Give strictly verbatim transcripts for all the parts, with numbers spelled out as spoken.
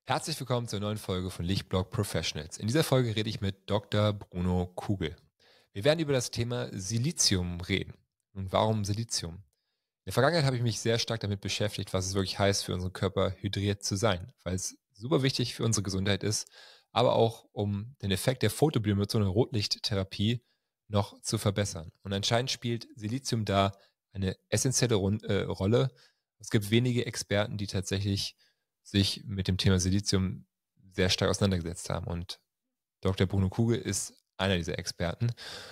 Herzlich willkommen zur neuen Folge von Lichtblock Professionals. In dieser Folge rede ich mit Doktor Bruno Kugel. Wir werden über das Thema Silizium reden. Und warum Silizium? In der Vergangenheit habe ich mich sehr stark damit beschäftigt, was es wirklich heißt, für unseren Körper hydriert zu sein, weil es super wichtig für unsere Gesundheit ist, aber auch um den Effekt der Photobiomethode und Rotlichttherapie noch zu verbessern. Und anscheinend spielt Silizium da eine essentielle Run- äh, Rolle. Es gibt wenige Experten, die tatsächlich sich mit dem Thema Silizium sehr stark auseinandergesetzt haben. Und Doktor Bruno Kugel ist einer dieser Experten.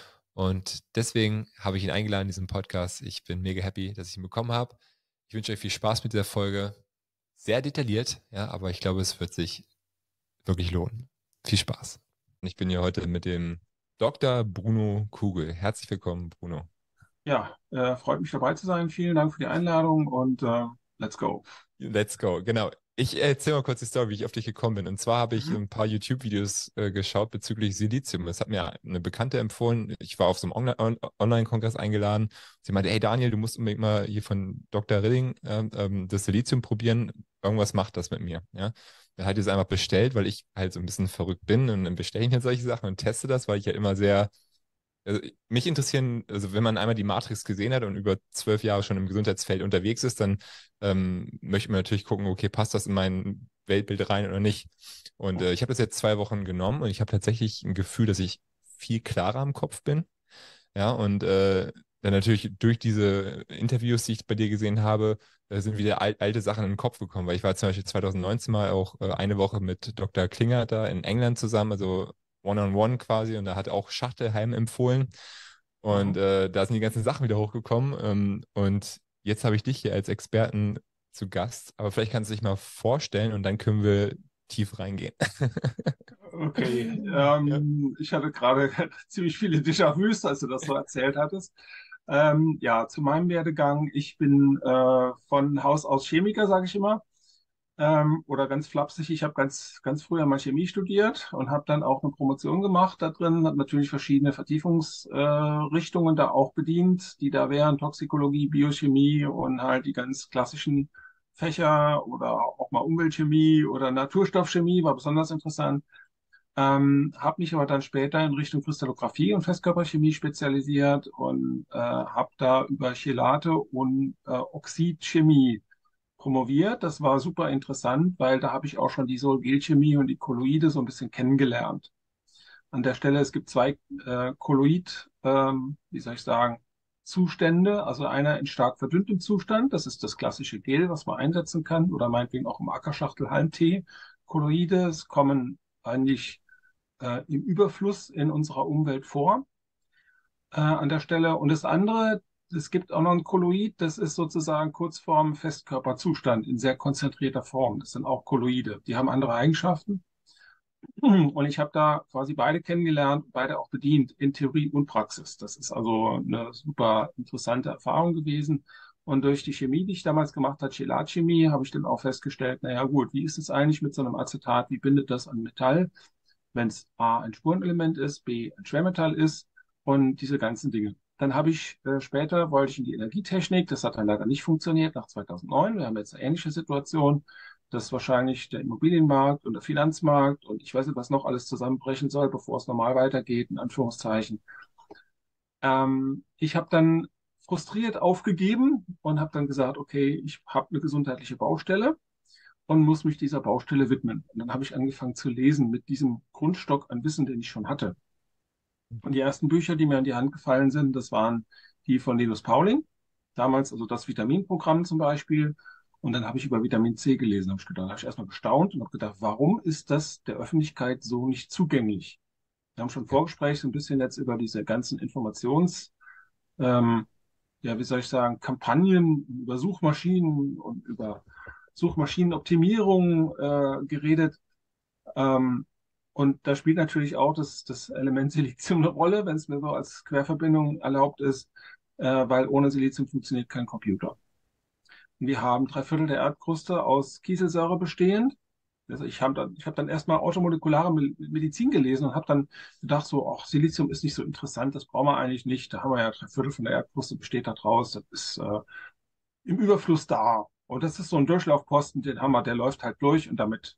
Und deswegen habe ich ihn eingeladen in diesem Podcast. Ich bin mega happy, dass ich ihn bekommen habe. Ich wünsche euch viel Spaß mit dieser Folge. Sehr detailliert, ja, aber ich glaube, es wird sich wirklich lohnen. Viel Spaß. Ich bin hier heute mit dem Doktor Bruno Kugel. Herzlich willkommen, Bruno. Ja, äh, freut mich dabei zu sein. Vielen Dank für die Einladung und äh, let's go. Let's go, genau. Ich erzähle mal kurz die Story, wie ich auf dich gekommen bin. Und zwar habe ich Mhm. ein paar YouTube-Videos äh, geschaut bezüglich Silizium. Das hat mir eine Bekannte empfohlen. Ich war auf so einem Onli- On- Online-Kongress eingeladen. Sie meinte, hey Daniel, du musst unbedingt mal hier von Doktor Rilling ähm, ähm, das Silizium probieren. Irgendwas macht das mit mir. Ja, dann hat sie es einfach bestellt, weil ich halt so ein bisschen verrückt bin und dann bestelle ich mir solche Sachen und teste das, weil ich ja immer sehr also mich interessieren, also wenn man einmal die Matrix gesehen hat und über zwölf Jahre schon im Gesundheitsfeld unterwegs ist, dann ähm, möchte man natürlich gucken, okay, passt das in mein Weltbild rein oder nicht? Und äh, ich habe das jetzt zwei Wochen genommen und ich habe tatsächlich ein Gefühl, dass ich viel klarer im Kopf bin. Ja, und äh, dann natürlich durch diese Interviews, die ich bei dir gesehen habe, äh, sind wieder al alte Sachen in den Kopf gekommen, weil ich war zum Beispiel zwanzig neunzehn mal auch äh, eine Woche mit Doktor Klinger da in England zusammen, also One-on-One quasi, und da hat auch Schachtelheim empfohlen. Und Mhm. äh, da sind die ganzen Sachen wieder hochgekommen. Ähm, und jetzt habe ich dich hier als Experten zu Gast, aber vielleicht kannst du dich mal vorstellen und dann können wir tief reingehen. Okay, Ja. ähm, ich hatte gerade ziemlich viele Déjà-vus, als du das so erzählt hattest. Ähm, ja, zu meinem Werdegang. Ich bin äh, von Haus aus Chemiker, sage ich immer. Ähm, oder ganz flapsig, ich habe ganz, ganz früher mal Chemie studiert und habe dann auch eine Promotion gemacht da drin, habe natürlich verschiedene Vertiefungsrichtungen äh, Richtungen da auch bedient, die da wären Toxikologie, Biochemie und halt die ganz klassischen Fächer oder auch mal Umweltchemie oder Naturstoffchemie war besonders interessant. Ähm, habe mich aber dann später in Richtung Kristallographie und Festkörperchemie spezialisiert und äh, habe da über Chelate und äh, Oxidchemie promoviert. Das war super interessant, weil da habe ich auch schon die Solgelchemie und die Kolloide so ein bisschen kennengelernt. An der Stelle, es gibt zwei äh, Kolloid, ähm, wie soll ich sagen, Zustände. Also einer in stark verdünntem Zustand, das ist das klassische Gel, was man einsetzen kann, oder meinetwegen auch im Ackerschachtel-Halmtee. Kolloide kommen eigentlich äh, im Überfluss in unserer Umwelt vor äh, an der Stelle. Und das andere, es gibt auch noch ein Kolloid, das ist sozusagen Kurzform Festkörperzustand in sehr konzentrierter Form. Das sind auch Kolloide. Die haben andere Eigenschaften. Und ich habe da quasi beide kennengelernt, beide auch bedient in Theorie und Praxis. Das ist also eine super interessante Erfahrung gewesen. Und durch die Chemie, die ich damals gemacht habe, Chelatchemie, habe ich dann auch festgestellt, naja gut, wie ist es eigentlich mit so einem Acetat? Wie bindet das an Metall, wenn es A ein Spurenelement ist, B ein Schwermetall ist und diese ganzen Dinge. Dann habe ich äh, später, wollte ich in die Energietechnik, das hat dann leider nicht funktioniert nach zweitausendneun. Wir haben jetzt eine ähnliche Situation, dass wahrscheinlich der Immobilienmarkt und der Finanzmarkt und ich weiß nicht, was noch alles zusammenbrechen soll, bevor es normal weitergeht, in Anführungszeichen. Ähm, ich habe dann frustriert aufgegeben und habe dann gesagt, okay, ich habe eine gesundheitliche Baustelle und muss mich dieser Baustelle widmen. Und dann habe ich angefangen zu lesen mit diesem Grundstock an Wissen, den ich schon hatte. Und die ersten Bücher, die mir an die Hand gefallen sind, das waren die von Linus Pauling. Damals also das Vitaminprogramm zum Beispiel. Und dann habe ich über Vitamin C gelesen. Habe ich gedacht, habe ich erstmal gestaunt und habe gedacht, warum ist das der Öffentlichkeit so nicht zugänglich? Wir haben schon im Ja. Vorgespräch so ein bisschen jetzt über diese ganzen Informations, ähm, ja, wie soll ich sagen, Kampagnen über Suchmaschinen und über Suchmaschinenoptimierung äh, geredet. Ähm, und da spielt natürlich auch das, das Element Silizium eine Rolle, wenn es mir so als Querverbindung erlaubt ist, äh, weil ohne Silizium funktioniert kein Computer. Und wir haben drei Viertel der Erdkruste aus Kieselsäure bestehend. Also ich habe dann, ich hab dann erstmal automolekulare Medizin gelesen und habe dann gedacht, so, ach, Silizium ist nicht so interessant, das brauchen wir eigentlich nicht. Da haben wir ja drei Viertel von der Erdkruste besteht da draus, das ist äh, im Überfluss da. Und das ist so ein Durchlaufposten, den haben wir, der läuft halt durch und damit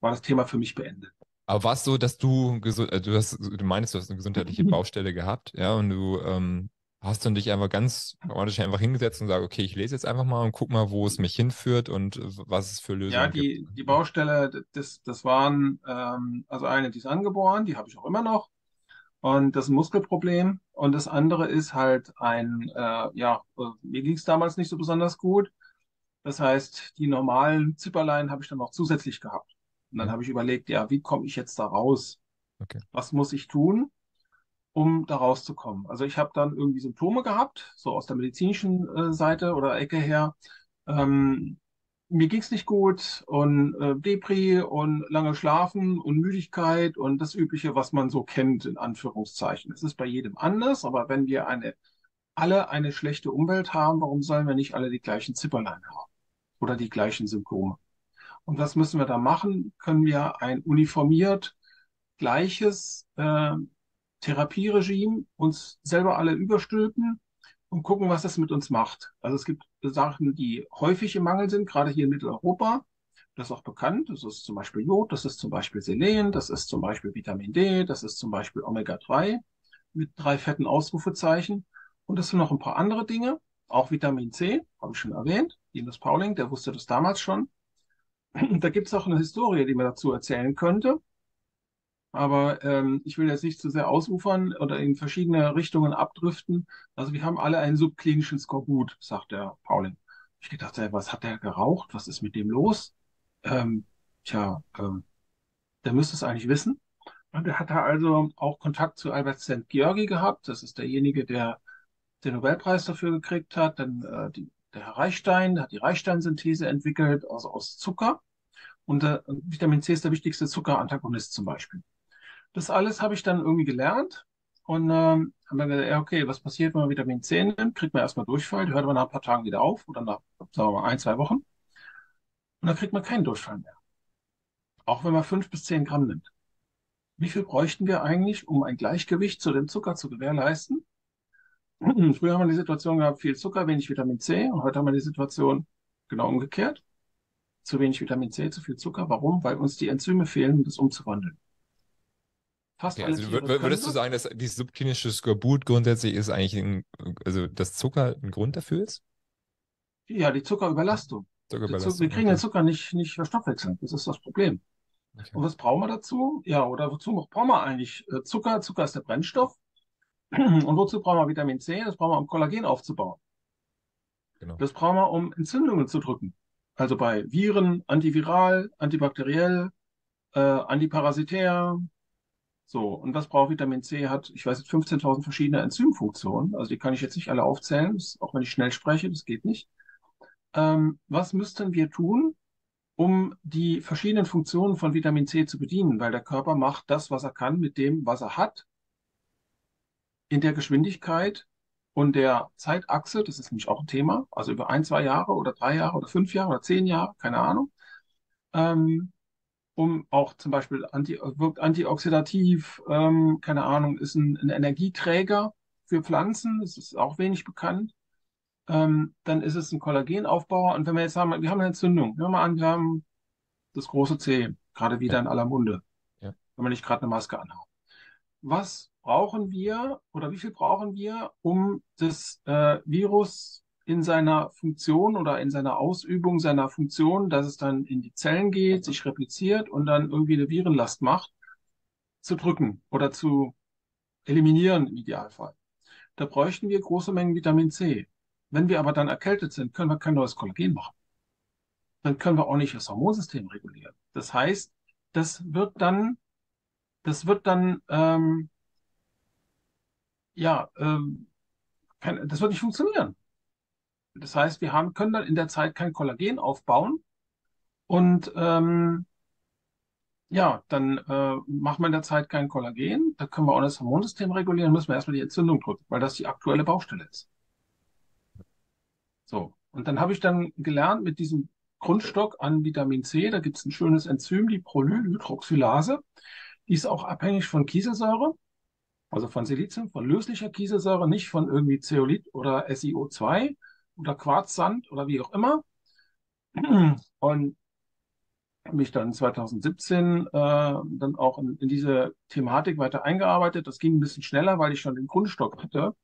war das Thema für mich beendet. Aber war es so, dass du gesund, äh, du hast, du meinst, du hast eine gesundheitliche Baustelle gehabt, ja, und du ähm, hast dann dich einfach ganz pragmatisch einfach hingesetzt und sagst, okay, ich lese jetzt einfach mal und guck mal, wo es mich hinführt und äh, was es für Ja, Lösungen gibt. die, die Baustelle, das, das waren, ähm, also eine, die ist angeboren, die habe ich auch immer noch. Und das ist ein Muskelproblem. Und das andere ist halt ein, äh, ja, äh, mir ging es damals nicht so besonders gut. Das heißt, die normalen Zipperlein habe ich dann noch zusätzlich gehabt. Und dann Okay, habe ich überlegt, ja, wie komme ich jetzt da raus? okay. Was muss ich tun, um da rauszukommen? Also ich habe dann irgendwie Symptome gehabt, so aus der medizinischen äh, Seite oder Ecke her. Ähm, Mir ging es nicht gut und äh, Depri und lange Schlafen und Müdigkeit und das Übliche, was man so kennt, in Anführungszeichen. Es ist bei jedem anders, aber wenn wir eine, alle eine schlechte Umwelt haben, warum sollen wir nicht alle die gleichen Zipperlein haben oder die gleichen Symptome? Und was müssen wir da machen? Können wir ein uniformiert gleiches äh, Therapieregime uns selber alle überstülpen und gucken, was das mit uns macht. Also es gibt Sachen, die häufig im Mangel sind, gerade hier in Mitteleuropa. Das ist auch bekannt. Das ist zum Beispiel Jod, das ist zum Beispiel Selen, das ist zum Beispiel Vitamin D, das ist zum Beispiel Omega drei mit drei fetten Ausrufezeichen. Und das sind noch ein paar andere Dinge. Auch Vitamin C, habe ich schon erwähnt. Linus Pauling, der wusste das damals schon. Und da gibt es auch eine Historie, die man dazu erzählen könnte. Aber ähm, ich will jetzt nicht zu sehr ausufern oder in verschiedene Richtungen abdriften. Also wir haben alle einen subklinischen Skorbut, sagt der Pauling. Ich gedacht, ey, was hat der geraucht? Was ist mit dem los? Ähm, tja, ähm, der müsste es eigentlich wissen. Und er hat da also auch Kontakt zu Albert Szent-Györgyi gehabt. Das ist derjenige, der den Nobelpreis dafür gekriegt hat. Dann äh, die, der Herr Reichstein, der hat die Reichstein-Synthese entwickelt, also aus Zucker. Und äh, Vitamin C ist der wichtigste Zuckerantagonist zum Beispiel. Das alles habe ich dann irgendwie gelernt und ähm, haben dann gesagt, ja, okay, was passiert, wenn man Vitamin C nimmt? Kriegt man erstmal Durchfall, die hört aber nach ein paar Tagen wieder auf oder nach, sagen wir mal, ein, zwei Wochen. Und dann kriegt man keinen Durchfall mehr, auch wenn man fünf bis zehn Gramm nimmt. Wie viel bräuchten wir eigentlich, um ein Gleichgewicht zu dem Zucker zu gewährleisten? Früher haben wir die Situation gehabt, viel Zucker, wenig Vitamin C und heute haben wir die Situation genau umgekehrt. Zu wenig Vitamin C, zu viel Zucker. Warum? Weil uns die Enzyme fehlen, um das umzuwandeln. Fast Okay, alle also wür- Tiere wür- können würdest du das. sagen, dass dieses subklinische Skorbut grundsätzlich ist eigentlich ein, also dass Zucker ein Grund dafür ist? Ja, die Zuckerüberlastung. Der Zu- Wir Zuckerbelastung, kriegen den okay. Zucker nicht, nicht verstoffwechseln. Das ist das Problem. Okay, Und was brauchen wir dazu? Ja, oder wozu noch brauchen wir eigentlich äh, Zucker? Zucker ist der Brennstoff. Und wozu brauchen wir Vitamin C? Das brauchen wir, um Kollagen aufzubauen. genau. Das brauchen wir, um Entzündungen zu drücken. Also bei Viren, antiviral, antibakteriell, äh, antiparasitär. So, und was braucht Vitamin C? Hat, ich weiß nicht, fünfzehntausend verschiedene Enzymfunktionen. Also die kann ich jetzt nicht alle aufzählen, das, auch wenn ich schnell spreche, das geht nicht. Ähm, was müssten wir tun, um die verschiedenen Funktionen von Vitamin C zu bedienen, weil der Körper macht das, was er kann, mit dem, was er hat, in der Geschwindigkeit und der Zeitachse, das ist nämlich auch ein Thema, also über ein, zwei Jahre oder drei Jahre oder fünf Jahre oder zehn Jahre, keine Ahnung, ähm, um auch zum Beispiel anti, wirkt antioxidativ, ähm, keine Ahnung, ist ein, ein Energieträger für Pflanzen, das ist auch wenig bekannt. Ähm, dann ist es ein Kollagenaufbauer. Und wenn wir jetzt sagen, wir haben eine Entzündung, nehmen wir mal an, wir haben das große C, gerade wieder Ja, in aller Munde, ja. wenn wir nicht gerade eine Maske anhaben. Was brauchen wir oder wie viel brauchen wir, um das äh, Virus in seiner Funktion oder in seiner Ausübung seiner Funktion, dass es dann in die Zellen geht, sich repliziert und dann irgendwie eine Virenlast macht, zu drücken oder zu eliminieren im Idealfall? Da bräuchten wir große Mengen Vitamin C. Wenn wir aber dann erkältet sind, können wir kein neues Kollagen machen. Dann können wir auch nicht das Hormonsystem regulieren. Das heißt, das wird dann, das wird dann, ähm, ja, ähm, kein, das wird nicht funktionieren. Das heißt, wir haben, können dann in der Zeit kein Kollagen aufbauen und ähm, ja, dann äh, machen wir in der Zeit kein Kollagen. Da können wir auch das Hormonsystem regulieren, müssen wir erstmal die Entzündung drücken, weil das die aktuelle Baustelle ist. So, und dann habe ich dann gelernt mit diesem Grundstock an Vitamin C, da gibt es ein schönes Enzym, die Prolylhydroxylase. Die ist auch abhängig von Kieselsäure, also von Silizium, von löslicher Kieselsäure, nicht von irgendwie Zeolit oder S i O zwei oder Quarzsand oder wie auch immer. Und habe mich dann zweitausendsiebzehn äh, dann auch in, in diese Thematik weiter eingearbeitet. Das ging ein bisschen schneller, weil ich schon den Grundstock hatte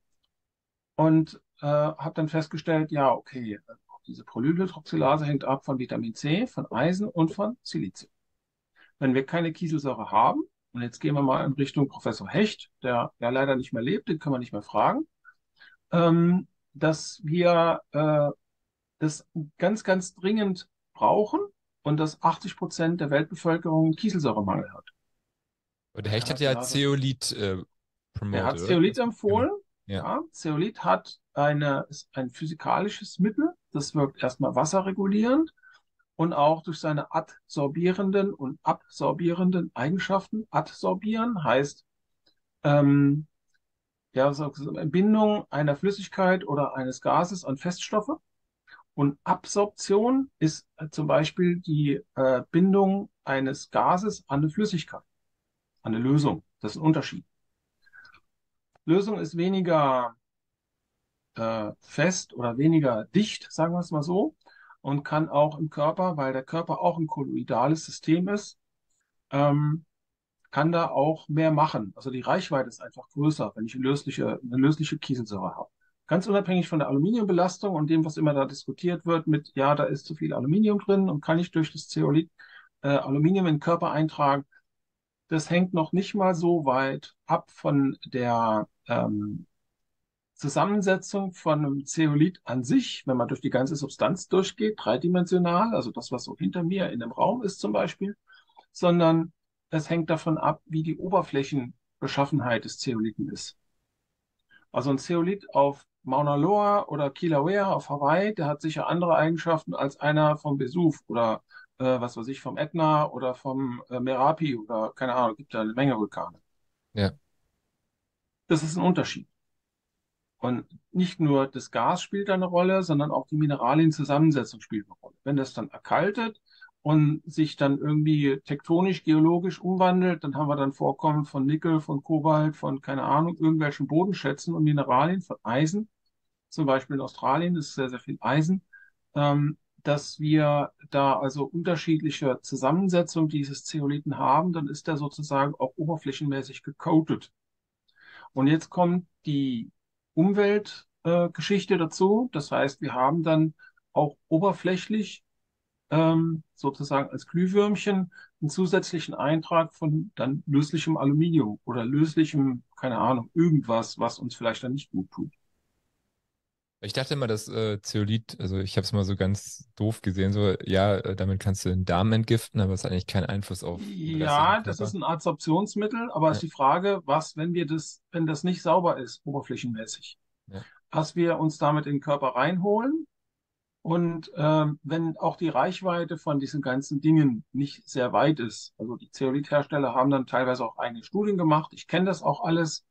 und äh, habe dann festgestellt, ja, okay, diese Prolylhydroxylase hängt ab von Vitamin C, von Eisen und von Silizium. Wenn wir keine Kieselsäure haben, und jetzt gehen wir mal in Richtung Professor Hecht, der ja leider nicht mehr lebt, den können wir nicht mehr fragen, ähm, dass wir äh, das ganz, ganz dringend brauchen und dass achtzig Prozent der Weltbevölkerung einen Kieselsäuremangel hat. Und der Er Hecht hat hat ja ja so, Zeolit äh, er hat promoted, oder? Zeolit Das, genau. empfohlen. Ja. Ja, Zeolit hat eine, ist ein physikalisches Mittel, das wirkt erstmal wasserregulierend und auch durch seine adsorbierenden und absorbierenden Eigenschaften. Adsorbieren heißt ähm, ja, so Bindung einer Flüssigkeit oder eines Gases an Feststoffe. Und Absorption ist äh, zum Beispiel die äh, Bindung eines Gases an eine Flüssigkeit, an eine Lösung. Das ist ein Unterschied. Lösung ist weniger äh, fest oder weniger dicht, sagen wir es mal so, und kann auch im Körper, weil der Körper auch ein kolloidales System ist, ähm, kann da auch mehr machen. Also die Reichweite ist einfach größer, wenn ich eine lösliche, eine lösliche Kieselsäure habe. Ganz unabhängig von der Aluminiumbelastung und dem, was immer da diskutiert wird mit, ja, da ist zu viel Aluminium drin und kann ich durch das Zeolit äh, Aluminium in den Körper eintragen. Das hängt noch nicht mal so weit ab von der ähm, Zusammensetzung von einem Zeolit an sich, wenn man durch die ganze Substanz durchgeht, dreidimensional, also das, was so hinter mir in dem Raum ist zum Beispiel, sondern es hängt davon ab, wie die Oberflächenbeschaffenheit des Zeolithen ist. Also ein Zeolit auf Mauna Loa oder Kilauea auf Hawaii, der hat sicher andere Eigenschaften als einer vom Vesuv oder äh, was weiß ich, vom Ätna oder vom äh, Merapi oder keine Ahnung, gibt ja eine Menge Vulkane. Ja. Das ist ein Unterschied. Und nicht nur das Gas spielt eine Rolle, sondern auch die Mineralienzusammensetzung spielt eine Rolle. Wenn das dann erkaltet und sich dann irgendwie tektonisch, geologisch umwandelt, dann haben wir dann Vorkommen von Nickel, von Kobalt, von, keine Ahnung, irgendwelchen Bodenschätzen und Mineralien, von Eisen. Zum Beispiel in Australien ist sehr, sehr viel Eisen, ähm, dass wir da also unterschiedliche Zusammensetzung dieses Zeolithen haben, dann ist der sozusagen auch oberflächenmäßig gecoated. Und jetzt kommt die Umweltgeschichte äh, dazu. Das heißt, wir haben dann auch oberflächlich ähm, sozusagen als Glühwürmchen einen zusätzlichen Eintrag von dann löslichem Aluminium oder löslichem, keine Ahnung, irgendwas, was uns vielleicht dann nicht gut tut. Ich dachte immer, dass äh, Zeolit, also ich habe es mal so ganz doof gesehen, so, ja, äh, damit kannst du den Darm entgiften, aber es hat eigentlich keinen Einfluss auf den restlichen Ja, das ist Körper. ein Adsorptionsmittel, aber es Ja, ist die Frage, was, wenn wir das, wenn das nicht sauber ist, oberflächenmäßig, ja. was wir uns damit in den Körper reinholen. Und ähm, wenn auch die Reichweite von diesen ganzen Dingen nicht sehr weit ist, also die Zeolithhersteller haben dann teilweise auch eigene Studien gemacht, ich kenne das auch alles,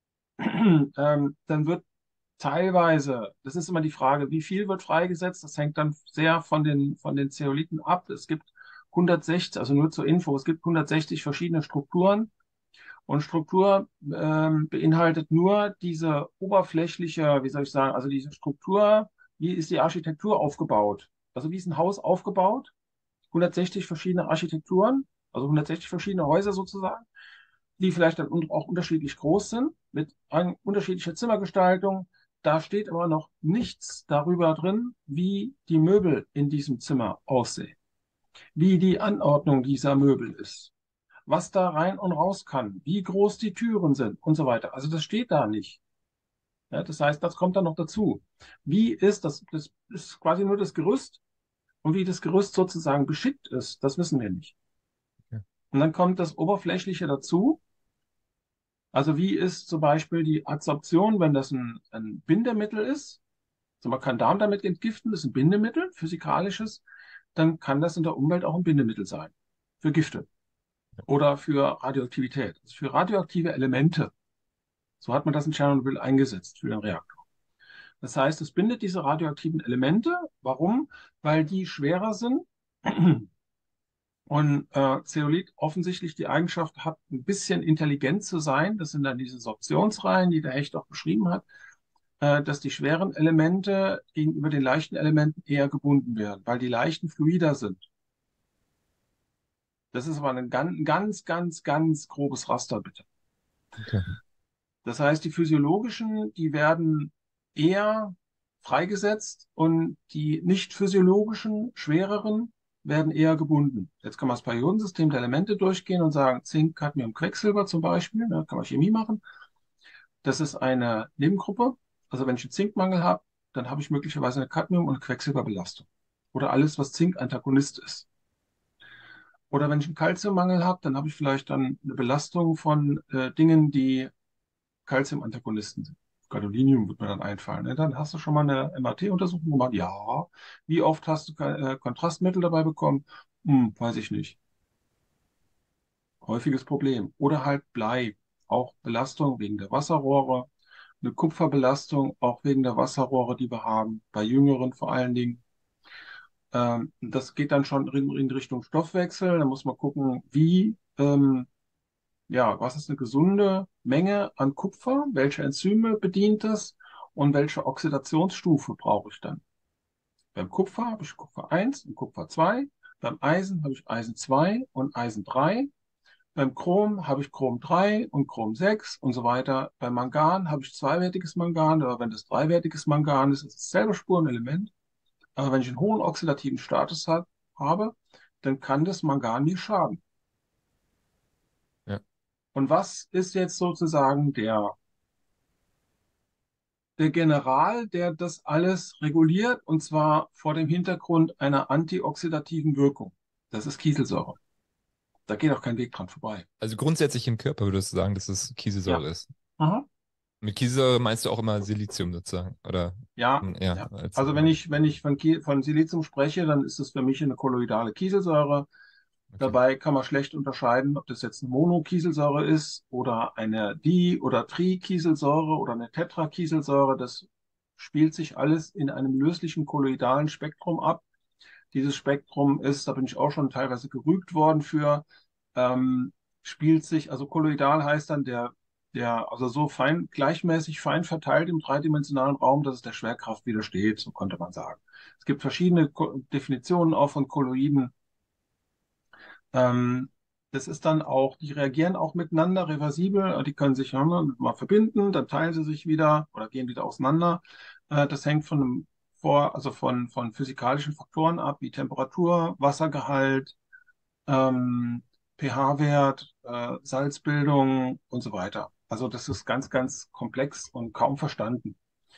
ähm, dann wird teilweise, das ist immer die Frage, wie viel wird freigesetzt, das hängt dann sehr von den, von den Zeolithen ab. Es gibt hundertsechzig, also nur zur Info, es gibt hundertsechzig verschiedene Strukturen und Struktur ähm, beinhaltet nur diese oberflächliche, wie soll ich sagen, also diese Struktur, wie ist die Architektur aufgebaut? Also wie ist ein Haus aufgebaut? hundertsechzig verschiedene Architekturen, also hundertsechzig verschiedene Häuser sozusagen, die vielleicht dann un- auch unterschiedlich groß sind, mit ein, unterschiedlicher Zimmergestaltung. Da steht aber noch nichts darüber drin, wie die Möbel in diesem Zimmer aussehen, wie die Anordnung dieser Möbel ist, was da rein und raus kann, wie groß die Türen sind und so weiter. Also das steht da nicht. Ja, das heißt, das kommt dann noch dazu. Wie ist das? Das ist quasi nur das Gerüst und wie das Gerüst sozusagen beschickt ist, das wissen wir nicht. Ja. Und dann kommt das Oberflächliche dazu. Also wie ist zum Beispiel die Adsorption, wenn das ein, ein Bindemittel ist? Also man kann Darm damit entgiften, das ist ein Bindemittel, physikalisches. Dann kann das in der Umwelt auch ein Bindemittel sein für Gifte oder für Radioaktivität, also für radioaktive Elemente. So hat man das in Tschernobyl eingesetzt für den Reaktor. Das heißt, es bindet diese radioaktiven Elemente. Warum? Weil die schwerer sind und äh, Zeolit offensichtlich die Eigenschaft hat, ein bisschen intelligent zu sein. Das sind dann diese Sorptionsreihen, die der Hecht auch beschrieben hat, äh, dass die schweren Elemente gegenüber den leichten Elementen eher gebunden werden, weil die leichten fluider sind. Das ist aber ein ganz, ganz, ganz, ganz grobes Raster, bitte. Okay. Das heißt, die physiologischen, die werden eher freigesetzt und die nicht physiologischen, schwereren, werden eher gebunden. Jetzt kann man das Periodensystem der Elemente durchgehen und sagen, Zink, Cadmium, Quecksilber zum Beispiel, ne, kann man Chemie machen. Das ist eine Nebengruppe. Also wenn ich einen Zinkmangel habe, dann habe ich möglicherweise eine Cadmium- und Quecksilberbelastung. Oder alles, was Zink-Antagonist ist. Oder wenn ich einen Calciummangel habe, dann habe ich vielleicht dann eine Belastung von äh, Dingen, die Calcium-Antagonisten sind. Gadolinium wird mir dann einfallen. Ne? Dann hast du schon mal eine M R T-Untersuchung gemacht. Ja. Wie oft hast du äh, Kontrastmittel dabei bekommen? Hm, weiß ich nicht. Häufiges Problem. Oder halt Blei. Auch Belastung wegen der Wasserrohre. Eine Kupferbelastung auch wegen der Wasserrohre, die wir haben. Bei Jüngeren vor allen Dingen. Ähm, das geht dann schon in, in Richtung Stoffwechsel. Da muss man gucken, wie ähm, ja, was ist eine gesunde Menge an Kupfer? Welche Enzyme bedient es? Und welche Oxidationsstufe brauche ich dann? Beim Kupfer habe ich Kupfer eins und Kupfer zwei. Beim Eisen habe ich Eisen zwei und Eisen drei. Beim Chrom habe ich Chrom drei und Chrom sechs und so weiter. Beim Mangan habe ich zweiwertiges Mangan, aber wenn das dreiwertiges Mangan ist, ist es dasselbe Spurenelement. Aber wenn ich einen hohen oxidativen Status hab, habe, dann kann das Mangan mir schaden. Ja. Und was ist jetzt sozusagen der der General, der das alles reguliert, und zwar vor dem Hintergrund einer antioxidativen Wirkung? Das ist Kieselsäure. Da geht auch kein Weg dran vorbei. Also grundsätzlich im Körper würdest du sagen, dass es Ja. Kieselsäure ist. Aha. Mit Kieselsäure meinst du auch immer Silizium sozusagen, oder? Ja, Hm, ja, ja. als, Also wenn ich, wenn ich von, Ki von Silizium spreche, dann ist es für mich eine kolloidale Kieselsäure. okay. Dabei kann man schlecht unterscheiden, ob das jetzt eine Monokieselsäure ist oder eine Di- oder Trikieselsäure oder eine Tetrakieselsäure. Das spielt sich alles in einem löslichen kolloidalen Spektrum ab. Dieses Spektrum ist, da bin ich auch schon teilweise gerügt worden für, ähm, spielt sich, also kolloidal heißt dann der, der, also so fein, gleichmäßig fein verteilt im dreidimensionalen Raum, dass es der Schwerkraft widersteht, so könnte man sagen. Es gibt verschiedene Ko Definitionen auch von Kolloiden. Ähm, das ist dann auch, die reagieren auch miteinander reversibel, die können sich ja, ne, mal verbinden, dann teilen sie sich wieder oder gehen wieder auseinander. Äh, das hängt von einem vor, also von, von physikalischen Faktoren ab, wie Temperatur, Wassergehalt, ähm, pH-Wert, äh, Salzbildung und so weiter. Also das ist ganz, ganz komplex und kaum verstanden.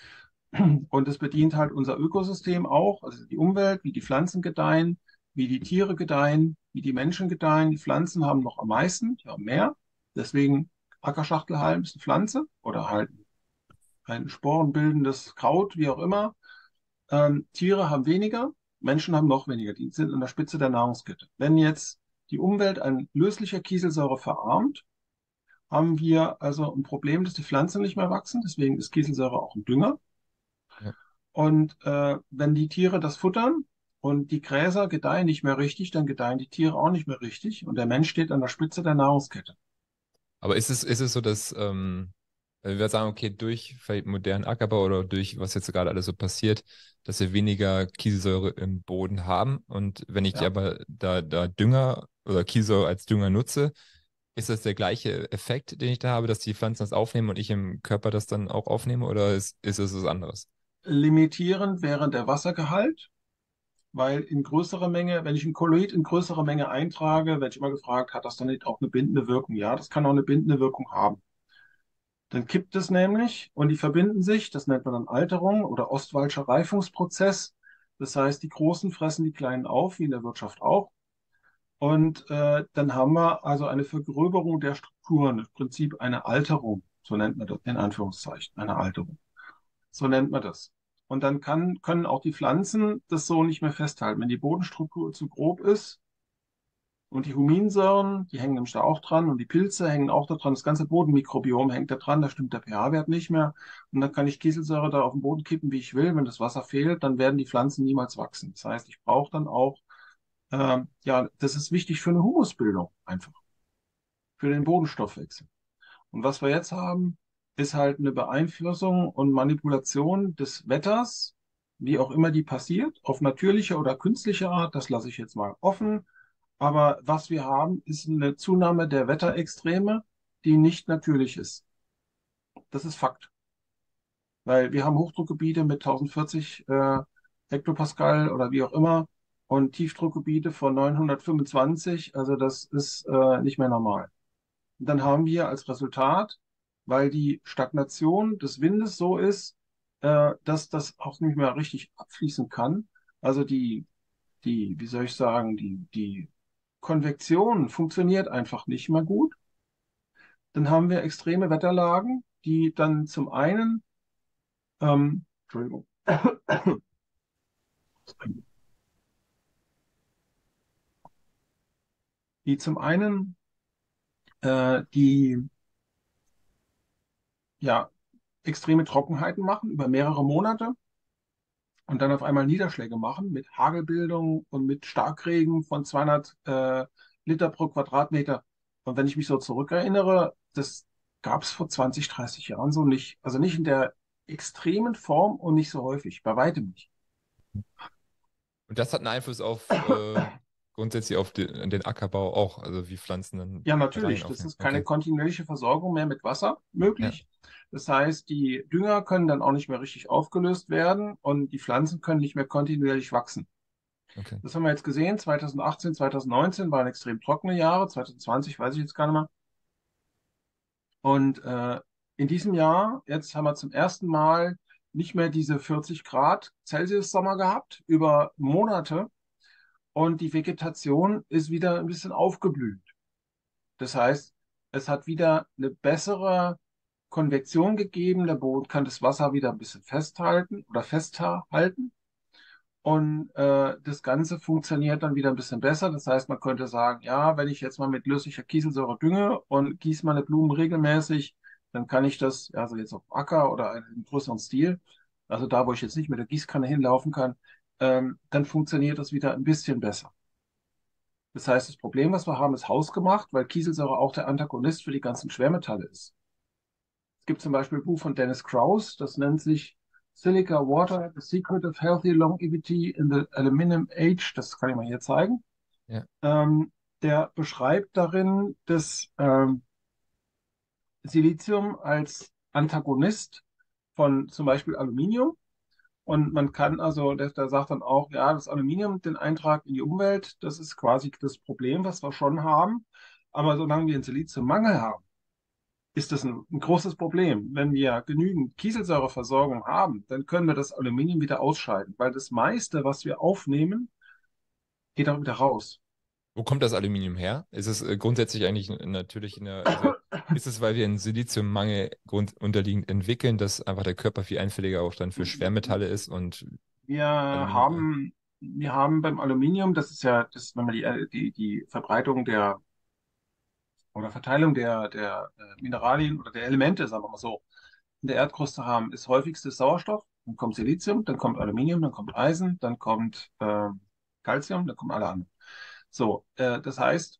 Und es bedient halt unser Ökosystem auch, also die Umwelt, wie die Pflanzen gedeihen, wie die Tiere gedeihen, wie die Menschen gedeihen. Die Pflanzen haben noch am meisten, die haben mehr. Deswegen Ackerschachtelhalm ist eine Pflanze oder halt ein sporenbildendes Kraut, wie auch immer. Ähm, Tiere haben weniger, Menschen haben noch weniger. Die sind an der Spitze der Nahrungskette. Wenn jetzt die Umwelt an löslicher Kieselsäure verarmt, haben wir also ein Problem, dass die Pflanzen nicht mehr wachsen. Deswegen ist Kieselsäure auch ein Dünger. Ja. Und äh, wenn die Tiere das futtern und die Gräser gedeihen nicht mehr richtig, dann gedeihen die Tiere auch nicht mehr richtig. Und der Mensch steht an der Spitze der Nahrungskette. Aber ist es, ist es so, dass ähm, wenn wir sagen, okay, durch vielleicht modernen Ackerbau oder durch was jetzt gerade alles so passiert, dass wir weniger Kieselsäure im Boden haben und wenn ich die Ja. aber da, da Dünger oder Kieselsäure als Dünger nutze, ist das der gleiche Effekt, den ich da habe, dass die Pflanzen das aufnehmen und ich im Körper das dann auch aufnehme oder ist, ist es was anderes? Limitierend wäre der Wassergehalt, weil in größerer Menge, wenn ich ein Kolloid in größerer Menge eintrage, werde ich immer gefragt, hat das dann nicht auch eine bindende Wirkung? Ja, das kann auch eine bindende Wirkung haben. Dann kippt es nämlich und die verbinden sich, das nennt man dann Alterung oder Ostwaldscher Reifungsprozess. Das heißt, die Großen fressen die Kleinen auf, wie in der Wirtschaft auch. Und äh, dann haben wir also eine Vergröberung der Strukturen, im Prinzip eine Alterung, so nennt man das, in Anführungszeichen, eine Alterung. So nennt man das. Und dann kann, können auch die Pflanzen das so nicht mehr festhalten. Wenn die Bodenstruktur zu grob ist und die Huminsäuren, die hängen nämlich da auch dran und die Pilze hängen auch da dran, das ganze Bodenmikrobiom hängt da dran, da stimmt der pH-Wert nicht mehr. Und dann kann ich Kieselsäure da auf den Boden kippen, wie ich will. Wenn das Wasser fehlt, dann werden die Pflanzen niemals wachsen. Das heißt, ich brauche dann auch, ähm, ja, das ist wichtig für eine Humusbildung einfach, für den Bodenstoffwechsel. Und was wir jetzt haben, ist halt eine Beeinflussung und Manipulation des Wetters, wie auch immer die passiert, auf natürliche oder künstliche Art, das lasse ich jetzt mal offen. Aber was wir haben, ist eine Zunahme der Wetterextreme, die nicht natürlich ist. Das ist Fakt. Weil wir haben Hochdruckgebiete mit tausendvierzig äh, Hektopascal oder wie auch immer und Tiefdruckgebiete von neunhundertfünfundzwanzig. Also das ist äh, nicht mehr normal. Und dann haben wir als Resultat, weil die Stagnation des Windes so ist, äh, dass das auch nicht mehr richtig abfließen kann. Also die, die, wie soll ich sagen, die, die Konvektion funktioniert einfach nicht mehr gut. Dann haben wir extreme Wetterlagen, die dann zum einen, ähm, Entschuldigung, die zum einen äh, die ja extreme Trockenheiten machen über mehrere Monate und dann auf einmal Niederschläge machen mit Hagelbildung und mit Starkregen von zweihundert äh, Liter pro Quadratmeter. Und wenn ich mich so zurückerinnere, das gab es vor zwanzig, dreißig Jahren so nicht. Also nicht in der extremen Form und nicht so häufig, bei weitem nicht. Und das hat einen Einfluss auf äh, grundsätzlich auf den, den Ackerbau auch, also wie Pflanzen dann Ja, Materialien natürlich. Das aufnehmen. ist keine Okay. kontinuierliche Versorgung mehr mit Wasser Ja, möglich. Das heißt, die Dünger können dann auch nicht mehr richtig aufgelöst werden und die Pflanzen können nicht mehr kontinuierlich wachsen. okay. Das haben wir jetzt gesehen. zweitausendachtzehn, zweitausendneunzehn waren extrem trockene Jahre. zwanzig zwanzig weiß ich jetzt gar nicht mehr. Und äh, in diesem Jahr, jetzt haben wir zum ersten Mal nicht mehr diese vierzig Grad Celsius Sommer gehabt über Monate und die Vegetation ist wieder ein bisschen aufgeblüht. Das heißt, es hat wieder eine bessere Konvektion gegeben. Der Boden kann das Wasser wieder ein bisschen festhalten oder festhalten. Und äh, das Ganze funktioniert dann wieder ein bisschen besser. Das heißt, man könnte sagen, ja, wenn ich jetzt mal mit löslicher Kieselsäure dünge und gieße meine Blumen regelmäßig, dann kann ich das, ja, also jetzt auf dem Acker oder in größeren Stil, also da, wo ich jetzt nicht mit der Gießkanne hinlaufen kann, ähm, dann funktioniert das wieder ein bisschen besser. Das heißt, das Problem, was wir haben, ist hausgemacht, weil Kieselsäure auch der Antagonist für die ganzen Schwermetalle ist. Es gibt zum Beispiel ein Buch von Dennis Krauss, das nennt sich Silica Water, The Secret of Healthy Longevity in the Aluminum Age. Das kann ich mal hier zeigen. Ja. Ähm, der beschreibt darin das ähm, Silizium als Antagonist von zum Beispiel Aluminium. Und man kann also, der, der sagt dann auch, ja, das Aluminium, den Eintrag in die Umwelt, das ist quasi das Problem, was wir schon haben. Aber solange wir einen Siliziummangel haben, ist das ein, ein großes Problem. Wenn wir genügend Kieselsäureversorgung haben, dann können wir das Aluminium wieder ausscheiden, weil das meiste, was wir aufnehmen, geht auch wieder raus. Wo kommt das Aluminium her? Ist es äh, grundsätzlich eigentlich n- natürlich in der, also ist es, weil wir einen Siliziummangel grund unterliegend entwickeln, dass einfach der Körper viel anfälliger auch dann für Schwermetalle ist und Wir Aluminium. äh, haben, wir haben beim Aluminium, das ist ja, das, wenn wir die, äh, die, die Verbreitung der oder Verteilung der, der äh, Mineralien oder der Elemente, sagen wir mal so, in der Erdkruste haben, ist häufigstes Sauerstoff, dann kommt Silizium, dann kommt Aluminium, dann kommt Eisen, dann kommt äh, Calcium, dann kommen alle anderen. So, äh, das heißt,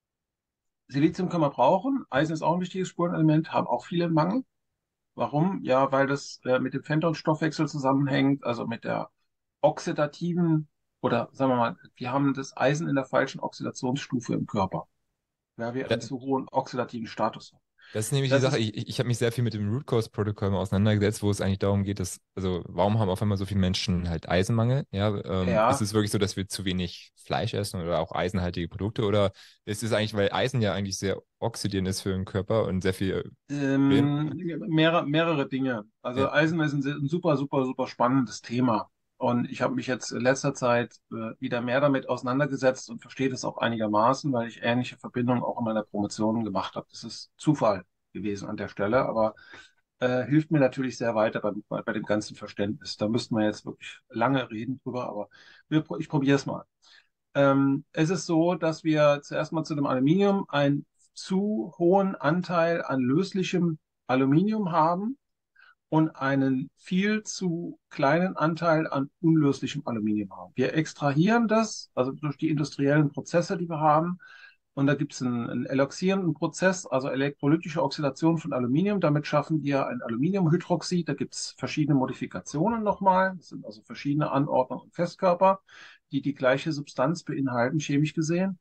Silizium kann man brauchen, Eisen ist auch ein wichtiges Spurenelement, haben auch viele im Mangel. Warum? Ja, weil das äh, mit dem Phenton-Stoffwechsel zusammenhängt, also mit der oxidativen, oder sagen wir mal, wir haben das Eisen in der falschen Oxidationsstufe im Körper, weil wir einen da- zu hohen oxidativen Status haben. Das ist nämlich die Das Sache. ist, Ich, ich ich habe mich sehr viel mit dem Root Cause Protokoll mal auseinandergesetzt, wo es eigentlich darum geht, dass, also warum haben auf einmal so viele Menschen halt Eisenmangel? Ja, ähm, ist ja, es wirklich so, dass wir zu wenig Fleisch essen oder auch eisenhaltige Produkte? Oder ist es eigentlich, weil Eisen ja eigentlich sehr oxidierend ist für den Körper und sehr viel Film? ähm, mehrere, mehrere Dinge. Also Ja, Eisen ist ein, se- ein super, super, super spannendes Thema. Und ich habe mich jetzt in letzter Zeit äh, wieder mehr damit auseinandergesetzt und verstehe das auch einigermaßen, weil ich ähnliche Verbindungen auch in meiner Promotion gemacht habe. Das ist Zufall gewesen an der Stelle, aber äh, hilft mir natürlich sehr weiter beim, bei, bei dem ganzen Verständnis. Da müssten wir jetzt wirklich lange reden drüber, aber wir, ich probiere es mal. Ähm, es ist so, dass wir zuerst mal zu dem Aluminium einen zu hohen Anteil an löslichem Aluminium haben und einen viel zu kleinen Anteil an unlöslichem Aluminium haben. Wir extrahieren das, also durch die industriellen Prozesse, die wir haben. Und da gibt es einen, einen eloxierenden Prozess, also elektrolytische Oxidation von Aluminium. Damit schaffen wir ein Aluminiumhydroxid. Da gibt es verschiedene Modifikationen nochmal. Das sind also verschiedene Anordnungen und Festkörper, die die gleiche Substanz beinhalten, chemisch gesehen.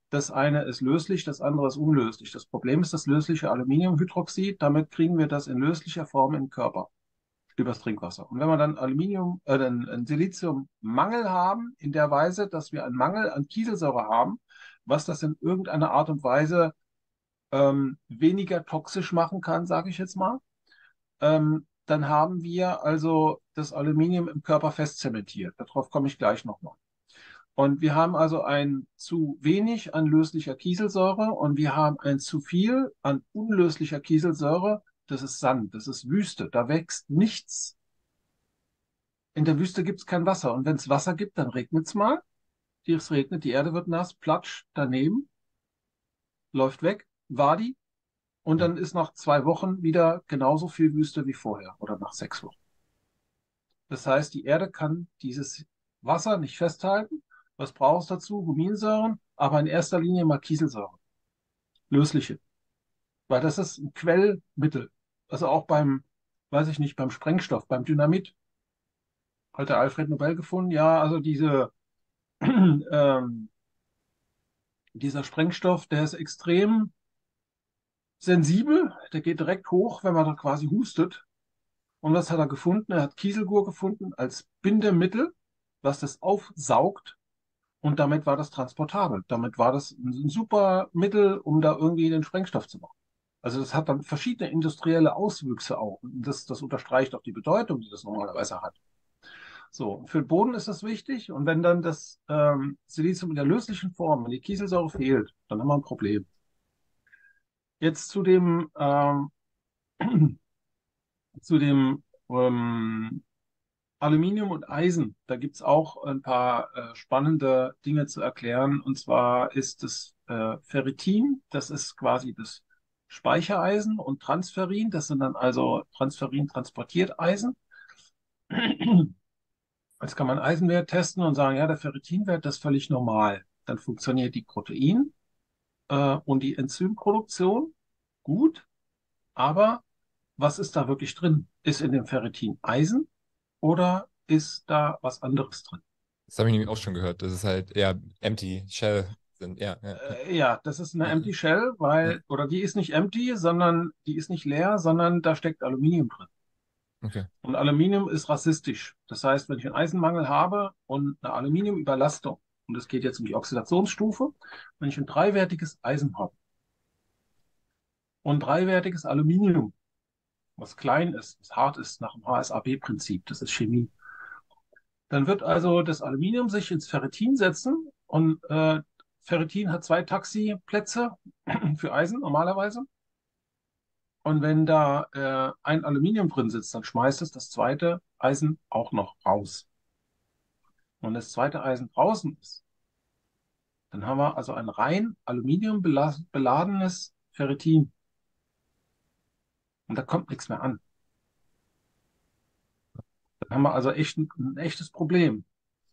Das eine ist löslich, das andere ist unlöslich. Das Problem ist das lösliche Aluminiumhydroxid. Damit kriegen wir das in löslicher Form in den Körper übers Trinkwasser. Und wenn wir dann Aluminium, äh, einen, einen Siliziummangel haben, in der Weise, dass wir einen Mangel an Kieselsäure haben, was das in irgendeiner Art und Weise ähm, weniger toxisch machen kann, sage ich jetzt mal, ähm, dann haben wir also das Aluminium im Körper festzementiert. Darauf komme ich gleich nochmal. Und wir haben also ein zu wenig an löslicher Kieselsäure und wir haben ein zu viel an unlöslicher Kieselsäure. Das ist Sand, das ist Wüste, da wächst nichts. In der Wüste gibt es kein Wasser. Und wenn es Wasser gibt, dann regnet es mal. Es regnet, die Erde wird nass, platsch daneben, läuft weg, Wadi. Und Hm. dann ist nach zwei Wochen wieder genauso viel Wüste wie vorher oder nach sechs Wochen. Das heißt, die Erde kann dieses Wasser nicht festhalten. Was braucht es dazu? Huminsäuren, aber in erster Linie mal Kieselsäure, lösliche. Weil das ist ein Quellmittel. Also auch beim, weiß ich nicht, beim Sprengstoff, beim Dynamit. Hat der Alfred Nobel gefunden? Ja, also diese, ähm, dieser Sprengstoff, der ist extrem sensibel. Der geht direkt hoch, wenn man da quasi hustet. Und was hat er gefunden? Er hat Kieselgur gefunden als Bindemittel, was das aufsaugt. Und damit war das transportabel. Damit war das ein super Mittel, um da irgendwie den Sprengstoff zu machen. Also das hat dann verschiedene industrielle Auswüchse auch. Und das, das unterstreicht auch die Bedeutung, die das normalerweise hat. So, für den Boden ist das wichtig. Und wenn dann das ähm, Silizium in der löslichen Form, wenn die Kieselsäure fehlt, dann haben wir ein Problem. Jetzt zu dem, ähm, zu dem ähm, Aluminium und Eisen. Da gibt es auch ein paar äh, spannende Dinge zu erklären. Und zwar ist das äh, Ferritin, das ist quasi das Speichereisen, und Transferin, das sind dann also Transferin transportiert Eisen. Jetzt kann man Eisenwert testen und sagen, ja, der Ferritinwert, das ist völlig normal. Dann funktioniert die Protein äh, und die Enzymproduktion gut, aber was ist da wirklich drin? Ist in dem Ferritin Eisen oder ist da was anderes drin? Das habe ich nämlich auch schon gehört. Das ist halt eher Empty Shell sind. Ja, ja, ja. Äh, ja, das ist eine Ja, Empty Shell, ja. weil, oder die ist nicht empty, sondern die ist nicht leer, sondern da steckt Aluminium drin. Okay. Und Aluminium ist rassistisch. Das heißt, wenn ich einen Eisenmangel habe und eine Aluminiumüberlastung, und es geht jetzt um die Oxidationsstufe, wenn ich ein dreiwertiges Eisen habe und dreiwertiges Aluminium, was klein ist, was hart ist, nach dem H S A B-Prinzip, das ist Chemie, dann wird also das Aluminium sich ins Ferritin setzen und äh, Ferritin hat zwei Taxiplätze für Eisen normalerweise. Und wenn da äh, ein Aluminium drin sitzt, dann schmeißt es das zweite Eisen auch noch raus. Und wenn das zweite Eisen draußen ist, dann haben wir also ein rein aluminiumbeladenes Ferritin. Und da kommt nichts mehr an. Dann haben wir also echt ein, ein echtes Problem.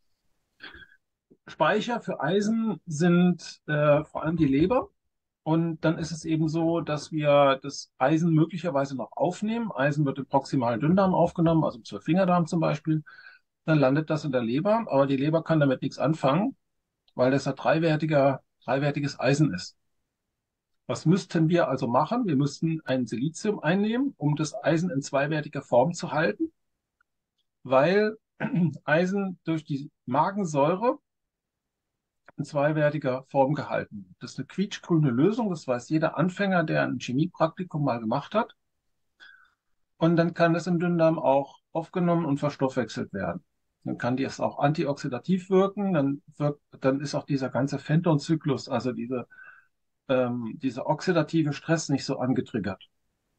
Speicher für Eisen sind äh, vor allem die Leber. Und dann ist es eben so, dass wir das Eisen möglicherweise noch aufnehmen. Eisen wird im proximalen Dünndarm aufgenommen, also im Zwölffingerdarm zum Beispiel. Dann landet das in der Leber, aber die Leber kann damit nichts anfangen, weil das ein dreiwertiger, dreiwertiges Eisen ist. Was müssten wir also machen? Wir müssten ein Silizium einnehmen, um das Eisen in zweiwertiger Form zu halten, weil Eisen durch die Magensäure in zweiwertiger Form gehalten wird. Das ist eine quietschgrüne Lösung, das weiß jeder Anfänger, der ein Chemiepraktikum mal gemacht hat. Und dann kann es im Dünndarm auch aufgenommen und verstoffwechselt werden. Dann kann das auch antioxidativ wirken, dann wirkt, dann ist auch dieser ganze Fenton-Zyklus, also diese, ähm, dieser oxidative Stress nicht so angetriggert.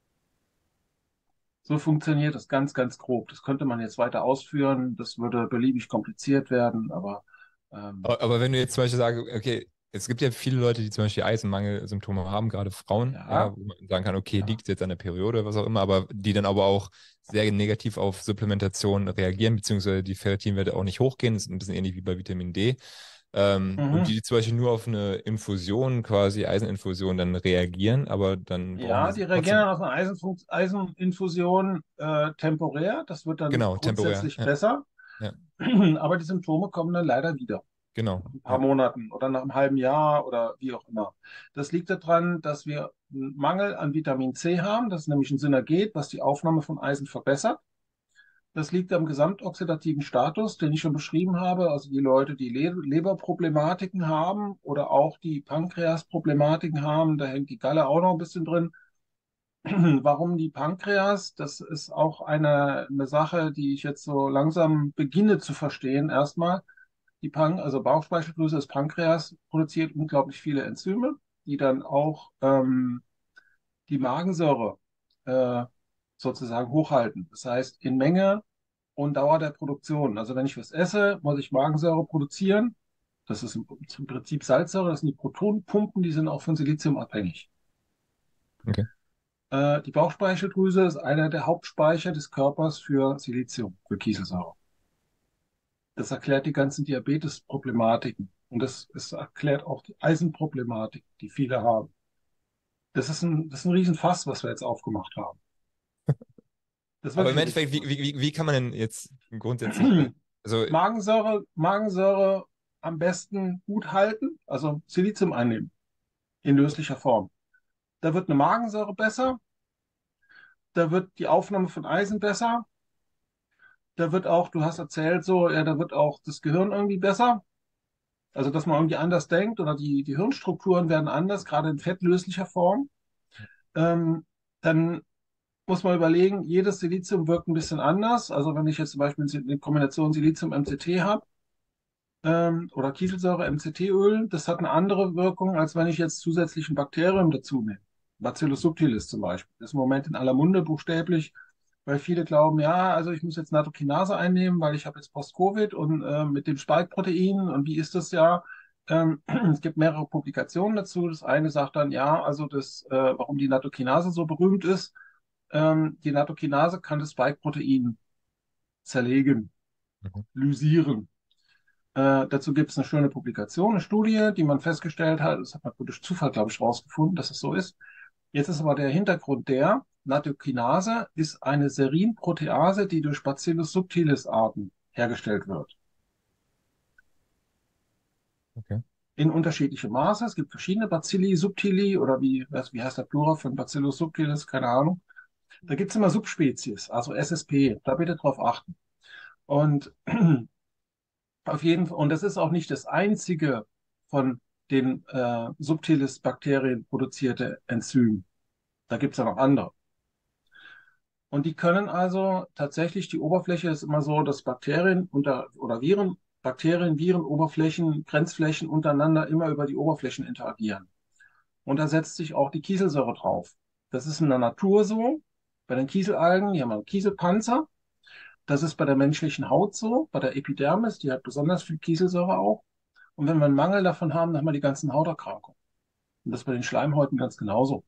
So funktioniert das ganz, ganz grob. Das könnte man jetzt weiter ausführen, das würde beliebig kompliziert werden, aber ähm, Aber, aber wenn du jetzt zum Beispiel sagst, okay, es gibt ja viele Leute, die zum Beispiel Eisenmangelsymptome haben, gerade Frauen, ja, ja, wo man sagen kann, okay, ja. liegt es jetzt an der Periode, was auch immer, aber die dann aber auch sehr negativ auf Supplementation reagieren, beziehungsweise die Ferritinwerte auch nicht hochgehen, das ist ein bisschen ähnlich wie bei Vitamin D. Ähm, und Mhm. die, die zum Beispiel nur auf eine Infusion, quasi Eiseninfusion, dann reagieren, aber dann brauchen die Ja, die sich reagieren trotzdem, dann auf eine Eisenfun- Eiseninfusion äh, temporär. Das wird dann genau, temporär, grundsätzlich ja, besser, ja. aber die Symptome kommen dann leider wieder. Genau. ein paar Ja. Monaten oder nach einem halben Jahr oder wie auch immer. Das liegt daran, dass wir einen Mangel an Vitamin C haben. Das ist nämlich ein Synerget, was die Aufnahme von Eisen verbessert. Das liegt am gesamtoxidativen Status, den ich schon beschrieben habe. Also die Leute, die Le Leberproblematiken haben oder auch die Pankreasproblematiken haben, da hängt die Galle auch noch ein bisschen drin. Warum die Pankreas? Das ist auch eine, eine Sache, die ich jetzt so langsam beginne zu verstehen. Erstmal, die Pan also Bauchspeicheldrüse des Pankreas produziert unglaublich viele Enzyme, die dann auch ähm, die Magensäure äh, sozusagen hochhalten. Das heißt, in Menge und Dauer der Produktion. Also wenn ich was esse, muss ich Magensäure produzieren. Das ist im, im Prinzip Salzsäure, das sind die Protonpumpen, die sind auch von Silizium abhängig. Okay. Äh, die Bauchspeicheldrüse ist einer der Hauptspeicher des Körpers für Silizium, für Kieselsäure. Das erklärt die ganzen Diabetesproblematiken und das, das erklärt auch die Eisenproblematik, die viele haben. Das ist ein, das ist ein Riesenfass, was wir jetzt aufgemacht haben. Das ist Aber wirklich im ein Endeffekt, wie, Riesenfass. wie, wie wie kann man denn jetzt grundsätzlich, also, Magensäure, Magensäure am besten gut halten, also Silizium einnehmen in löslicher Form. Da wird eine Magensäure besser, da wird die Aufnahme von Eisen besser, da wird auch, du hast erzählt so, ja, da wird auch das Gehirn irgendwie besser. Also, dass man irgendwie anders denkt oder die, die Hirnstrukturen werden anders, gerade in fettlöslicher Form. Ähm, Dann muss man überlegen, jedes Silizium wirkt ein bisschen anders. Also, wenn ich jetzt zum Beispiel eine Kombination Silizium-M C T habe, ähm, oder Kieselsäure-M C T-Öl, das hat eine andere Wirkung, als wenn ich jetzt zusätzlich ein Bakterium dazu nehme. Bacillus subtilis zum Beispiel. Das ist im Moment in aller Munde buchstäblich, weil viele glauben, ja, also ich muss jetzt Nattokinase einnehmen, weil ich habe jetzt Post-Covid und äh, mit dem Spike-Protein und wie ist das ja? Ähm, es gibt mehrere Publikationen dazu. Das eine sagt dann, ja, also das, äh, warum die Nattokinase so berühmt ist. Ähm, die Nattokinase kann das Spike-Protein zerlegen, mhm, lysieren. Äh, dazu gibt es eine schöne Publikation, eine Studie, die man festgestellt hat, das hat man durch Zufall, glaube ich, rausgefunden, dass es so ist. Jetzt ist aber der Hintergrund der, Nattokinase ist eine Serinprotease, die durch Bacillus subtilis Arten hergestellt wird. okay. In unterschiedlichem Maße. Es gibt verschiedene Bacilli subtili oder wie, was, wie heißt der Plural von Bacillus subtilis? Keine Ahnung. Da gibt es immer Subspezies, also S S P. Da bitte drauf achten. Und auf jeden Fall, und das ist auch nicht das einzige von den äh, Subtilis-Bakterien produzierte Enzym. Da gibt es ja noch andere. Und die können also tatsächlich, die Oberfläche ist immer so, dass Bakterien unter, oder Viren, Bakterien, Viren, Oberflächen, Grenzflächen untereinander immer über die Oberflächen interagieren. Und da setzt sich auch die Kieselsäure drauf. Das ist in der Natur so. Bei den Kieselalgen, die haben einen Kieselpanzer. Das ist bei der menschlichen Haut so, bei der Epidermis, die hat besonders viel Kieselsäure auch. Und wenn wir einen Mangel davon haben, dann haben wir die ganzen Hauterkrankungen. Und das bei den Schleimhäuten ganz genauso.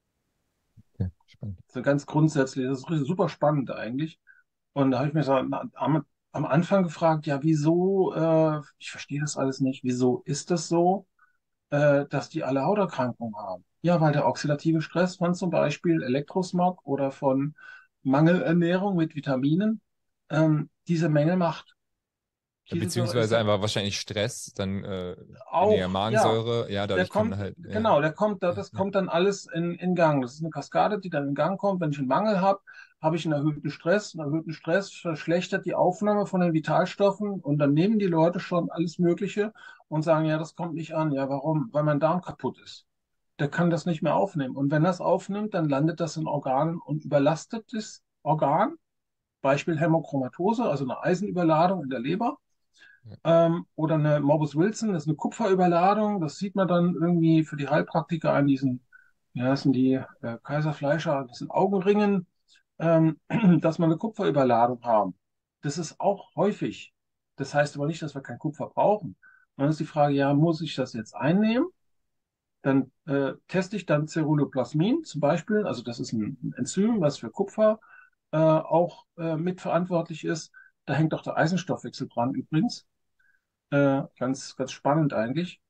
Okay, spannend. Das ist ganz grundsätzlich, das ist super spannend eigentlich. Und da habe ich mir so am, am Anfang gefragt, ja, wieso, äh, ich verstehe das alles nicht, wieso ist das so, äh, dass die alle Hauterkrankungen haben? Ja, weil der oxidative Stress von zum Beispiel Elektrosmog oder von Mangelernährung mit Vitaminen ähm, diese Mängel macht. Ja, Kieselsäure ist beziehungsweise dann einfach wahrscheinlich Stress, dann äh, weniger auch, ja, Magensäure, ja, der dadurch kommen kommt, halt, ja, genau, der kommt, da- ja, das ja, kommt dann alles in, in Gang. Das ist eine Kaskade, die dann in Gang kommt. Wenn ich einen Mangel habe, habe ich einen erhöhten Stress. Einen erhöhten Stress verschlechtert die Aufnahme von den Vitalstoffen und dann nehmen die Leute schon alles Mögliche und sagen, ja, das kommt nicht an. Ja, warum? Weil mein Darm kaputt ist. Der kann das nicht mehr aufnehmen. Und wenn das aufnimmt, dann landet das in Organen und überlastet das Organ. Beispiel Hämochromatose, also eine Eisenüberladung in der Leber. ja. Ähm, oder eine Morbus Wilson, das ist eine Kupferüberladung. Das sieht man dann irgendwie für die Heilpraktiker an diesen, wie heißen die, äh, Kaiserfleischer, diesen Augenringen, ähm, dass wir eine Kupferüberladung haben. Das ist auch häufig. Das heißt aber nicht, dass wir kein Kupfer brauchen. Und dann ist die Frage, ja, muss ich das jetzt einnehmen? Dann äh, teste ich dann Ceruloplasmin zum Beispiel. Also das ist ein, ein Enzym, was für Kupfer äh, auch äh, mitverantwortlich ist. Da hängt auch der Eisenstoffwechsel dran übrigens. Äh, ganz, ganz spannend eigentlich.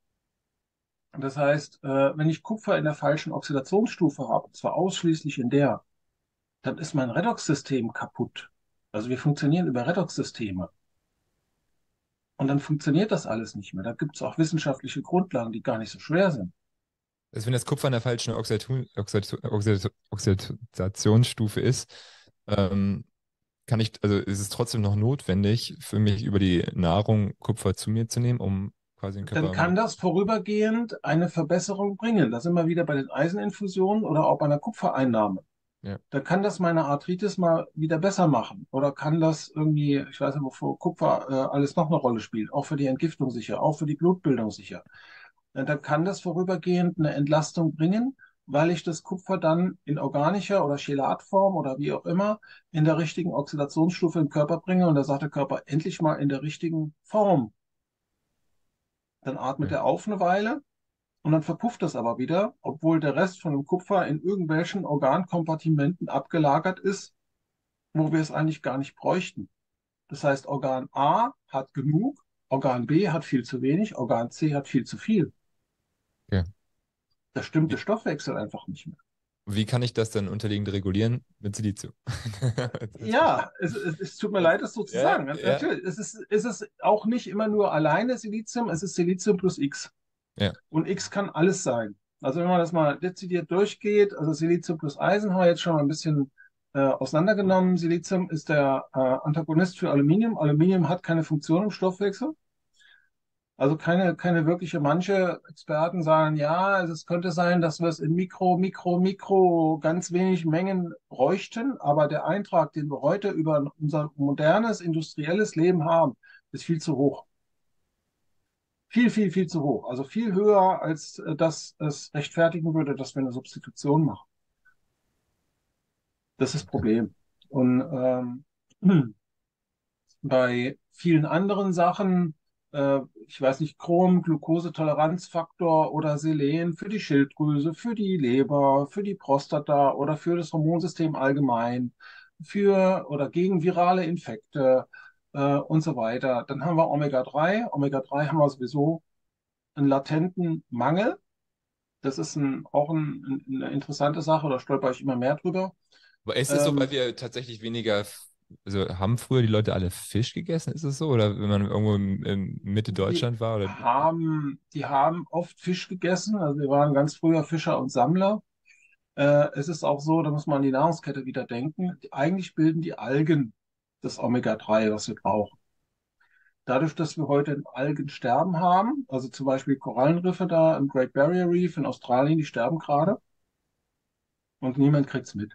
Das heißt, äh, wenn ich Kupfer in der falschen Oxidationsstufe habe, und zwar ausschließlich in der, dann ist mein Redoxsystem kaputt. Also wir funktionieren über Redoxsysteme. Und dann funktioniert das alles nicht mehr. Da gibt es auch wissenschaftliche Grundlagen, die gar nicht so schwer sind. Also wenn das Kupfer in der falschen Oxidatu- Oxidatu- Oxidatu- Oxidationsstufe ist, ähm, kann ich, also ist es trotzdem noch notwendig für mich über die Nahrung Kupfer zu mir zu nehmen, um quasi den Dann Körper kann mit, das vorübergehend eine Verbesserung bringen. Da sind wir wieder bei den Eiseninfusionen oder auch bei einer Kupfereinnahme. ja, Da kann das meine Arthritis mal wieder besser machen. Oder kann das irgendwie, ich weiß nicht, wofür Kupfer äh, alles noch eine Rolle spielt, auch für die Entgiftung sicher, auch für die Blutbildung sicher. Äh, Da kann das vorübergehend eine Entlastung bringen, weil ich das Kupfer dann in organischer oder Chelatform oder wie auch immer in der richtigen Oxidationsstufe im Körper bringe und da sagt der Körper endlich mal in der richtigen Form. Dann atmet ja, er auf eine Weile und dann verpufft das aber wieder, obwohl der Rest von dem Kupfer in irgendwelchen Organkompartimenten abgelagert ist, wo wir es eigentlich gar nicht bräuchten. Das heißt, Organ A hat genug, Organ B hat viel zu wenig, Organ C hat viel zu viel. okay. Da stimmt der Wie, Stoffwechsel einfach nicht mehr. wie kann ich das dann unterliegend regulieren? Mit Silizium. Als Beispiel. Ja, es, es, es tut mir Das, leid, das so zu ja, sagen. ja, Natürlich, es ist, es ist auch nicht immer nur alleine Silizium, es ist Silizium plus X. ja, Und X kann alles sein. Also wenn man das mal dezidiert durchgeht, also Silizium plus Eisen haben wir jetzt schon mal ein bisschen äh, auseinandergenommen. Silizium ist der äh, Antagonist für Aluminium. Aluminium hat keine Funktion im Stoffwechsel. Also keine, keine wirkliche. Manche Experten sagen, ja, also es könnte sein, dass wir es in Mikro, Mikro, Mikro ganz wenig Mengen bräuchten. Aber der Eintrag, den wir heute über unser modernes industrielles Leben haben, ist viel zu hoch. Viel, viel, viel zu hoch. Also viel höher, als äh, dass es rechtfertigen würde, dass wir eine Substitution machen. Das ist das okay. Problem. Und ähm, bei vielen anderen Sachen, äh, ich weiß nicht, Chrom, Glukosetoleranzfaktor oder Selen für die Schilddrüse, für die Leber, für die Prostata oder für das Hormonsystem allgemein, für oder gegen virale Infekte äh, und so weiter. Dann haben wir Omega drei. Omega drei haben wir sowieso einen latenten Mangel. Das ist ein, auch ein, eine interessante Sache, da stolper ich immer mehr drüber. Aber ist es so, weil Ähm, wir tatsächlich weniger, also haben früher die Leute alle Fisch gegessen? Ist es so? Oder wenn man irgendwo in, in Mitte die Deutschland war? Oder, haben, die haben oft Fisch gegessen, also wir waren ganz früher Fischer und Sammler. Äh, es ist auch so, da muss man an die Nahrungskette wieder denken. Eigentlich bilden die Algen das Omega drei, was wir brauchen. Dadurch, dass wir heute ein Algensterben haben, also zum Beispiel Korallenriffe da im Great Barrier Reef in Australien, die sterben gerade und niemand kriegt's mit.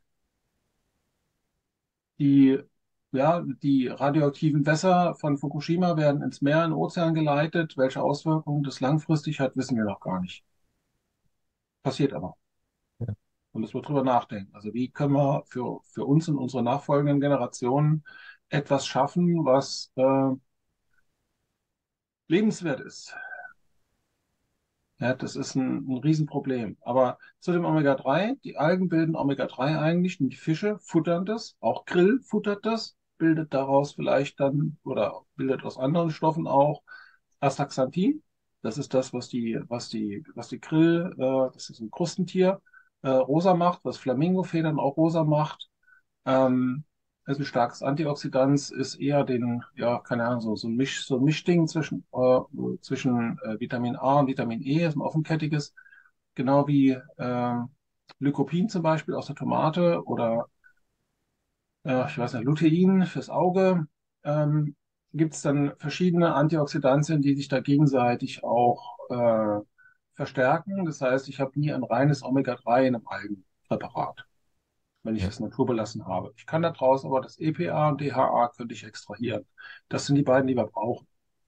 Die, ja, die radioaktiven Wässer von Fukushima werden ins Meer, in den Ozean geleitet. Welche Auswirkungen das langfristig hat, wissen wir noch gar nicht. Passiert aber. ja, Da müssen wir drüber nachdenken. Also wie können wir für, für uns und unsere nachfolgenden Generationen etwas schaffen, was äh, lebenswert ist? Ja, das ist ein, ein Riesenproblem. Aber zu dem Omega drei, die Algen bilden Omega drei eigentlich und die Fische futtern das, auch Krill futtert das, bildet daraus vielleicht dann oder bildet aus anderen Stoffen auch Astaxanthin. Das ist das, was die, was die, was die Krill, äh, das ist ein Krustentier, äh, rosa macht, was Flamingofedern auch rosa macht. Ähm, ist ein starkes Antioxidant, ist eher den, ja, keine Ahnung, so, so ein Misch, so ein Mischding zwischen, äh, zwischen äh, Vitamin A und Vitamin E, ist ein offenkettiges, genau wie ähm, Lycopin zum Beispiel aus der Tomate oder äh, ich weiß nicht, Lutein fürs Auge. Ähm, Gibt es dann verschiedene Antioxidantien, die sich da gegenseitig auch äh, verstärken. Das heißt, ich habe nie ein reines Omega drei in einem Algenpräparat, wenn ich ja. es naturbelassen habe. Ich kann da draußen aber das E P A und D H A könnte ich extrahieren. Das sind die beiden, die wir brauchen.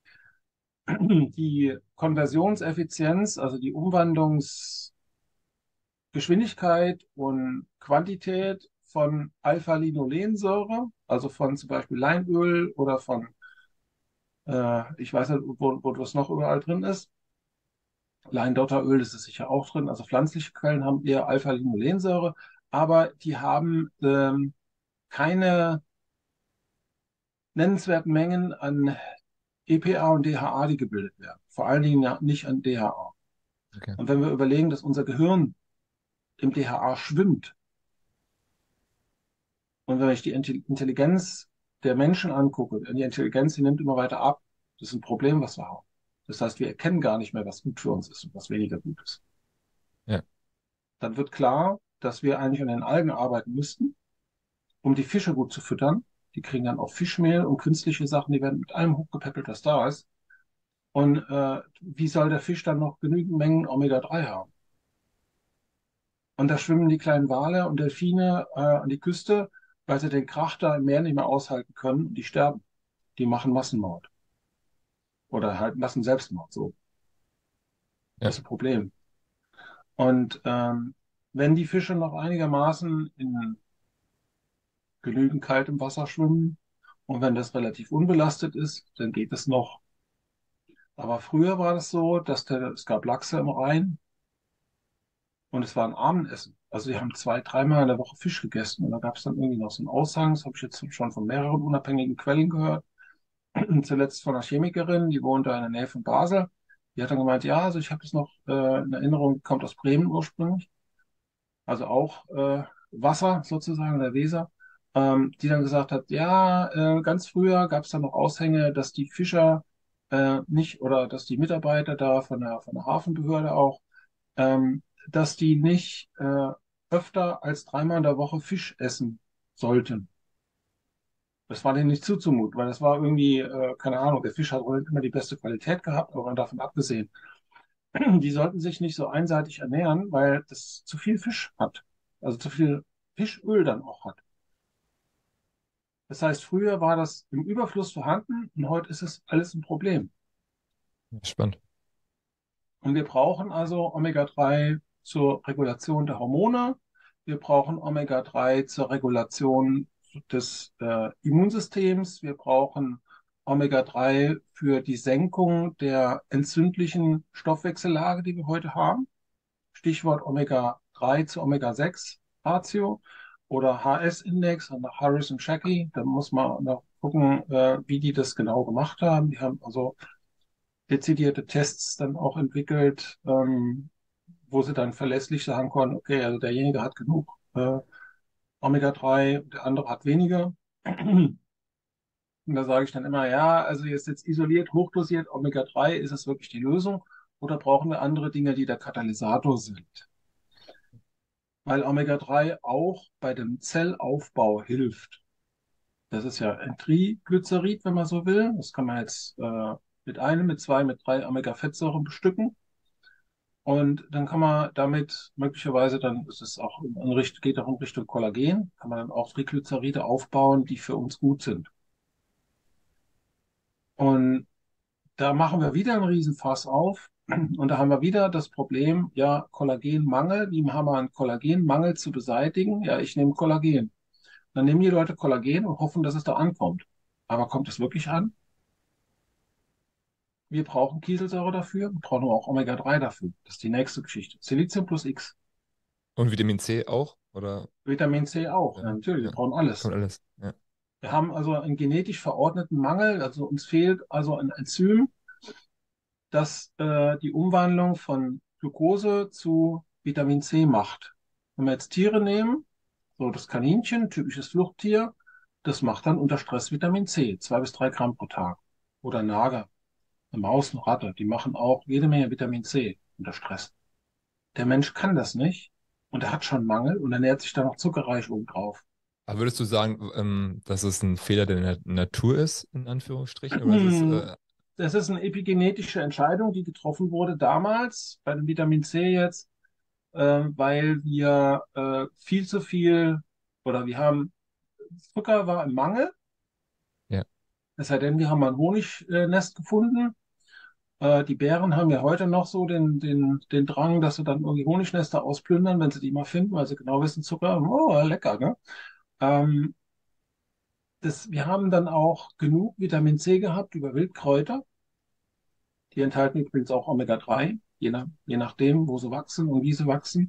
Die Konversionseffizienz, also die Umwandlungsgeschwindigkeit und Quantität von Alpha-Linolensäure, also von zum Beispiel Leinöl oder von, äh, ich weiß nicht, wo, wo das noch überall drin ist. Leindotteröl ist es sicher auch drin. Also pflanzliche Quellen haben eher Alpha-Linolensäure, aber die haben ähm, keine nennenswerten Mengen an E P A und D H A, die gebildet werden. Vor allen Dingen ja nicht an D H A. Okay. Und wenn wir überlegen, dass unser Gehirn im D H A schwimmt und wenn ich die Intelligenz der Menschen angucke, die Intelligenz, die nimmt immer weiter ab. Das ist ein Problem, was wir haben. Das heißt, wir erkennen gar nicht mehr, was gut für uns ist und was weniger gut ist. Ja. Dann wird klar, dass wir eigentlich an den Algen arbeiten müssten, um die Fische gut zu füttern. Die kriegen dann auch Fischmehl und künstliche Sachen, die werden mit allem hochgepäppelt, was da ist. Und äh, wie soll der Fisch dann noch genügend Mengen Omega drei haben? Und da schwimmen die kleinen Wale und Delfine äh, an die Küste, weil sie den Krach da im Meer nicht mehr aushalten können und die sterben. Die machen Massenmord oder halt Massenselbstmord. So, das Ja. ist ein Problem. Und ähm, wenn die Fische noch einigermaßen in genügend kaltem Wasser schwimmen und wenn das relativ unbelastet ist, dann geht es noch. Aber früher war das so, dass der, es gab Lachse im Rhein und es war ein Abendessen. Also die haben zwei, dreimal in der Woche Fisch gegessen und da gab es dann irgendwie noch so einen Aushang, das habe ich jetzt schon von mehreren unabhängigen Quellen gehört. Zuletzt von einer Chemikerin, die wohnt da in der Nähe von Basel. Die hat dann gemeint, ja, also ich habe das noch äh, in Erinnerung, kommt aus Bremen ursprünglich, also auch äh, Wasser sozusagen, der Weser, ähm, die dann gesagt hat, ja, äh, ganz früher gab es da noch Aushänge, dass die Fischer äh, nicht oder dass die Mitarbeiter da von der, von der Hafenbehörde auch, ähm, dass die nicht äh, öfter als dreimal in der Woche Fisch essen sollten. Das war denen nicht zuzumuten, weil das war irgendwie, äh, keine Ahnung, der Fisch hat wohl nicht immer die beste Qualität gehabt, aber davon abgesehen, die sollten sich nicht so einseitig ernähren, weil das zu viel Fisch hat. Also zu viel Fischöl dann auch hat. Das heißt, früher war das im Überfluss vorhanden und heute ist es alles ein Problem. Spannend. Und wir brauchen also Omega drei zur Regulation der Hormone. Wir brauchen Omega drei zur Regulation des äh, Immunsystems. Wir brauchen Omega drei für die Senkung der entzündlichen Stoffwechsellage, die wir heute haben. Stichwort Omega drei zu Omega sechs Ratio oder H S-Index nach Harris und Shakey. Da muss man noch gucken, äh, wie die das genau gemacht haben. Die haben also dezidierte Tests dann auch entwickelt, ähm, wo sie dann verlässlich sagen konnten, okay, also derjenige hat genug äh, Omega drei, der andere hat weniger. Und da sage ich dann immer, ja, also jetzt, jetzt isoliert, hochdosiert Omega drei, ist es wirklich die Lösung oder brauchen wir andere Dinge, die der Katalysator sind? Weil Omega drei auch bei dem Zellaufbau hilft. Das ist ja ein Triglycerid, wenn man so will. Das kann man jetzt äh, mit einem, mit zwei, mit drei Omega-Fettsäuren bestücken. Und dann kann man damit möglicherweise, dann ist es auch in Richtung, geht auch in Richtung Kollagen, kann man dann auch Triglyceride aufbauen, die für uns gut sind. Und da machen wir wieder einen Riesenfass auf. Und da haben wir wieder das Problem, ja, Kollagenmangel. Wie haben wir einen Kollagenmangel zu beseitigen? Ja, ich nehme Kollagen. Dann nehmen die Leute Kollagen und hoffen, dass es da ankommt. Aber kommt es wirklich an? Wir brauchen Kieselsäure dafür, wir brauchen aber auch Omega drei dafür. Das ist die nächste Geschichte. Silizium plus X. Und Vitamin C auch? Oder? Vitamin C auch. Ja, Ja, natürlich, wir ja. brauchen alles. Kommt alles. Ja. Wir haben also einen genetisch verordneten Mangel, also uns fehlt also ein Enzym, das äh, die Umwandlung von Glucose zu Vitamin C macht. Wenn wir jetzt Tiere nehmen, so das Kaninchen, typisches Fluchttier, das macht dann unter Stress Vitamin C, zwei bis drei Gramm pro Tag. Oder Nager, eine Maus, eine Ratte, die machen auch jede Menge Vitamin C unter Stress. Der Mensch kann das nicht und er hat schon Mangel und ernährt sich dann noch zuckerreich obendrauf. Aber würdest du sagen, ähm, dass es ein Fehler der Na Natur ist, in Anführungsstrichen? Oder ist es, äh, Das ist eine epigenetische Entscheidung, die getroffen wurde damals bei dem Vitamin C jetzt, äh, weil wir äh, viel zu viel oder wir haben Zucker war im Mangel, ja, es sei denn, wir haben mal ein Honignest gefunden. Äh, die Bären haben ja heute noch so den, den, den Drang, dass sie dann irgendwie Honignester ausplündern, wenn sie die mal finden, weil sie genau wissen, Zucker, oh, lecker, ne? Ähm, das, wir haben dann auch genug Vitamin C gehabt über Wildkräuter. Die enthalten übrigens auch Omega drei, je nach, je nachdem, wo sie wachsen und wie sie wachsen.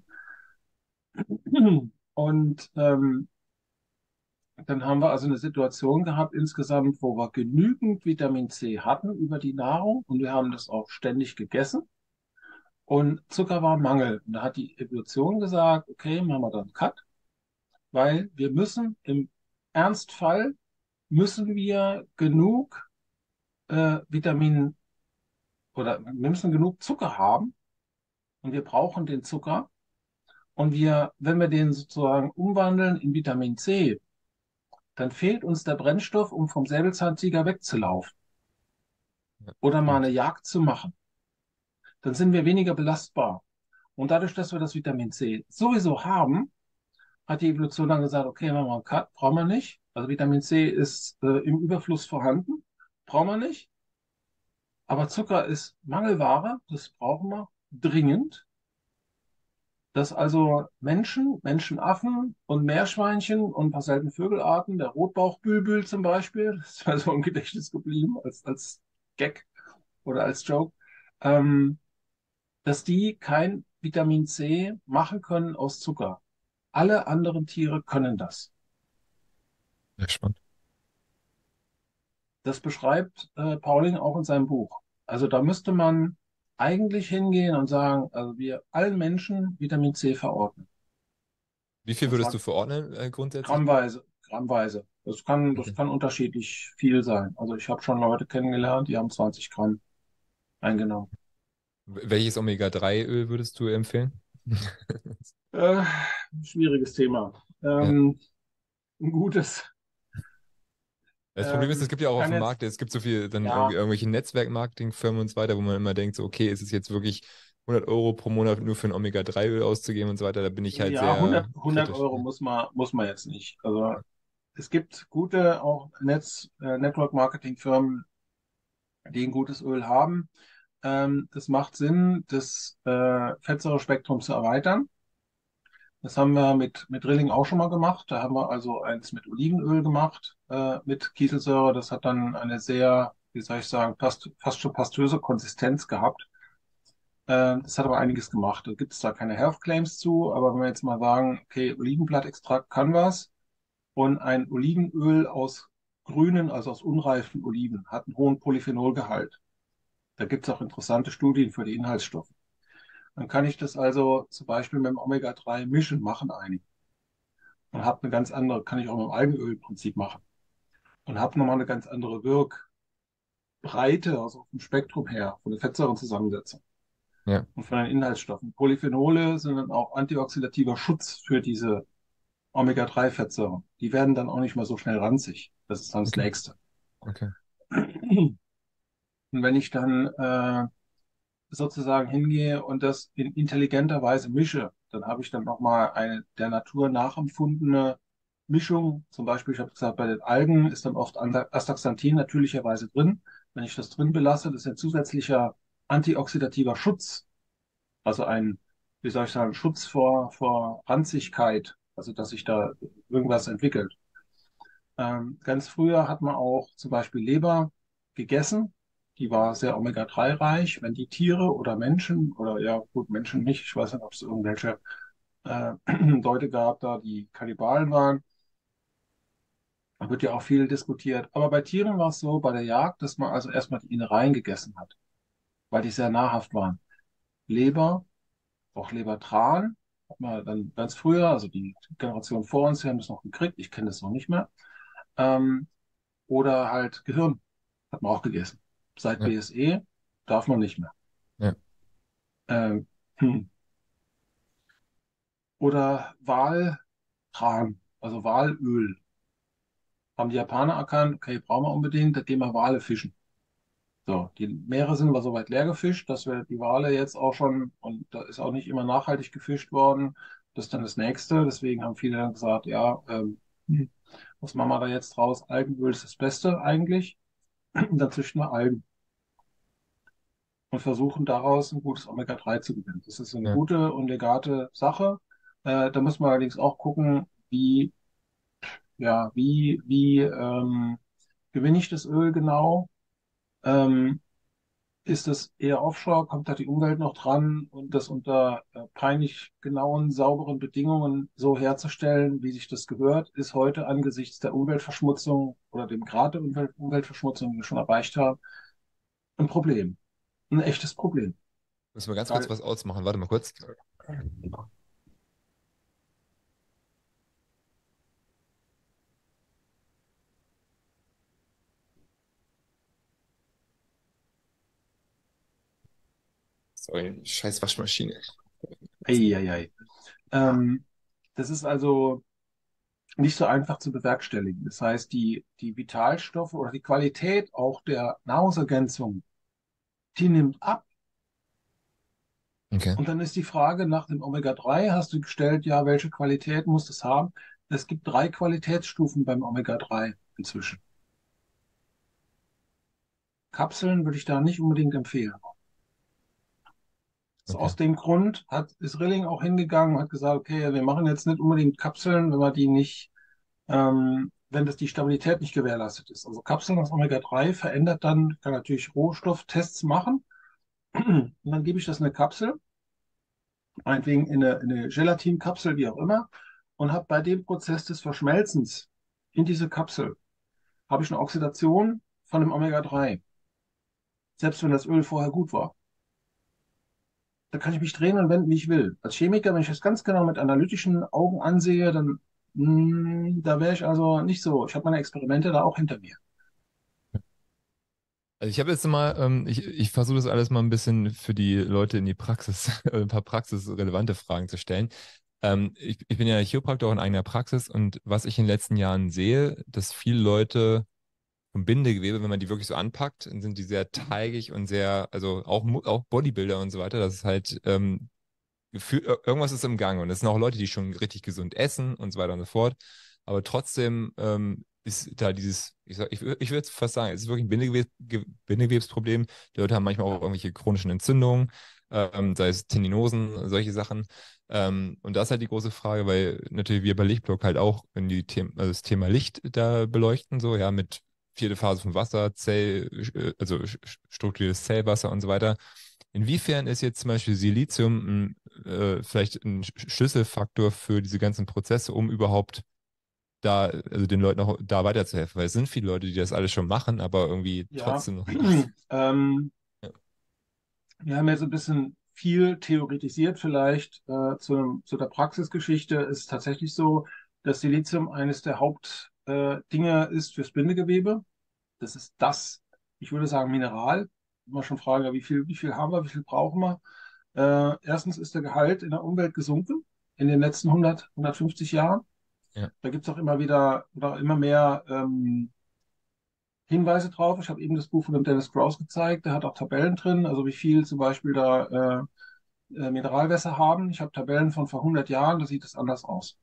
Und ähm, dann haben wir also eine Situation gehabt insgesamt, wo wir genügend Vitamin C hatten über die Nahrung und wir haben das auch ständig gegessen. Und Zucker war Mangel. Und da hat die Evolution gesagt, okay, machen wir dann einen Cut, weil wir müssen im Ernstfall, müssen wir genug äh, Vitamin oder wir müssen genug Zucker haben und wir brauchen den Zucker. Und wir, wenn wir den sozusagen umwandeln in Vitamin C, dann fehlt uns der Brennstoff, um vom Säbelzahntiger wegzulaufen Ja, oder mal eine stimmt. Jagd zu machen. Dann sind wir weniger belastbar. Und dadurch, dass wir das Vitamin C sowieso haben, hat die Evolution dann gesagt, okay, machen wir einen Cut, brauchen wir nicht. Also Vitamin C ist äh, im Überfluss vorhanden, brauchen wir nicht. Aber Zucker ist Mangelware, das brauchen wir dringend. Dass also Menschen, Menschenaffen und Meerschweinchen und ein paar seltene Vögelarten, der Rotbauchbülbül zum Beispiel, das ist also im Gedächtnis geblieben als, als Gag oder als Joke, ähm, dass die kein Vitamin C machen können aus Zucker. Alle anderen Tiere können das. Ja, spannend. Das beschreibt äh, Pauling auch in seinem Buch. Also da müsste man eigentlich hingehen und sagen, also wir allen Menschen Vitamin C verordnen. Wie viel Und würdest zwar du verordnen, äh, grundsätzlich? grammweise, grammweise. Das kann, das Okay. kann unterschiedlich viel sein. Also ich habe schon Leute kennengelernt, die haben zwanzig Gramm eingenommen. W- Welches Omega drei Öl würdest du empfehlen? Äh, Schwieriges Thema. Ja. Ähm, ein gutes. Das Problem ist, es Ähm, gibt ja ich auch auf kann dem jetzt, Markt, es gibt so viel, dann irgendwie ja, irgendwelche Netzwerkmarketingfirmen und so weiter, wo man immer denkt, so, okay, ist es jetzt wirklich hundert Euro pro Monat nur für ein Omega drei Öl auszugeben und so weiter, da bin ich halt ja, sehr hundert, hundert kritisch. Euro muss man, muss man jetzt nicht. Also es gibt gute auch Netz, äh, Network Marketing Firmen, die ein gutes Öl haben. Ähm, es macht Sinn, das äh, Fettsäurespektrum zu erweitern. Das haben wir mit, mit Drilling auch schon mal gemacht. Da haben wir also eins mit Olivenöl gemacht, äh, mit Kieselsäure. Das hat dann eine sehr, wie soll ich sagen, fast, fast schon pastöse Konsistenz gehabt. Äh, das hat aber einiges gemacht. Da gibt es da keine Health Claims zu, aber wenn wir jetzt mal sagen, okay, Olivenblattextrakt kann was und ein Olivenöl aus grünen, also aus unreifen Oliven, hat einen hohen Polyphenolgehalt. Da gibt es auch interessante Studien für die Inhaltsstoffe. Dann kann ich das also zum Beispiel mit dem Omega drei mischen, machen einige. Und habe eine ganz andere, kann ich auch mit dem Algenölprinzip machen. Und habe nochmal eine ganz andere Wirkbreite, also vom Spektrum her, von der Fettsäurenzusammensetzung Ja, und von den Inhaltsstoffen. Polyphenole sind dann auch antioxidativer Schutz für diese Omega drei Fettsäuren. Die werden dann auch nicht mehr so schnell ranzig. Das ist dann das okay, Nächste. okay. Und wenn ich dann äh, sozusagen hingehe und das in intelligenter Weise mische, dann habe ich dann nochmal eine der Natur nachempfundene Mischung. Zum Beispiel, ich habe gesagt, bei den Algen ist dann oft Astaxanthin natürlicherweise drin. Wenn ich das drin belasse, das ist ein zusätzlicher antioxidativer Schutz, also ein, wie soll ich sagen, Schutz vor, vor Ranzigkeit, also dass sich da irgendwas entwickelt. Ähm, ganz früher hat man auch zum Beispiel Leber gegessen. Die war sehr Omega drei reich. Wenn die Tiere oder Menschen oder ja gut, Menschen nicht, ich weiß nicht, ob es irgendwelche äh, Leute gab da, die Kannibalen waren, da wird ja auch viel diskutiert. Aber bei Tieren war es so, bei der Jagd, dass man also erstmal die Innereien gegessen hat, weil die sehr nahrhaft waren. Leber, auch Lebertran, hat man dann ganz früher, also die Generation vor uns, die haben das noch gekriegt, ich kenne das noch nicht mehr. Ähm, oder halt Gehirn. Hat man auch gegessen. Seit Ja, B S E darf man nicht mehr. ja, Ähm, hm. Oder Waltran, also Walöl. Haben die Japaner erkannt, okay, brauchen wir unbedingt, da gehen wir Wale fischen. So, die Meere sind aber so weit leer gefischt, dass wir die Wale jetzt auch schon, und da ist auch nicht immer nachhaltig gefischt worden, das ist dann das Nächste. Deswegen haben viele dann gesagt, ja, ähm, hm, was machen wir da jetzt draus? Algenöl ist das Beste eigentlich. Dann züchten wir Algen und versuchen daraus ein gutes Omega drei zu gewinnen. Das ist eine ja. gute und legate Sache. Äh, da muss man allerdings auch gucken, wie, ja, wie, wie ähm, gewinne ich das Öl genau? Ähm, ist es eher offshore? Kommt da die Umwelt noch dran? Und das unter äh, peinlich genauen, sauberen Bedingungen so herzustellen, wie sich das gehört, ist heute angesichts der Umweltverschmutzung oder dem Grad der Umwelt Umweltverschmutzung, die wir schon erreicht haben, ein Problem. Ein echtes Problem. Müssen wir ganz kurz Weil was ausmachen. Warte mal kurz. Sorry, scheiß Waschmaschine. Eieiei. Ähm, Das ist also nicht so einfach zu bewerkstelligen. Das heißt, die, die Vitalstoffe oder die Qualität auch der Nahrungsergänzung, die nimmt ab. Okay. Und dann ist die Frage nach dem Omega drei, hast du gestellt, ja, welche Qualität muss es haben? Es gibt drei Qualitätsstufen beim Omega drei inzwischen. Kapseln würde ich da nicht unbedingt empfehlen. So Okay. aus dem Grund hat, ist Rilling auch hingegangen und hat gesagt, okay, wir machen jetzt nicht unbedingt Kapseln, wenn wir die nicht, ähm, wenn das die Stabilität nicht gewährleistet ist. Also Kapseln aus Omega drei verändert dann, kann natürlich Rohstofftests machen. Und dann gebe ich das in eine Kapsel, meinetwegen in eine, in eine Gelatinkapsel, wie auch immer, und habe bei dem Prozess des Verschmelzens in diese Kapsel, habe ich eine Oxidation von dem Omega drei, selbst wenn das Öl vorher gut war. Da kann ich mich drehen und wenden, wie ich will. Als Chemiker, wenn ich das ganz genau mit analytischen Augen ansehe, dann, mh, da wäre ich also nicht so. Ich habe meine Experimente da auch hinter mir. Also ich habe jetzt mal, ähm, ich, ich versuche das alles mal ein bisschen für die Leute in die Praxis, ein paar praxisrelevante Fragen zu stellen. Ähm, ich, ich bin ja Chiropraktor auch in eigener Praxis und was ich in den letzten Jahren sehe, dass viele Leute vom Bindegewebe, wenn man die wirklich so anpackt, dann sind die sehr teigig und sehr, also auch, Mu- auch Bodybuilder und so weiter, das ist halt, ähm, Gefühl, ir- irgendwas ist im Gange und es sind auch Leute, die schon richtig gesund essen und so weiter und so fort. Aber trotzdem ähm, ist da dieses, ich sag, ich, wür- ich würde fast sagen, es ist wirklich ein Bindegewebs, Ge- Bindegewebsproblem. Die Leute haben manchmal auch irgendwelche chronischen Entzündungen, ähm, sei es Tendinosen, solche Sachen. Ähm, und da ist halt die große Frage, weil natürlich wir bei Lichtblock halt auch in die Themen, also das Thema Licht da beleuchten, so, ja, mit vierte Phase von Wasser, Zell, äh, also sch- strukturiertes Zellwasser und so weiter. Inwiefern ist jetzt zum Beispiel Silizium ein, äh, vielleicht ein Sch- Schlüsselfaktor für diese ganzen Prozesse, um überhaupt da, also den Leuten auch da weiterzuhelfen? Weil es sind viele Leute, die das alles schon machen, aber irgendwie Ja, trotzdem noch nicht. ähm, Ja. wir haben jetzt ein bisschen viel theoretisiert vielleicht äh, zu, zu der Praxisgeschichte. Es ist tatsächlich so, dass Silizium eines der Hauptdinge äh, Dinge ist fürs Bindegewebe. Das ist das, ich würde sagen, Mineral. Immer schon fragen, ja, wie viel, wie viel haben wir, wie viel brauchen wir? Äh, erstens ist der Gehalt in der Umwelt gesunken in den letzten hundert, hundertfünfzig Jahren. Ja. Da gibt es auch immer wieder oder immer mehr ähm, Hinweise drauf. Ich habe eben das Buch von dem Dennis Krauss gezeigt. Der hat auch Tabellen drin, also wie viel zum Beispiel da äh, äh, Mineralwässer haben. Ich habe Tabellen von vor hundert Jahren, da sieht es anders aus.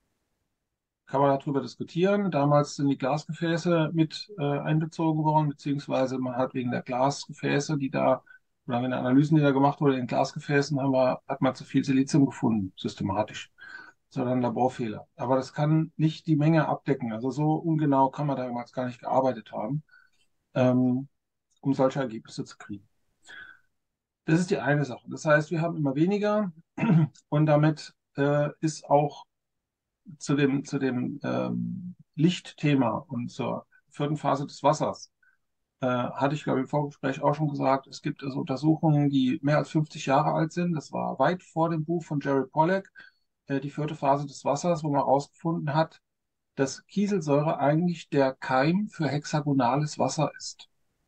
Kann man darüber diskutieren. Damals sind die Glasgefäße mit äh, einbezogen worden, beziehungsweise man hat wegen der Glasgefäße, die da, oder wegen der Analysen, die da gemacht wurden in Glasgefäßen, haben wir, hat man zu viel Silizium gefunden, systematisch. Sondern ein Laborfehler. Aber das kann nicht die Menge abdecken. Also so ungenau kann man damals gar nicht gearbeitet haben, ähm, um solche Ergebnisse zu kriegen. Das ist die eine Sache. Das heißt, wir haben immer weniger und damit äh, ist auch zu dem, zu dem ähm, Lichtthema und zur vierten Phase des Wassers, äh, hatte ich, glaube ich, im Vorgespräch auch schon gesagt, es gibt also Untersuchungen, die mehr als fünfzig Jahre alt sind. Das war weit vor dem Buch von Jerry Pollack, äh, die vierte Phase des Wassers, wo man herausgefunden hat, dass Kieselsäure eigentlich der Keim für hexagonales Wasser ist.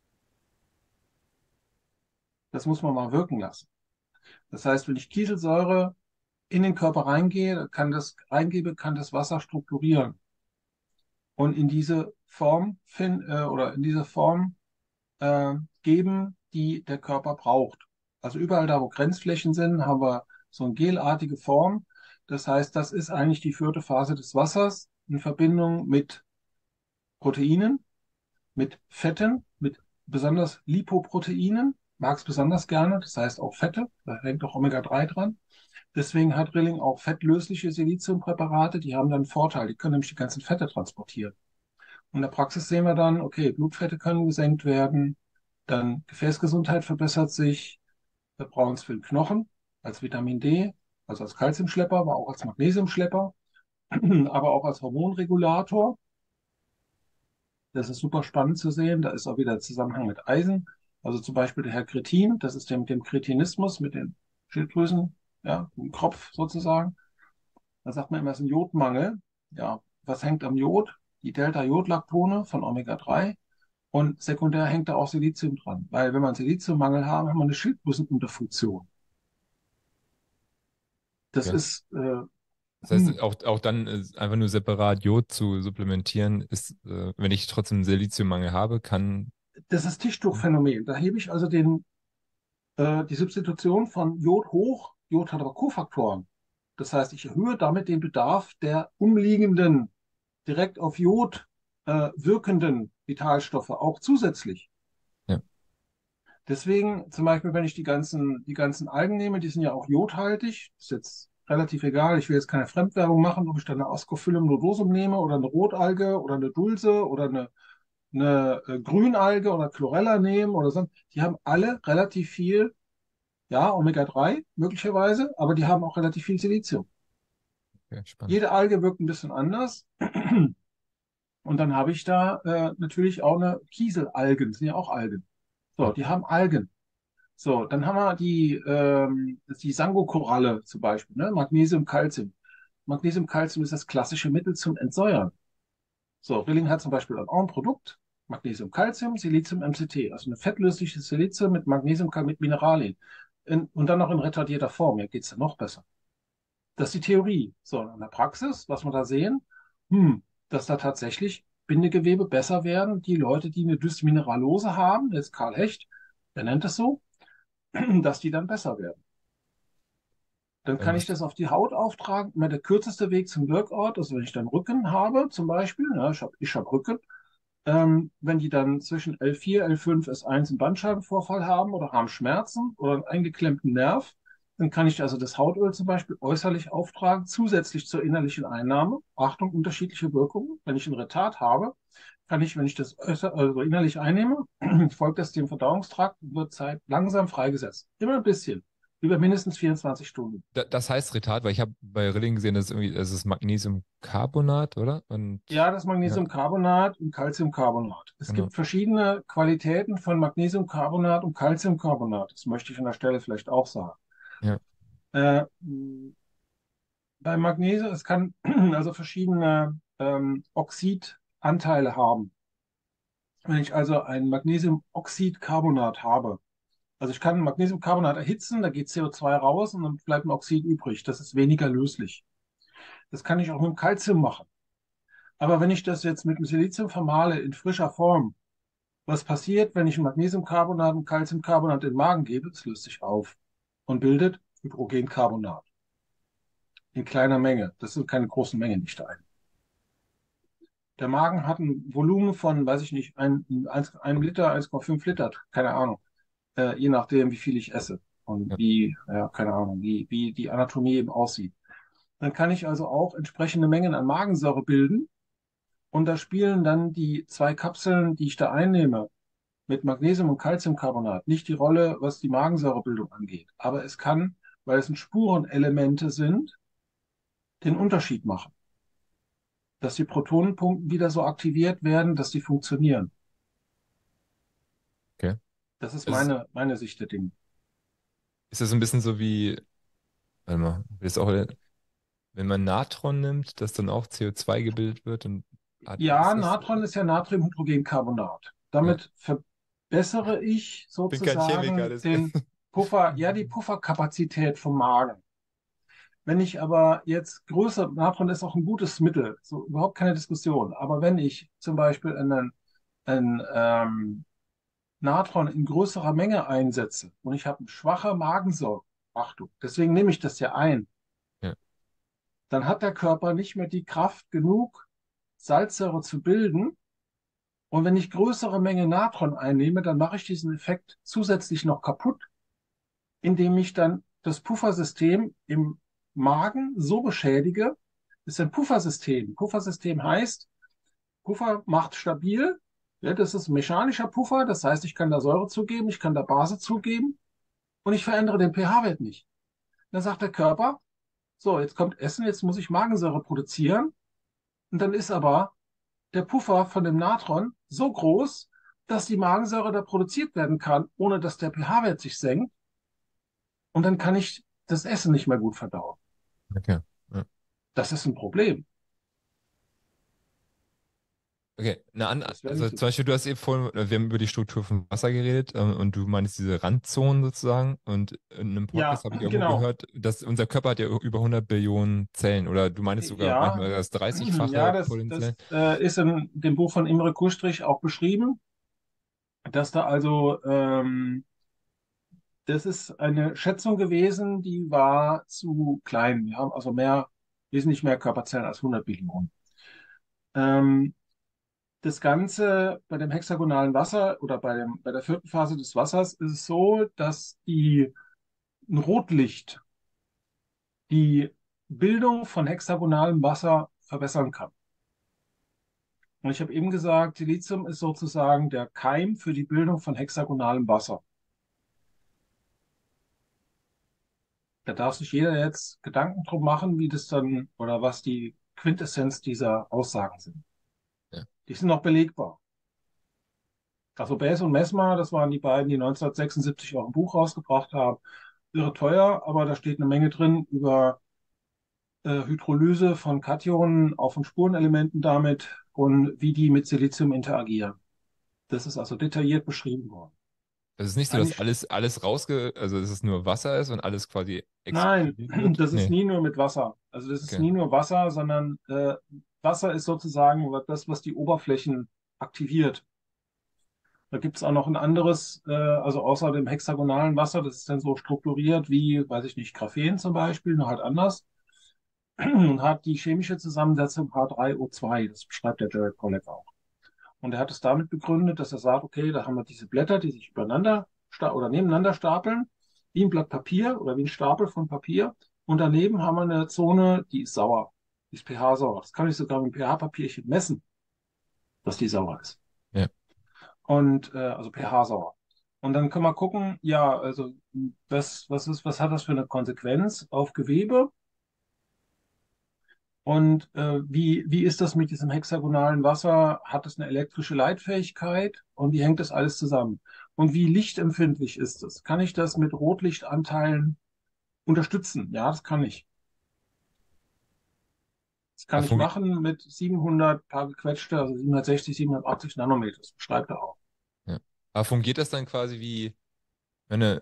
Das muss man mal wirken lassen. Das heißt, wenn ich Kieselsäure in den Körper reingehe, kann das, reingebe, kann das Wasser strukturieren und in diese Form fin äh, oder in diese Form äh, geben, die der Körper braucht. Also überall da, wo Grenzflächen sind, haben wir so eine gelartige Form. Das heißt, das ist eigentlich die vierte Phase des Wassers in Verbindung mit Proteinen, mit Fetten, mit besonders Lipoproteinen, mag es besonders gerne, das heißt auch Fette, da hängt auch Omega drei dran. Deswegen hat Rilling auch fettlösliche Siliziumpräparate, die haben dann einen Vorteil, die können nämlich die ganzen Fette transportieren. Und in der Praxis sehen wir dann, okay, Blutfette können gesenkt werden, dann Gefäßgesundheit verbessert sich, wir brauchen es für den Knochen als Vitamin D, also als Kalziumschlepper, aber auch als Magnesiumschlepper, aber auch als Hormonregulator. Das ist super spannend zu sehen. Da ist auch wieder der Zusammenhang mit Eisen. Also zum Beispiel der Herr Kretin, das ist der mit dem Kretinismus, mit den Schilddrüsen, ja, im Kopf sozusagen. Da sagt man immer, es ist ein Jodmangel. Ja, was hängt am Jod? Die Delta-Jod-Lactone von Omega drei. Und sekundär hängt da auch Silizium dran. Weil wenn wir einen Siliziummangel haben, haben wir eine Schilddrüsenunterfunktion. Das Ja. ist, äh, Das hm, heißt, auch, auch dann äh, einfach nur separat Jod zu supplementieren, ist, äh, wenn ich trotzdem einen Siliziummangel habe, kann. das ist Tischtuchphänomen. Da hebe ich also den, äh, die Substitution von Jod hoch. Jod hat aber Kofaktoren. Das heißt, ich erhöhe damit den Bedarf der umliegenden, direkt auf Jod äh, wirkenden Vitalstoffe auch zusätzlich. Ja, Deswegen zum Beispiel, wenn ich die ganzen, die ganzen Algen nehme, die sind ja auch jodhaltig. Ist jetzt relativ egal. Ich will jetzt keine Fremdwerbung machen, ob ich dann eine Ascophyllum nodosum nehme oder eine Rotalge oder eine Dulse oder eine, eine äh, Grünalge oder Chlorella nehme oder sonst. Die haben alle relativ viel, ja, Omega drei möglicherweise, aber die haben auch relativ viel Silizium. okay, spannend. Jede Alge wirkt ein bisschen anders. Und dann habe ich da äh, natürlich auch eine Kieselalgen, das sind ja auch Algen. So, Ja, die haben Algen. So, dann haben wir die, ähm, die Sangokoralle zum Beispiel, ne? Magnesium, Calcium. Magnesium, Calcium ist das klassische Mittel zum Entsäuern. So, Rilling hat zum Beispiel auch ein Produkt, Magnesium, Calcium, Silizium, M C T, also eine fettlösliche Silizium mit Magnesium, mit Mineralien. In, und dann noch in retardierter Form, ja, geht's dann noch besser. Das ist die Theorie. So, in der Praxis, was wir da sehen, hm, dass da tatsächlich Bindegewebe besser werden. Die Leute, die eine Dysmineralose haben, jetzt Karl Hecht, der nennt es so, dass die dann besser werden. Dann dann kann ich bist das auf die Haut auftragen. Immer der kürzeste Weg zum Wirkort, also wenn ich dann Rücken habe, zum Beispiel, ja, ich habe ich hab Rücken, ähm, wenn die dann zwischen L vier, L fünf, S eins einen Bandscheibenvorfall haben oder haben Schmerzen oder einen eingeklemmten Nerv, dann kann ich also das Hautöl zum Beispiel äußerlich auftragen, zusätzlich zur innerlichen Einnahme. Achtung, unterschiedliche Wirkungen. Wenn ich einen Retard habe, kann ich, wenn ich das äußer, also innerlich einnehme, folgt das dem Verdauungstrakt und wird Zeit langsam freigesetzt. Immer ein bisschen. Über mindestens vierundzwanzig Stunden. da, das heißt Retard, weil ich habe bei Rilling gesehen, dass irgendwie, es ist Magnesiumcarbonat, oder? Und Ja, das ja, Magnesiumcarbonat und Calciumcarbonat. Es genau. gibt verschiedene Qualitäten von Magnesiumcarbonat und Calciumcarbonat. Das möchte ich an der Stelle vielleicht auch sagen. Ja, Äh, Bei Magnesium, es kann also verschiedene ähm, Oxidanteile haben. Wenn ich also ein Magnesiumoxidcarbonat habe, also ich kann Magnesiumcarbonat erhitzen, da geht C O zwei raus und dann bleibt ein Oxid übrig. Das ist weniger löslich. Das kann ich auch mit dem Calcium machen. Aber wenn ich das jetzt mit dem Silizium vermahle in frischer Form, was passiert, wenn ich ein Magnesiumcarbonat und Calciumcarbonat in den Magen gebe? Es löst sich auf und bildet Hydrogencarbonat in kleiner Menge. Das sind keine großen Mengen, die ich da ein. Der Magen hat ein Volumen von, weiß ich nicht, ein, ein, ein Liter, eins Komma fünf Liter, keine Ahnung, äh, je nachdem, wie viel ich esse und ja, wie, ja, keine Ahnung, wie, wie die Anatomie eben aussieht. Dann kann ich also auch entsprechende Mengen an Magensäure bilden und da spielen dann die zwei Kapseln, die ich da einnehme, mit Magnesium- und Calciumcarbonat nicht die Rolle, was die Magensäurebildung angeht. Aber es kann, weil es Spurenelemente sind, den Unterschied machen, dass die Protonenpumpen wieder so aktiviert werden, dass sie funktionieren. okay. Das ist Es, meine, meine Sicht der Dinge. ist das ein bisschen so wie, warte mal, ist auch, wenn man Natron nimmt, dass dann auch C O zwei gebildet wird und hat, Ja, ist das, Natron ist ja Natriumhydrogencarbonat. ja. Damit verbessere ich Bin kein Chemiker, sozusagen deswegen. den Puffer, ja, die Pufferkapazität vom Magen. Wenn ich aber jetzt größer, Natron ist auch ein gutes Mittel, so überhaupt keine Diskussion. Aber wenn ich zum Beispiel einen, ein ähm, Natron in größerer Menge einsetze und ich habe eine schwache Magensäure, Achtung, deswegen nehme ich das ja ein, Ja, dann hat der Körper nicht mehr die Kraft genug, Salzsäure zu bilden. Und wenn ich größere Menge Natron einnehme, dann mache ich diesen Effekt zusätzlich noch kaputt, indem ich dann das Puffersystem im Magen so beschädige. Das ist ein Puffersystem. Puffersystem heißt, Puffer macht stabil. Ja, das ist ein mechanischer Puffer. Das heißt, ich kann da Säure zugeben, ich kann da Base zugeben und ich verändere den pH-Wert nicht. Dann sagt der Körper, so, jetzt kommt Essen, jetzt muss ich Magensäure produzieren. Und dann ist aber der Puffer von dem Natron so groß, dass die Magensäure da produziert werden kann, ohne dass der pH-Wert sich senkt. Und dann kann ich das Essen nicht mehr gut verdauen. okay. Ja. Das ist ein Problem. Okay, na, an, Das wäre also nicht zum so. Beispiel, du hast eben vorhin, äh, wir haben über die Struktur von Wasser geredet, ähm, und du meinst diese Randzonen sozusagen, und in einem Ja, Podcast habe ich irgendwo genau. gehört, dass unser Körper hat ja über hundert Billionen Zellen, oder du meinst sogar Ja, manchmal das ja, dreißig-fache das, Potenzial. das äh, ist in dem Buch von Imre Kustrich auch beschrieben, dass da also, ähm, das ist eine Schätzung gewesen, die war zu klein. Wir haben also mehr, wesentlich mehr Körperzellen als hundert Billionen. Ähm, Das Ganze bei dem hexagonalen Wasser oder bei dem, bei der vierten Phase des Wassers ist es so, dass die, ein Rotlicht die Bildung von hexagonalem Wasser verbessern kann. Und ich habe eben gesagt, Silizium ist sozusagen der Keim für die Bildung von hexagonalem Wasser. Da darf sich jeder jetzt Gedanken drum machen, wie das dann oder was die Quintessenz dieser Aussagen sind. Ja. Die sind noch belegbar. Also Bass und Mesmer, das waren die beiden, die neunzehnhundertsechsundsiebzig auch ein Buch rausgebracht haben. Irre teuer, aber da steht eine Menge drin über äh, Hydrolyse von Kationen auch von Spurenelementen damit und wie die mit Silizium interagieren. Das ist also detailliert beschrieben worden. Es ist nicht so, dass Eigentlich, alles, alles rausge, also dass es nur Wasser ist und alles quasi nein, exkludiert wird. das ist Nee, nie nur mit Wasser. Also das ist okay. nie nur Wasser, sondern äh, Wasser ist sozusagen das, was die Oberflächen aktiviert. Da gibt es auch noch ein anderes, äh, also außer dem hexagonalen Wasser, das ist dann so strukturiert wie, weiß ich nicht, Graphen zum Beispiel, nur halt anders. Und hat die chemische Zusammensetzung H drei O zwei. Das beschreibt der Jared Pollack auch. Und er hat es damit begründet, dass er sagt, okay, da haben wir diese Blätter, die sich übereinander sta- oder nebeneinander stapeln, wie ein Blatt Papier oder wie ein Stapel von Papier. Und daneben haben wir eine Zone, die ist sauer, die ist pH-sauer. Das kann ich sogar mit einem pH-Papierchen messen, dass die sauer ist. Ja. Und äh, also pH-sauer. Und dann können wir gucken, ja, also was, was ist, was hat das für eine Konsequenz auf Gewebe? Und äh, wie, wie ist das mit diesem hexagonalen Wasser? Hat es eine elektrische Leitfähigkeit? Und wie hängt das alles zusammen? Und wie lichtempfindlich ist es? Kann ich das mit Rotlichtanteilen unterstützen? Ja, das kann ich. Das Aber kann ich fungi- machen mit siebenhundert paar gequetschte, also siebenhundertsechzig, siebenhundertachtzig Nanometer. Das beschreibt er auch. ja. Aber fungiert das dann quasi wie, meine,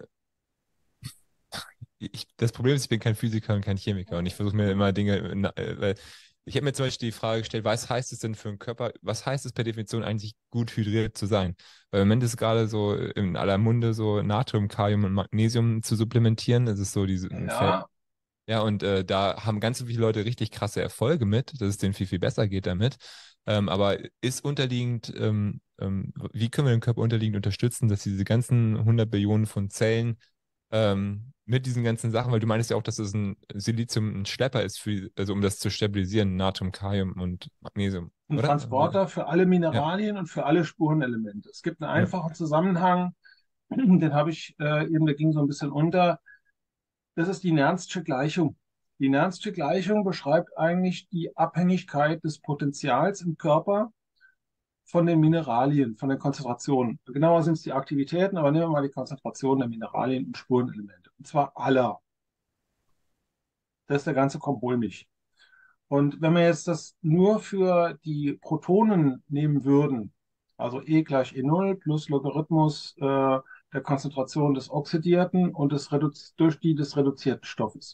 ich, das Problem ist, ich bin kein Physiker und kein Chemiker, und ich versuche mir immer Dinge, na- äh, weil ich habe mir zum Beispiel die Frage gestellt, was heißt es denn für einen Körper, was heißt es per Definition eigentlich gut hydriert zu sein? Weil im Moment ist gerade so in aller Munde so Natrium, Kalium und Magnesium zu supplementieren. Das ist so diese, ein Feld. Ja, Ja, und äh, da haben ganz so viele Leute richtig krasse Erfolge mit, dass es denen viel, viel besser geht damit. Ähm, aber ist unterliegend, ähm, ähm, wie können wir den Körper unterliegend unterstützen, dass diese ganzen hundert Billionen von Zellen ähm, mit diesen ganzen Sachen, weil du meinst ja auch, dass es ein Silizium ein Schlepper ist, für, also um das zu stabilisieren, Natrium, Kalium und Magnesium, ein oder? Transporter für alle Ja, Mineralien und für alle Spurenelemente. Es gibt einen ja. einfachen Zusammenhang, den habe ich äh, eben, der ging so ein bisschen unter. Das ist die Nernstsche Gleichung. Die Nernstsche Gleichung beschreibt eigentlich die Abhängigkeit des Potentials im Körper von den Mineralien, von den Konzentrationen. Genauer sind es die Aktivitäten, aber nehmen wir mal die Konzentration der Mineralien und Spurenelemente. Und zwar aller. Das ist der ganze Kombolmilch. Und wenn wir jetzt das nur für die Protonen nehmen würden, also E gleich E null plus Logarithmus äh, der Konzentration des oxidierten und des Reduz durch die des reduzierten Stoffes.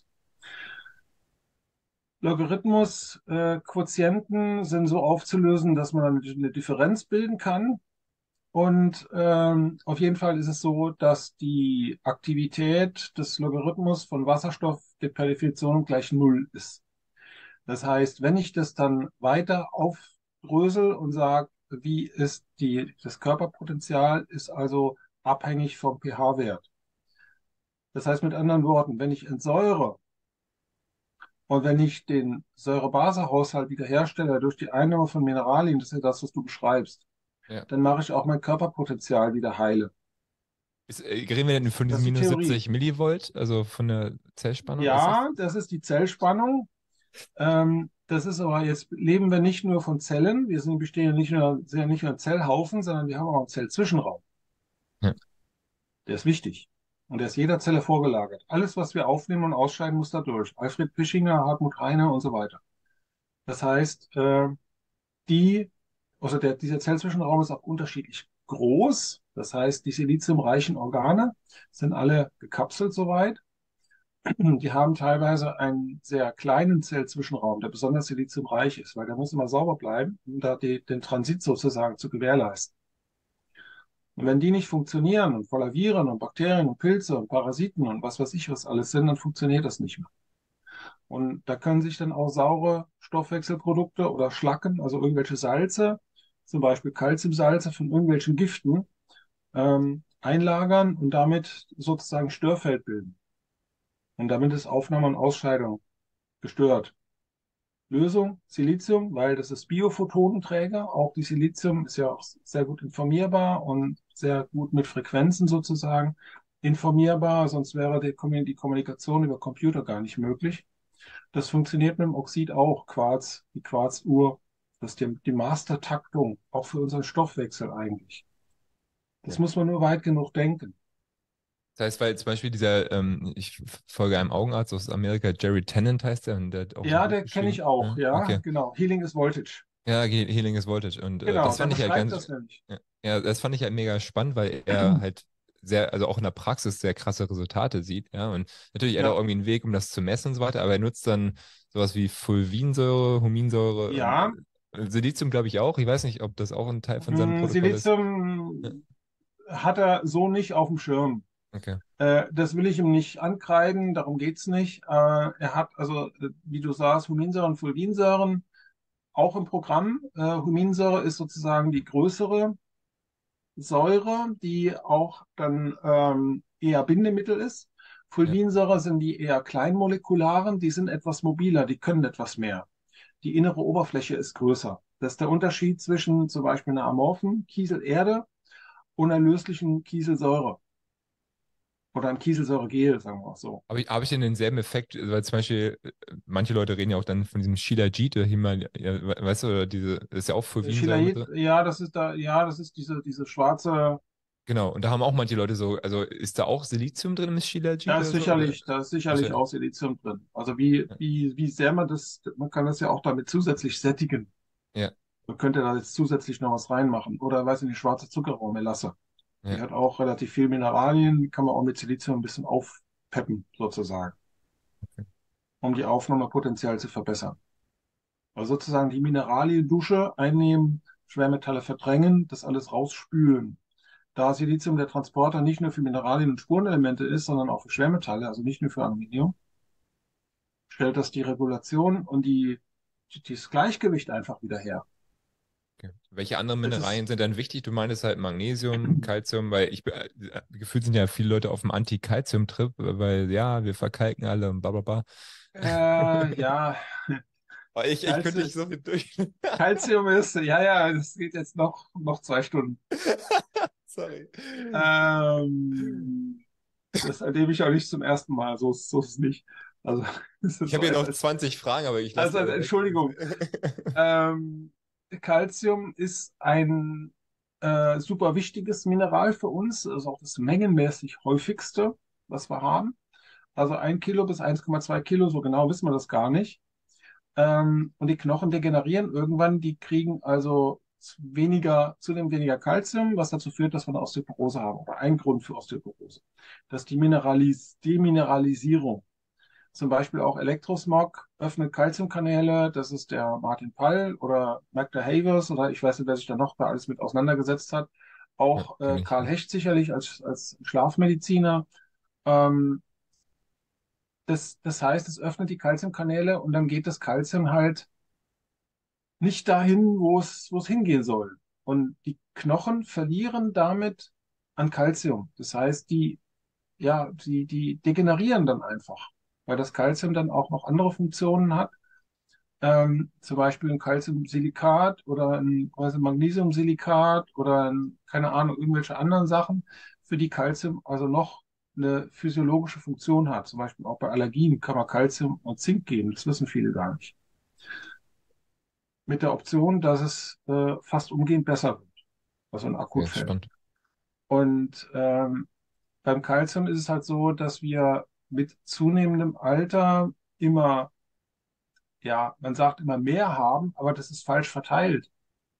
Logarithmus-Quotienten äh, sind so aufzulösen, dass man eine Differenz bilden kann. Und ähm, auf jeden Fall ist es so, dass die Aktivität des Logarithmus von Wasserstoff der per Definition gleich Null ist. Das heißt, wenn ich das dann weiter aufdrösel und sage, wie ist die, das Körperpotenzial, ist also abhängig vom pH-Wert. Das heißt mit anderen Worten, wenn ich entsäure und wenn ich den Säure-Base-Haushalt wiederherstelle durch die Einnahme von Mineralien, das ist ja das, was du beschreibst, Ja. dann mache ich auch mein Körperpotenzial wieder heile. Ist, äh, reden wir denn von Das diesen ist die minus Theorie. siebzig Millivolt, also von der Zellspannung? Ist das? Ja, das ist die Zellspannung. Ähm, das ist aber jetzt leben wir nicht nur von Zellen. Wir sind, bestehen ja nicht nur, sind ja nicht nur ein Zellhaufen, sondern wir haben auch einen Zellzwischenraum. Ja. Der ist wichtig. Und der ist jeder Zelle vorgelagert. Alles, was wir aufnehmen und ausscheiden, muss da durch. Alfred Pischinger, Hartmut Heine und so weiter. Das heißt, äh, die Also der, dieser Zellzwischenraum ist auch unterschiedlich groß. Das heißt, die siliziumreichen Organe sind alle gekapselt soweit. Die haben teilweise einen sehr kleinen Zellzwischenraum, der besonders siliziumreich ist, weil der muss immer sauber bleiben, um da die, den Transit sozusagen zu gewährleisten. Und wenn die nicht funktionieren und voller Viren und Bakterien und Pilze und Parasiten und was weiß ich was alles sind, dann funktioniert das nicht mehr. Und da können sich dann auch saure Stoffwechselprodukte oder Schlacken, also irgendwelche Salze, zum Beispiel Calciumsalze von irgendwelchen Giften, ähm, einlagern und damit sozusagen Störfeld bilden. Und damit ist Aufnahme und Ausscheidung gestört. Lösung, Silizium, weil das ist Biophotonenträger. Auch die Silizium ist ja auch sehr gut informierbar und sehr gut mit Frequenzen sozusagen informierbar, sonst wäre die, Kommun- die Kommunikation über Computer gar nicht möglich. Das funktioniert mit dem Oxid auch, Quarz, die Quarzuhr. Das ist die, die Mastertaktung, auch für unseren Stoffwechsel eigentlich. Das Ja. muss man nur weit genug denken. Das heißt, weil zum Beispiel dieser, ähm, ich folge einem Augenarzt aus Amerika, Jerry Tennant heißt der, und der hat auch so ein Ja, Buch der kenne geschrieben. ich auch, Ja, ja, okay. genau. Healing is Voltage. Ja, He- Healing is Voltage. Und äh, Genau, das der fand ich halt beschreibt ganz, das nämlich. ja, ja, das fand ich halt mega spannend, weil er halt sehr, also auch in der Praxis sehr krasse Resultate sieht, ja. Und natürlich er hat auch Ja, irgendwie einen Weg, um das zu messen und so weiter, aber er nutzt dann sowas wie Fulvinsäure, Huminsäure und ja, äh, Silizium, glaube ich, auch. Ich weiß nicht, ob das auch ein Teil von seinem mh, Protokoll ist. Ja, Silizium hat er so nicht auf dem Schirm. okay. Äh, das will ich ihm nicht ankreiden, darum geht's nicht. Äh, er hat also, äh, wie du sagst, Huminsäuren, Fulvinsäuren auch im Programm. Äh, Huminsäure ist sozusagen die größere Säure, die auch dann ähm, eher Bindemittel ist. Ja, Fulvinsäure sind die eher kleinmolekularen, die sind etwas mobiler, die können etwas mehr. Die innere Oberfläche ist größer. Das ist der Unterschied zwischen zum Beispiel einer amorphen Kieselerde und einer löslichen Kieselsäure oder einem Kieselsäuregel, sagen wir auch so. habe ich, habe ich denn denselben Effekt, weil zum Beispiel äh, manche Leute reden ja auch dann von diesem Shilajit, der Himal, ja, weißt du, oder diese, das ist ja auch Fulvinsäure mit Schilajit, drin. ja, das ist da, ja, das ist diese, diese schwarze, Genau, und da haben auch manche Leute so, also ist da auch Silizium drin im Shilajit da ist oder so? Oder? sicherlich, da ist sicherlich Achso, auch Silizium drin. Also wie, ja, wie, wie sehr man das, man kann das ja auch damit zusätzlich sättigen. ja, Man könnte da jetzt zusätzlich noch was reinmachen. Oder, weiß ich nicht, schwarze Zuckerrohrmelasse. Die ja, hat auch relativ viel Mineralien, die kann man auch mit Silizium ein bisschen aufpeppen, sozusagen, um die Aufnahmepotenzial zu verbessern. Also sozusagen die Mineraliendusche einnehmen, Schwermetalle verdrängen, das alles rausspülen. Da Silizium der Transporter nicht nur für Mineralien und Spurenelemente ist, sondern auch für Schwermetalle, also nicht nur für Aluminium, stellt das die Regulation und die, die, das Gleichgewicht einfach wieder her. okay. Welche anderen Das ist, Mineralien sind dann wichtig? Du meintest halt Magnesium, Calcium, weil ich, äh, gefühlt sind ja viele Leute auf dem Anti-Calcium-Trip, weil ja, wir verkalken alle und bla bla bla. äh, ja, Aber ich, ich könnte Calcium, nicht so viel durch. Calcium ist, ja, ja, das geht jetzt noch, noch zwei Stunden. Sorry. Ähm, Das erlebe ich auch nicht zum ersten Mal, so ist, so ist es nicht. Also, es ist Ich so habe hier als, noch als, zwanzig Fragen, aber ich lasse also die als alle weg. Entschuldigung. Ähm, Calcium ist ein äh, super wichtiges Mineral für uns, ist auch das mengenmäßig häufigste, was wir haben. Also ein Kilo bis eins Komma zwei Kilo, so genau wissen wir das gar nicht. Ähm, und die Knochen degenerieren irgendwann, die kriegen also weniger, zunehmend weniger Kalzium, was dazu führt, dass wir eine Osteoporose haben. Oder ein Grund für Osteoporose. Das ist die Mineralis Demineralisierung. Zum Beispiel auch Elektrosmog öffnet Calciumkanäle. Das ist der Martin Pall oder Magda Havers oder ich weiß nicht, wer sich da noch da alles mit auseinandergesetzt hat. Ja, Auch kenn äh, ich. Karl Hecht sicherlich als, als Schlafmediziner. Ähm, das, das heißt, es öffnet die Calciumkanäle und dann geht das Calcium halt nicht dahin, wo es, wo es hingehen soll. Und die Knochen verlieren damit an Calcium. Das heißt, die, ja, die, die degenerieren dann einfach, weil das Calcium dann auch noch andere Funktionen hat. Ähm, zum Beispiel ein Calciumsilikat oder ein quasi Magnesiumsilikat oder ein, keine Ahnung, irgendwelche anderen Sachen, für die Calcium also noch eine physiologische Funktion hat. Zum Beispiel auch bei Allergien kann man Calcium und Zink geben. Das wissen viele gar nicht. Mit der Option, dass es äh, fast umgehend besser wird, also in Ja, Akutfällen. spannend. Und ähm, beim Calcium ist es halt so, dass wir mit zunehmendem Alter immer, ja, man sagt immer mehr haben, aber das ist falsch verteilt.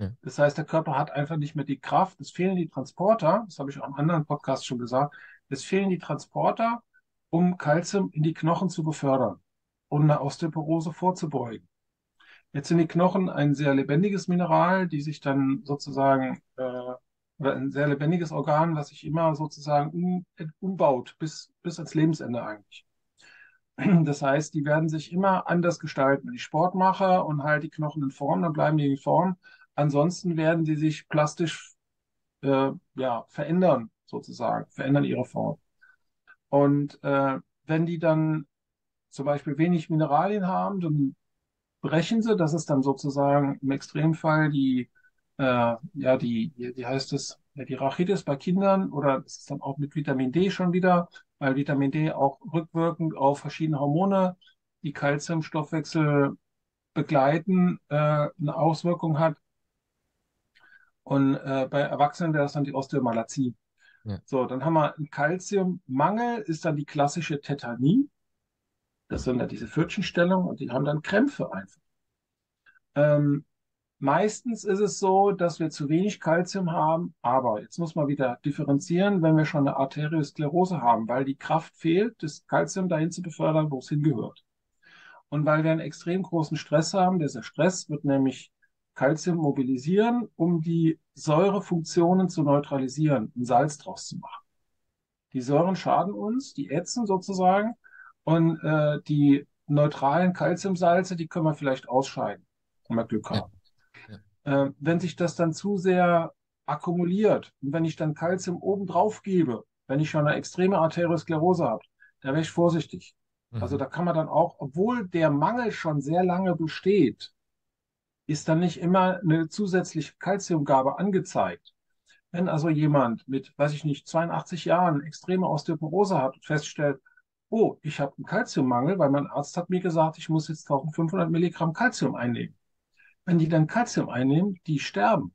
Ja. Das heißt, der Körper hat einfach nicht mehr die Kraft, es fehlen die Transporter, das habe ich auch im anderen Podcast schon gesagt, es fehlen die Transporter, um Kalzium in die Knochen zu befördern und eine Osteoporose vorzubeugen. Jetzt sind die Knochen ein sehr lebendiges Mineral, die sich dann sozusagen, äh, oder ein sehr lebendiges Organ, was sich immer sozusagen um, umbaut, bis, bis ans Lebensende eigentlich. Das heißt, die werden sich immer anders gestalten. Wenn ich Sport mache und halte die Knochen in Form, dann bleiben die in Form. Ansonsten werden die sich plastisch äh, ja, verändern, sozusagen, verändern ihre Form. Und äh, wenn die dann zum Beispiel wenig Mineralien haben, dann brechen sie. Das ist dann sozusagen im Extremfall die, äh, ja, die, wie wie heißt es, ja, die Rachitis bei Kindern oder das ist dann auch mit Vitamin D schon wieder, weil Vitamin D auch rückwirkend auf verschiedene Hormone, die Calciumstoffwechsel begleiten, äh, eine Auswirkung hat. Und äh, bei Erwachsenen wäre das dann die Osteomalazie. Ja. So, dann haben wir einen Calciummangel, ist dann die klassische Tetanie. Das sind dann diese Pfötchenstellungen und die haben dann Krämpfe einfach. Ähm, Meistens ist es so, dass wir zu wenig Kalzium haben, aber jetzt muss man wieder differenzieren, wenn wir schon eine Arteriosklerose haben, weil die Kraft fehlt, das Kalzium dahin zu befördern, wo es hingehört. Und weil wir einen extrem großen Stress haben, dieser Stress wird nämlich Kalzium mobilisieren, um die Säurefunktionen zu neutralisieren, ein Salz draus zu machen. Die Säuren schaden uns, die ätzen sozusagen, und äh, die neutralen Kalziumsalze, die können wir vielleicht ausscheiden, wenn wir Glück Ja. haben. Ja. Äh, wenn sich das dann zu sehr akkumuliert und wenn ich dann Kalzium oben drauf gebe, wenn ich schon eine extreme Arteriosklerose habe, da wäre ich vorsichtig. Also Mhm. da kann man dann auch, obwohl der Mangel schon sehr lange besteht, ist dann nicht immer eine zusätzliche Kalziumgabe angezeigt. Wenn also jemand mit, weiß ich nicht, zweiundachtzig Jahren extreme Osteoporose hat und feststellt, oh, ich habe einen Kalziummangel, weil mein Arzt hat mir gesagt, ich muss jetzt eintausendfünfhundert Milligramm Kalzium einnehmen. Wenn die dann Kalzium einnehmen, die sterben,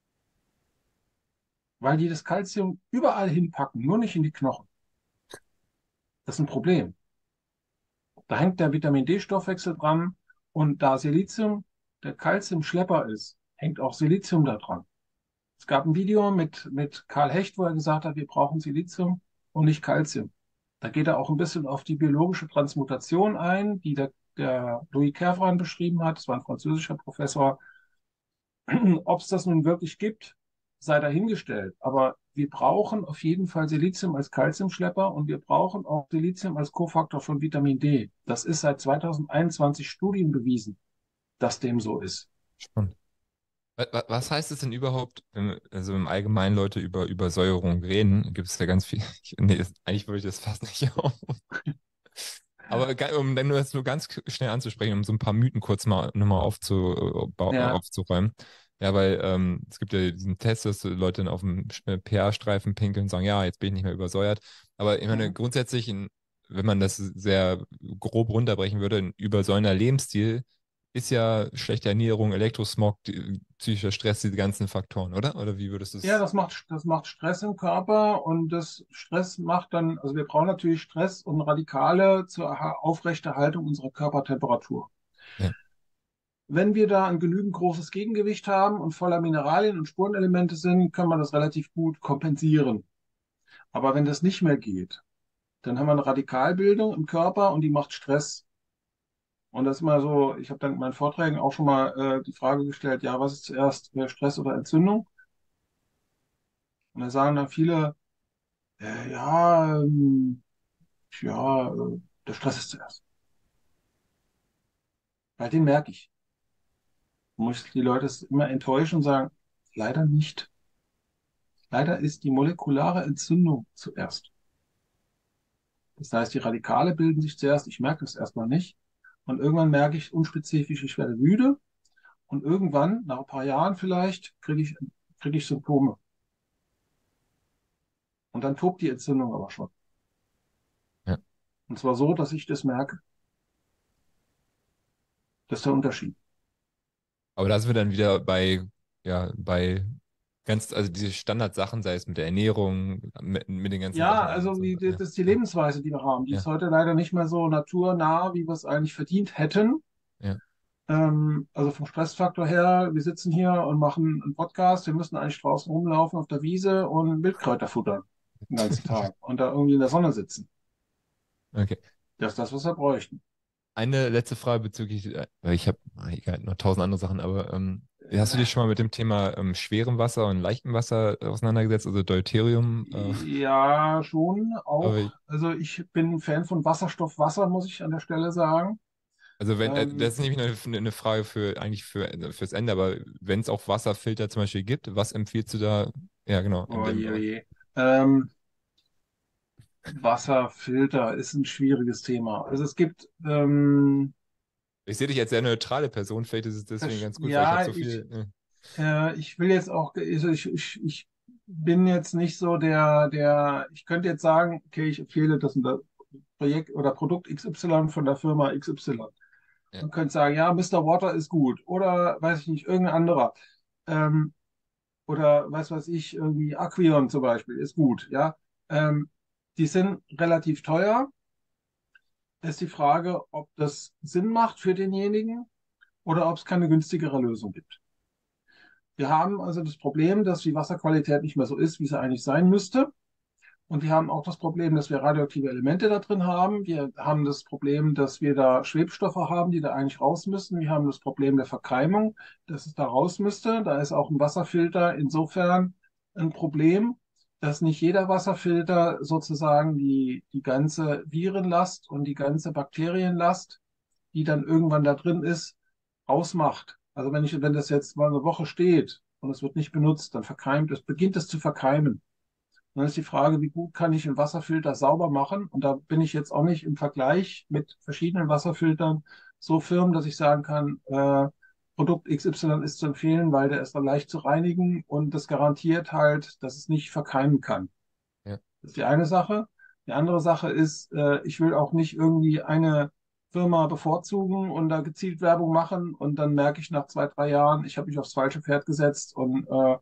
weil die das Kalzium überall hinpacken, nur nicht in die Knochen. Das ist ein Problem. Da hängt der Vitamin D-Stoffwechsel dran und da Silizium der Kalziumschlepper ist, hängt auch Silizium da dran. Es gab ein Video mit, mit Karl Hecht, wo er gesagt hat, wir brauchen Silizium und nicht Kalzium. Da geht er auch ein bisschen auf die biologische Transmutation ein, die der, der Louis Kervran beschrieben hat. Das war ein französischer Professor. Ob es das nun wirklich gibt, sei dahingestellt. Aber wir brauchen auf jeden Fall Silizium als Calciumschlepper und wir brauchen auch Silizium als Kofaktor von Vitamin D. Das ist seit zweitausendeinundzwanzig Studien bewiesen, dass dem so ist. Spannend. Wa- wa- Was heißt es denn überhaupt, wenn, also im Allgemeinen Leute über Übersäuerung reden, gibt es ja ganz viel. Ich, nee, das, eigentlich würde ich das fast nicht auf. Aber ga- um dann nur das nur ganz k- schnell anzusprechen, um so ein paar Mythen kurz mal nochmal aufzu, bau- Ja, aufzuräumen. Ja, weil ähm, es gibt ja diesen Test, dass Leute dann auf dem pH-Streifen pinkeln und sagen, ja, jetzt bin ich nicht mehr übersäuert. Aber ich meine, mhm. grundsätzlich, in, wenn man das sehr grob runterbrechen würde, ein übersäuernder Lebensstil ist ja schlechte Ernährung, Elektrosmog, die, psychischer Stress, diese ganzen Faktoren, oder? Oder wie würdest du Ja, es? das macht, das macht Stress im Körper und das Stress macht dann, also wir brauchen natürlich Stress und Radikale zur Erha- Aufrechterhaltung unserer Körpertemperatur. Ja, Wenn wir da ein genügend großes Gegengewicht haben und voller Mineralien und Spurenelemente sind, kann man das relativ gut kompensieren. Aber wenn das nicht mehr geht, dann haben wir eine Radikalbildung im Körper und die macht Stress. Und das ist mal so, ich habe dann in meinen Vorträgen auch schon mal äh, die Frage gestellt, ja, was ist zuerst, äh, Stress oder Entzündung? Und da sagen dann viele, äh, ja, ähm, ja, äh, der Stress ist zuerst. Bei den merke ich. Muss die Leute es immer enttäuschen und sagen, leider nicht. Leider ist die molekulare Entzündung zuerst. Das heißt, die Radikale bilden sich zuerst, ich merke das erstmal nicht. Und irgendwann merke ich unspezifisch, ich werde müde. Und irgendwann, nach ein paar Jahren vielleicht, kriege ich, kriege ich Symptome. Und dann tobt die Entzündung aber schon. ja. Und zwar so, dass ich das merke. Das ist der Unterschied. Aber da sind wir dann wieder bei, ja, bei ganz, also diese Standardsachen, sei es mit der Ernährung, mit, mit den ganzen Ja, Sachen, die wir also so, die, die- ja, das ist die ja, Lebensweise, die wir haben. Die ist ja, heute leider nicht mehr so naturnah, wie wir es eigentlich verdient hätten. ja, Ähm, also vom Stressfaktor her, wir sitzen hier und machen einen Podcast, wir müssen eigentlich draußen rumlaufen auf der Wiese und Wildkräuter futtern den ganzen Tag und da irgendwie in der Sonne sitzen. Okay. Das ist das, was wir bräuchten. Eine letzte Frage bezüglich, äh, weil ich habe egal, noch tausend andere Sachen, aber ähm, hast du dich schon mal mit dem Thema ähm, schwerem Wasser und leichtem Wasser auseinandergesetzt, also Deuterium? Äh, Ja, schon auch. aber ich, Also ich bin Fan von Wasserstoffwasser, muss ich an der Stelle sagen. also wenn, äh, das Ähm, ist nämlich eine, eine Frage für eigentlich für äh, fürs Ende, aber wenn es auch Wasserfilter zum Beispiel gibt, was empfiehlst du da? Ja, genau, in oh dem je, oh Bereich. je. Ähm, Wasserfilter ist ein schwieriges Thema. Also es gibt, ähm, Ich sehe dich als sehr neutrale Person, vielleicht ist es deswegen das, ganz gut, weil ich habe ja, so ich, viel. Äh, äh, ich will jetzt auch, also ich, ich, ich bin jetzt nicht so der, der, ich könnte jetzt sagen, okay, ich empfehle das und das Projekt oder Produkt X Y von der Firma X Y. ja, Man könnte sagen, ja, Mister Water ist gut oder weiß ich nicht, irgendein anderer. Ähm, oder was weiß ich, irgendwie Aquion zum Beispiel ist gut, ja. Ähm, die sind relativ teuer. Ist die Frage, ob das Sinn macht für denjenigen oder ob es keine günstigere Lösung gibt. Wir haben also das Problem, dass die Wasserqualität nicht mehr so ist, wie sie eigentlich sein müsste. Und wir haben auch das Problem, dass wir radioaktive Elemente da drin haben. Wir haben das Problem, dass wir da Schwebstoffe haben, die da eigentlich raus müssen. Wir haben das Problem der Verkeimung, dass es da raus müsste. Da ist auch ein Wasserfilter insofern ein Problem, dass nicht jeder Wasserfilter sozusagen die, die ganze Virenlast und die ganze Bakterienlast, die dann irgendwann da drin ist, ausmacht. Also wenn ich, wenn das jetzt mal eine Woche steht und es wird nicht benutzt, dann verkeimt es, beginnt es zu verkeimen. Dann ist die Frage, wie gut kann ich einen Wasserfilter sauber machen? Und da bin ich jetzt auch nicht im Vergleich mit verschiedenen Wasserfiltern so firm, dass ich sagen kann, äh, Produkt X Y ist zu empfehlen, weil der ist dann leicht zu reinigen und das garantiert halt, dass es nicht verkeimen kann. ja. Das ist die eine Sache. Die andere Sache ist, äh, ich will auch nicht irgendwie eine Firma bevorzugen und da gezielt Werbung machen und dann merke ich nach zwei, drei Jahren, ich habe mich aufs falsche Pferd gesetzt und äh,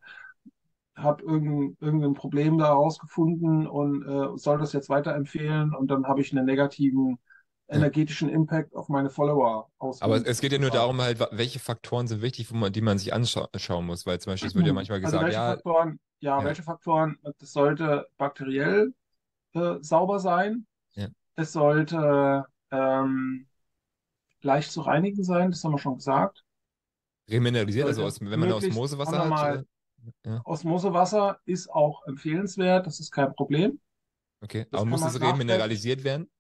habe irgendein, irgendein Problem da rausgefunden und äh, soll das jetzt weiterempfehlen und dann habe ich einen negativen Ja. energetischen Impact auf meine Follower Aber es, ausgeübt, es geht ja nur sozusagen. darum, halt, wa- welche Faktoren sind wichtig, wo man, die man sich anschauen muss, weil zum Beispiel, es wird ja manchmal Also gesagt, welche ja, Faktoren, ja, ja, welche Faktoren, das sollte bakteriell äh, sauber sein, ja. es sollte ähm, leicht zu reinigen sein, das haben wir schon gesagt. Remineralisiert, also Sollte aus, wenn man möglichst, sagen Osmosewasser wir hat, mal, äh, ja, Osmosewasser ist auch empfehlenswert, das ist kein Problem. okay. Aber Das kann muss man es nachträglich. remineralisiert werden?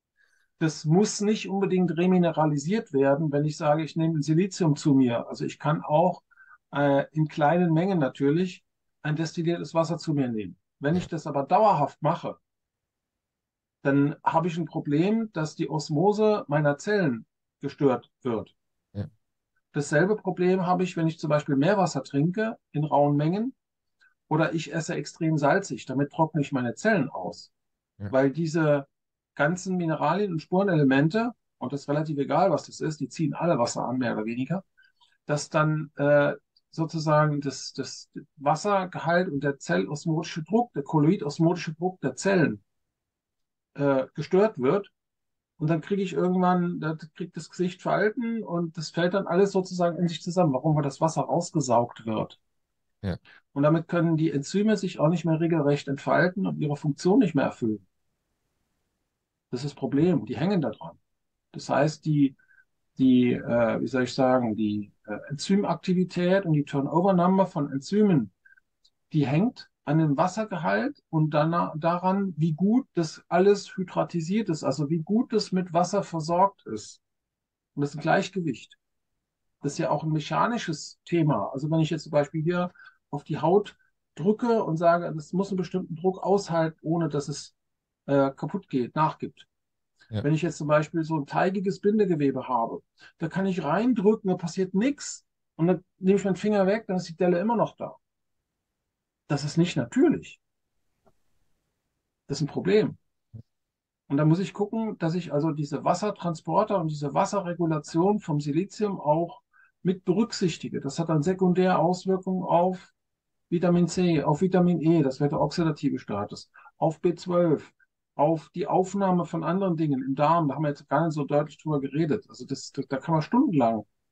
Das muss nicht unbedingt remineralisiert werden, wenn ich sage, ich nehme Silizium zu mir. Also ich kann auch äh, in kleinen Mengen natürlich ein destilliertes Wasser zu mir nehmen. Wenn Ja, ich das aber dauerhaft mache, dann habe ich ein Problem, dass die Osmose meiner Zellen gestört wird. ja, Dasselbe Problem habe ich, wenn ich zum Beispiel Meerwasser trinke in rauen Mengen oder ich esse extrem salzig. Damit trockne ich meine Zellen aus, ja, weil diese ganzen Mineralien und Spurenelemente, und das ist relativ egal, was das ist, die ziehen alle Wasser an, mehr oder weniger, dass dann äh, sozusagen das, das Wassergehalt und der zellosmotische Druck, der kolloidosmotische Druck der Zellen äh, gestört wird. Und dann kriege ich irgendwann, da kriegt das Gesicht Falten und das fällt dann alles sozusagen in sich zusammen, warum weil das Wasser rausgesaugt wird. ja, Und damit können die Enzyme sich auch nicht mehr regelrecht entfalten und ihre Funktion nicht mehr erfüllen. Das ist das Problem. Die hängen da dran. Das heißt, die, die, äh, wie soll ich sagen, die äh, Enzymaktivität und die Turnover-Number von Enzymen, die hängt an dem Wassergehalt und danach, daran, wie gut das alles hydratisiert ist, also wie gut es mit Wasser versorgt ist. Und das ist ein Gleichgewicht. Das ist ja auch ein mechanisches Thema. Also wenn ich jetzt zum Beispiel hier auf die Haut drücke und sage, das muss einen bestimmten Druck aushalten, ohne dass es äh, kaputt geht, nachgibt. ja, Wenn ich jetzt zum Beispiel so ein teigiges Bindegewebe habe, da kann ich reindrücken, da passiert nichts. Und dann nehme ich meinen Finger weg, dann ist die Delle immer noch da. Das ist nicht natürlich. Das ist ein Problem. Und da muss ich gucken, dass ich also diese Wassertransporter und diese Wasserregulation vom Silizium auch mit berücksichtige. Das hat dann sekundär Auswirkungen auf Vitamin C, auf Vitamin E, das wäre der oxidative Status, auf B zwölf, auf die Aufnahme von anderen Dingen im Darm. Da haben wir jetzt gar nicht so deutlich drüber geredet. Also das, das, da kann man stundenlang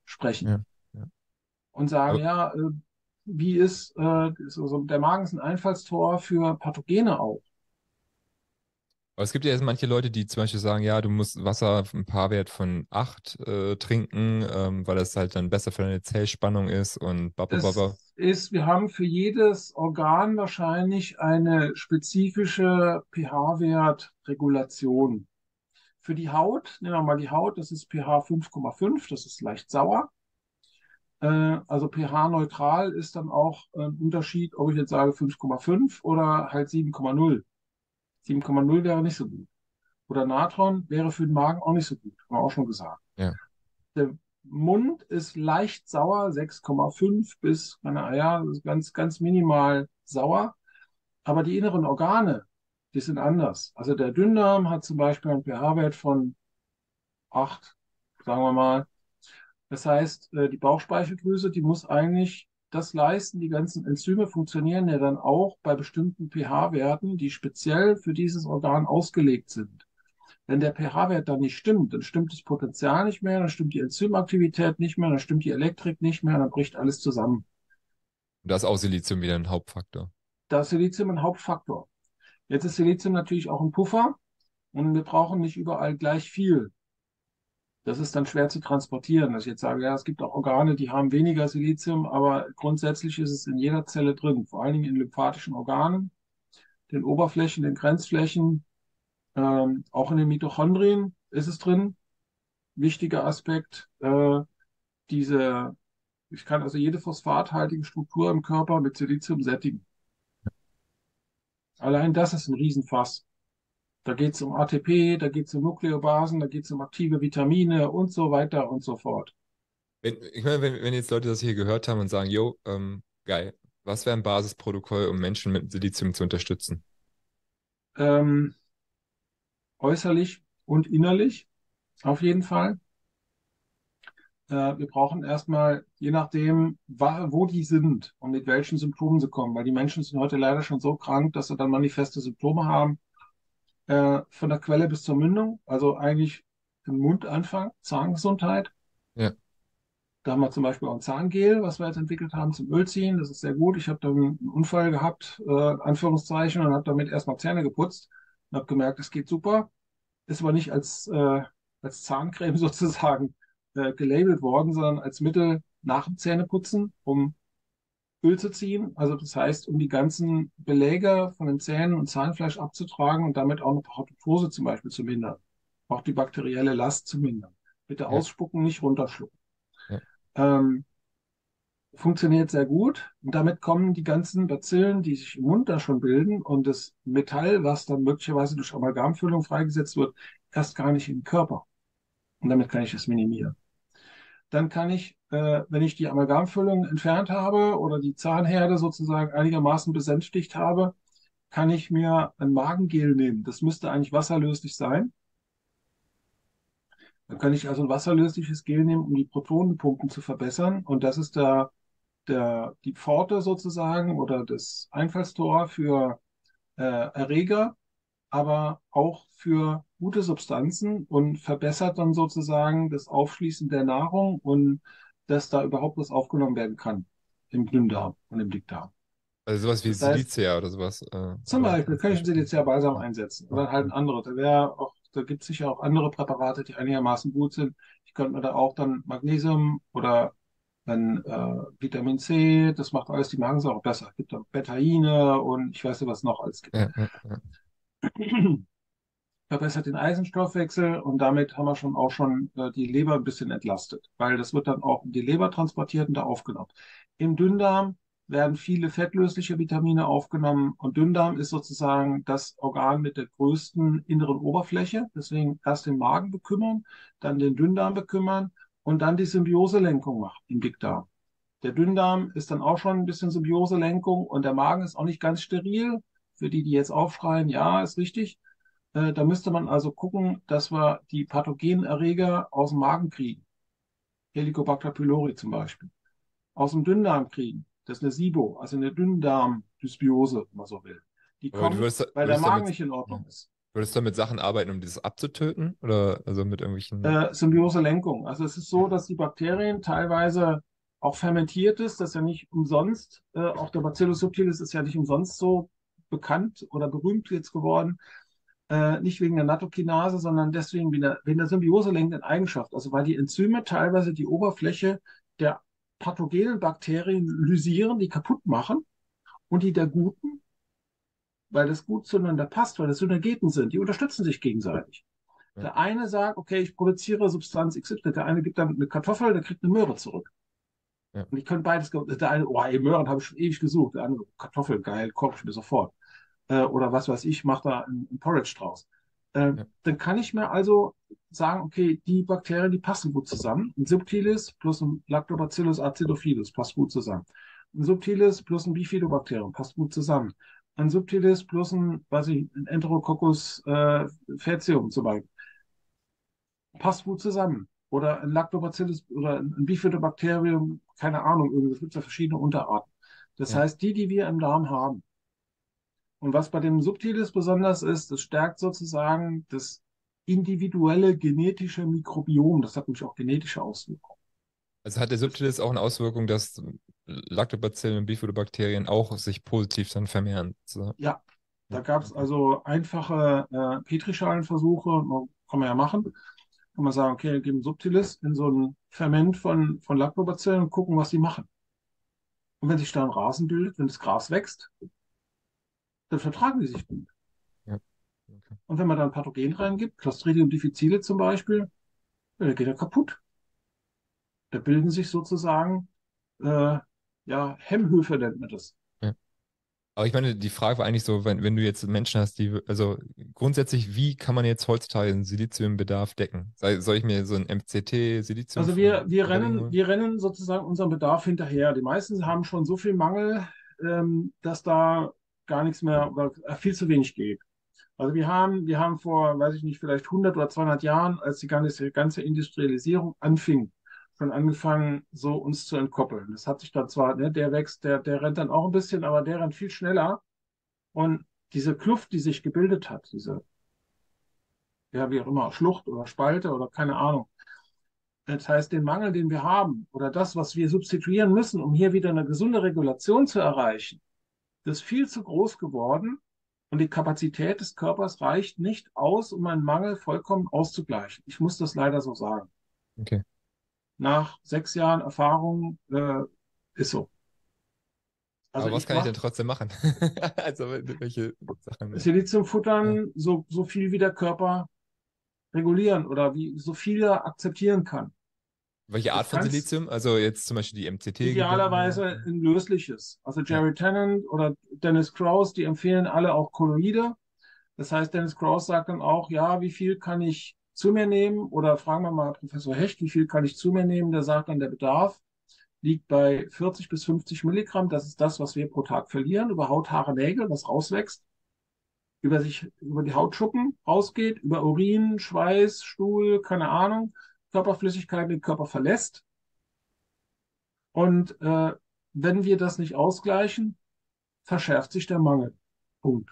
sprechen Ja, ja. und sagen, Aber, ja, äh, wie ist, äh, so, so, der Magen ist ein Einfallstor für Pathogene auch. aber es gibt ja jetzt manche Leute, die zum Beispiel sagen, ja, du musst Wasser im pH-Wert von acht äh, trinken, ähm, weil das halt dann besser für deine Zellspannung ist und babababa. Es ist, wir haben für jedes Organ wahrscheinlich eine spezifische pH-Wertregulation. Für die Haut, nehmen wir mal die Haut, das ist pH fünf Komma fünf, das ist leicht sauer. Äh, also pH-neutral ist dann auch ein Unterschied, ob ich jetzt sage fünf Komma fünf oder halt sieben Komma null. sieben Komma null wäre nicht so gut. Oder Natron wäre für den Magen auch nicht so gut, haben wir auch schon gesagt. Ja. Der Mund ist leicht sauer, sechs Komma fünf bis, naja, ganz, ganz minimal sauer. Aber die inneren Organe, die sind anders. Also der Dünndarm hat zum Beispiel einen pH-Wert von acht, sagen wir mal. Das heißt, äh, die Bauchspeicheldrüse, die muss eigentlich das leisten. Die ganzen Enzyme funktionieren ja dann auch bei bestimmten pH-Werten, die speziell für dieses Organ ausgelegt sind. Wenn der pH-Wert dann nicht stimmt, dann stimmt das Potenzial nicht mehr, dann stimmt die Enzymaktivität nicht mehr, dann stimmt die Elektrik nicht mehr, dann bricht alles zusammen. Und da ist auch Silizium wieder ein Hauptfaktor. Da ist Silizium ein Hauptfaktor. Jetzt ist Silizium natürlich auch ein Puffer und wir brauchen nicht überall gleich viel. Das ist dann schwer zu transportieren. Dass ich jetzt sage, ja, es gibt auch Organe, die haben weniger Silizium, aber grundsätzlich ist es in jeder Zelle drin, vor allen Dingen in lymphatischen Organen, den Oberflächen, den Grenzflächen, ähm, auch in den Mitochondrien ist es drin. Wichtiger Aspekt, äh, diese, ich kann also jede phosphathaltige Struktur im Körper mit Silizium sättigen. Allein das ist ein Riesenfass. Da geht es um A T P, da geht es um Nukleobasen, da geht es um aktive Vitamine und so weiter und so fort. Wenn, ich meine, wenn, wenn jetzt Leute das hier gehört haben und sagen, jo, ähm, geil, was wäre ein Basisprotokoll, um Menschen mit Silizium zu unterstützen? Ähm, äußerlich und innerlich auf jeden Fall. Äh, wir brauchen erstmal, je nachdem, wa- wo die sind und mit welchen Symptomen sie kommen, weil die Menschen sind heute leider schon so krank, dass sie dann manifeste Symptome haben, äh, von der Quelle bis zur Mündung, also eigentlich im Mund anfangen, Zahngesundheit. Ja, Da haben wir zum Beispiel auch ein Zahngel, was wir jetzt entwickelt haben zum Ölziehen. Das ist sehr gut. Ich habe da einen Unfall gehabt, äh, Anführungszeichen, und habe damit erstmal Zähne geputzt und habe gemerkt, es geht super. Ist aber nicht als, äh, als Zahncreme sozusagen äh, gelabelt worden, sondern als Mittel nach dem Zähneputzen, um Öl zu ziehen. Also das heißt, um die ganzen Beläge von den Zähnen und Zahnfleisch abzutragen und damit auch eine Parodontose zum Beispiel zu mindern. Auch die bakterielle Last zu mindern. Bitte ja, ausspucken, nicht runterschlucken. ja. Ähm, funktioniert sehr gut. Und damit kommen die ganzen Bazillen, die sich im Mund da schon bilden und das Metall, was dann möglicherweise durch Amalgamfüllung freigesetzt wird, erst gar nicht in den Körper. Und damit kann ich es minimieren. Dann kann ich, äh, wenn ich die Amalgamfüllung entfernt habe oder die Zahnherde sozusagen einigermaßen besänftigt habe, kann ich mir ein Magengel nehmen. Das müsste eigentlich wasserlöslich sein. Dann kann ich also ein wasserlösliches Gel nehmen, um die Protonenpumpen zu verbessern. Und das ist der, der, die Pforte sozusagen oder das Einfallstor für äh, Erreger, aber auch für gute Substanzen und verbessert dann sozusagen das Aufschließen der Nahrung und dass da überhaupt was aufgenommen werden kann im Dünndarm und im Dickdarm. Also sowas wie Das heißt, Silicia oder sowas. Äh, zum oder Beispiel als kann ich ein Beispiel. Silizialbalsam Ja, einsetzen ja, oder halt ein ja. anderes. Da wäre auch, da gibt es sicher auch andere Präparate, die einigermaßen gut sind. Ich könnte mir da auch dann Magnesium oder dann äh, Vitamin C, das macht alles die Magensäure besser. Es gibt auch Betaine und ich weiß nicht, was noch alles gibt. Ja, ja, ja. Verbessert den Eisenstoffwechsel und damit haben wir schon auch schon äh, die Leber ein bisschen entlastet, weil das wird dann auch in die Leber transportiert und da aufgenommen. Im Dünndarm werden viele fettlösliche Vitamine aufgenommen und Dünndarm ist sozusagen das Organ mit der größten inneren Oberfläche. Deswegen erst den Magen bekümmern, dann den Dünndarm bekümmern und dann die Symbioselenkung machen im Dickdarm. Der Dünndarm ist dann auch schon ein bisschen Symbioselenkung und der Magen ist auch nicht ganz steril. Für die, die jetzt aufschreien, ja, ist richtig. Äh, da müsste man also gucken, dass wir die Pathogenerreger aus dem Magen kriegen. Helicobacter pylori zum Beispiel. Aus dem Dünndarm kriegen. Das ist eine SIBO, also eine Dünndarmdysbiose, wenn man so will. Die Aber du kommt, würdest, weil der würdest Magen damit, nicht in ja. Ordnung ist. Würdest du damit Sachen arbeiten, um dieses abzutöten? Oder also mit irgendwelchen. Äh, Symbiose-Lenkung. Also es ist so, dass die Bakterien teilweise auch fermentiert ist. Das ist ja nicht umsonst. Äh, auch der Bacillus subtilis ist ja nicht umsonst so bekannt oder berühmt jetzt geworden. Äh, nicht wegen der Nattokinase, sondern deswegen wegen der, wegen der Symbiose-lenkenden Eigenschaft. Also weil die Enzyme teilweise die Oberfläche der pathogenen Bakterien lysieren, die kaputt machen und die der guten, weil das gut zueinander passt, weil das Synergeten sind, die unterstützen sich gegenseitig. Ja, Der eine sagt, okay, ich produziere Substanz X Y. Der eine gibt dann eine Kartoffel, der kriegt eine Möhre zurück. ja, Und ich könnte beides, der eine, oh, ey, Möhren habe ich schon ewig gesucht. Der andere, Kartoffel, geil, koche ich mir sofort. Äh, oder was weiß ich, mache da ein, ein Porridge draus. Äh, ja, dann kann ich mir also sagen, okay, die Bakterien, die passen gut zusammen. Ein Subtilis plus ein Lactobacillus acidophilus passt gut zusammen. Ein Subtilis plus ein Bifidobakterium passt gut zusammen. Ein Subtilis plus ein, weiß ich, ein Enterococcus äh, faecium zum Beispiel passt gut zusammen. Oder ein Lactobacillus oder ein Bifidobakterium, keine Ahnung, es gibt ja verschiedene Unterarten. Das ja. heißt, die, die wir im Darm haben. Und was bei dem Subtilis besonders ist, es stärkt sozusagen das individuelle genetische Mikrobiom. Das hat nämlich auch genetische Auswirkungen. Also hat der Das, Subtilis auch eine Auswirkung, dass Lactobacillen und Bifidobakterien auch sich positiv dann vermehren. So. ja, Ja, da gab es okay. also einfache äh, Petrischalenversuche, kann man ja machen. Kann man sagen, okay, wir geben Subtilis in so ein Ferment von, von Lactobacillen und gucken, was die machen. Und wenn sich da ein Rasen bildet, wenn das Gras wächst, dann vertragen die sich gut. Ja, okay. Und wenn man da ein Pathogen reingibt, Clostridium difficile zum Beispiel, ja, dann geht er kaputt. Da bilden sich sozusagen, äh, ja, Hemmhöfe nennt man das. Ja. Aber ich meine, die Frage war eigentlich so, wenn, wenn du jetzt Menschen hast, die, also grundsätzlich, wie kann man jetzt heutzutage den Siliziumbedarf decken? Sei- Soll ich mir so ein M C T-Silizium Also wir, von wir Redding rennen, holen? wir rennen sozusagen unserem Bedarf hinterher. Die meisten haben schon so viel Mangel, ähm, dass da gar nichts mehr oder viel zu wenig geht. Also wir haben, wir haben vor, weiß ich nicht, vielleicht hundert oder zweihundert Jahren, als die ganze, ganze Industrialisierung anfing, schon angefangen, so uns zu entkoppeln. Das hat sich dann zwar, ne, der wächst, der, der rennt dann auch ein bisschen, aber der rennt viel schneller. Und diese Kluft, die sich gebildet hat, diese, ja, wie auch immer, Schlucht oder Spalte oder keine Ahnung. Das heißt, den Mangel, den wir haben oder das, was wir substituieren müssen, um hier wieder eine gesunde Regulation zu erreichen, das ist viel zu groß geworden und die Kapazität des Körpers reicht nicht aus, um einen Mangel vollkommen auszugleichen. Ich muss das leider so sagen. Okay. Nach sechs Jahren Erfahrung äh, ist so. Also Aber was ich kann ich denn mache trotzdem machen? Also welche Sachen? Silizium Ja. futtern so, so viel wie der Körper regulieren oder wie so viel er akzeptieren kann. Welche Art Ich von kann es Silizium? Also jetzt zum Beispiel die M C T-gebundene. idealerweise ein lösliches. Also Ja. Jerry Tennant oder Dennis Krauss, die empfehlen alle auch Kolloide. Das heißt, Dennis Krauss sagt dann auch, ja, wie viel kann ich zu mir nehmen? Oder fragen wir mal Professor Hecht, wie viel kann ich zu mir nehmen? Der sagt dann, der Bedarf liegt bei vierzig bis fünfzig Milligramm. Das ist das, was wir pro Tag verlieren über Haut, Haare, Nägel, was rauswächst, über sich, über die Hautschuppen rausgeht, über Urin, Schweiß, Stuhl, keine Ahnung, Körperflüssigkeit den Körper verlässt. Und äh, wenn wir das nicht ausgleichen, verschärft sich der Mangel. Punkt.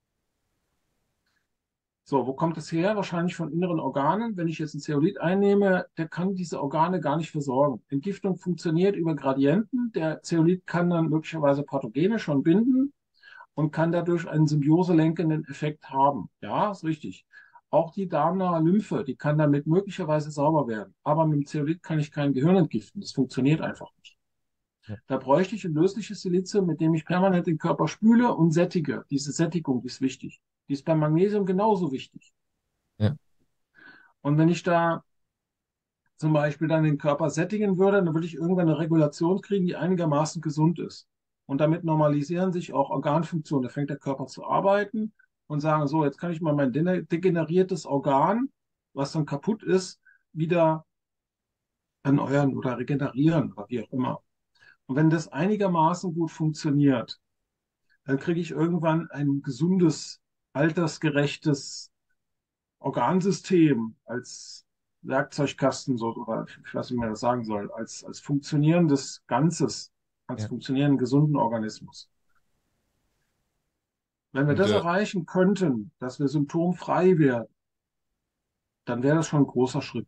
So, wo kommt es her? Wahrscheinlich von inneren Organen. Wenn ich jetzt ein Zeolit einnehme, der kann diese Organe gar nicht versorgen. Entgiftung funktioniert über Gradienten. Der Zeolit kann dann möglicherweise Pathogene schon binden und kann dadurch einen symbioselenkenden Effekt haben. Ja, ist richtig. Auch die darmnahe Lymphe, die kann damit möglicherweise sauber werden. Aber mit dem Zeolit kann ich kein Gehirn entgiften. Das funktioniert einfach nicht. Ja. Da bräuchte ich ein lösliches Silizium, mit dem ich permanent den Körper spüle und sättige. Diese Sättigung, die ist wichtig. Die ist beim Magnesium genauso wichtig. Ja. Und wenn ich da zum Beispiel dann den Körper sättigen würde, dann würde ich irgendwann eine Regulation kriegen, die einigermaßen gesund ist. Und damit normalisieren sich auch Organfunktionen. Da fängt der Körper zu arbeiten und sagen, so, jetzt kann ich mal mein degeneriertes Organ, was dann kaputt ist, wieder erneuern oder regenerieren oder wie auch immer. Und wenn das einigermaßen gut funktioniert, dann kriege ich irgendwann ein gesundes, altersgerechtes Organsystem als Werkzeugkasten, so, oder ich weiß nicht, wie man das sagen soll, als, als funktionierendes Ganzes, als Ja. funktionierenden gesunden Organismus. Wenn wir Und das äh, erreichen könnten, dass wir symptomfrei werden, dann wäre das schon ein großer Schritt.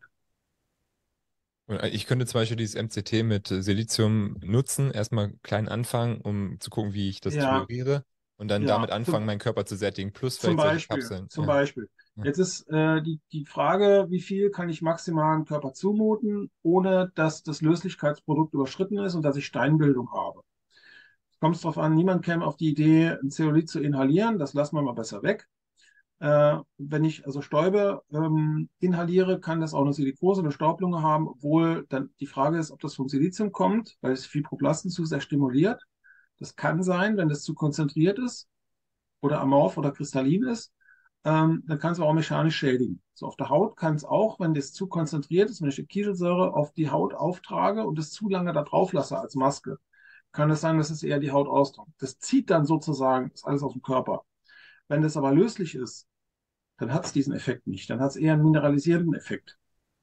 Und äh, ich könnte zum Beispiel dieses M C T mit äh, Silizium nutzen, erstmal klein anfangen, um zu gucken, wie ich das Ja, toleriere und dann damit ja, anfangen, zum, meinen Körper zu sättigen, plus zum vielleicht solche Beispiel, Kapseln. zum Ja, Beispiel. ja. Jetzt ist äh, die, die Frage, wie viel kann ich maximal dem Körper zumuten, ohne dass das Löslichkeitsprodukt überschritten ist und dass ich Steinbildung habe. Es kommt darauf an, niemand käme auf die Idee, ein Zeolit zu inhalieren, das lassen wir mal besser weg. Äh, wenn ich also Stäube ähm, inhaliere, kann das auch eine Silikose, eine Staublunge haben, obwohl dann die Frage ist, ob das vom Silizium kommt, weil es Fibroblasten zu sehr stimuliert. Das kann sein, wenn das zu konzentriert ist oder amorph oder kristallin ist, ähm, dann kann es auch mechanisch schädigen. So auf der Haut kann es auch, wenn das zu konzentriert ist, wenn ich die Kieselsäure auf die Haut auftrage und es zu lange da drauf lasse als Maske, kann es sein, dass es eher die Haut austrocknet. Das zieht dann sozusagen das alles aus dem Körper. Wenn das aber löslich ist, dann hat es diesen Effekt nicht. Dann hat es eher einen mineralisierenden Effekt.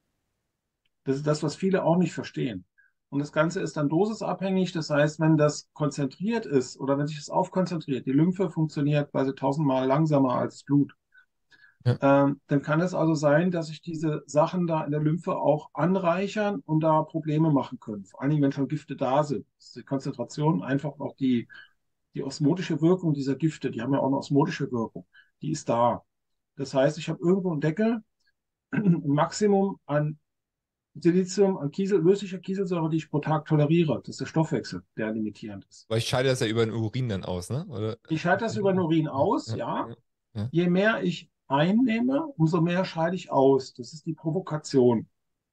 Das ist das, was viele auch nicht verstehen. Und das Ganze ist dann dosisabhängig. Das heißt, wenn das konzentriert ist oder wenn sich das aufkonzentriert, die Lymphe funktioniert quasi tausendmal langsamer als das Blut, Ja. ähm, dann kann es also sein, dass sich diese Sachen da in der Lymphe auch anreichern und da Probleme machen können. Vor allen Dingen, wenn schon Gifte da sind. Das ist die Konzentration, einfach auch die, die osmotische Wirkung dieser Gifte, die haben ja auch eine osmotische Wirkung, die ist da. Das heißt, ich habe irgendwo einen Deckel, ein Maximum an Silizium, an Kiesel, löslicher Kieselsäure, die ich pro Tag toleriere. Das ist der Stoffwechsel, der limitierend ist. Weil ich scheide das ja über den Urin dann aus, ne? Oder? Ich schalte das über den Urin aus, Ja, ja. ja, ja. Je mehr ich einnehme, umso mehr scheide ich aus. Das ist die Provokation.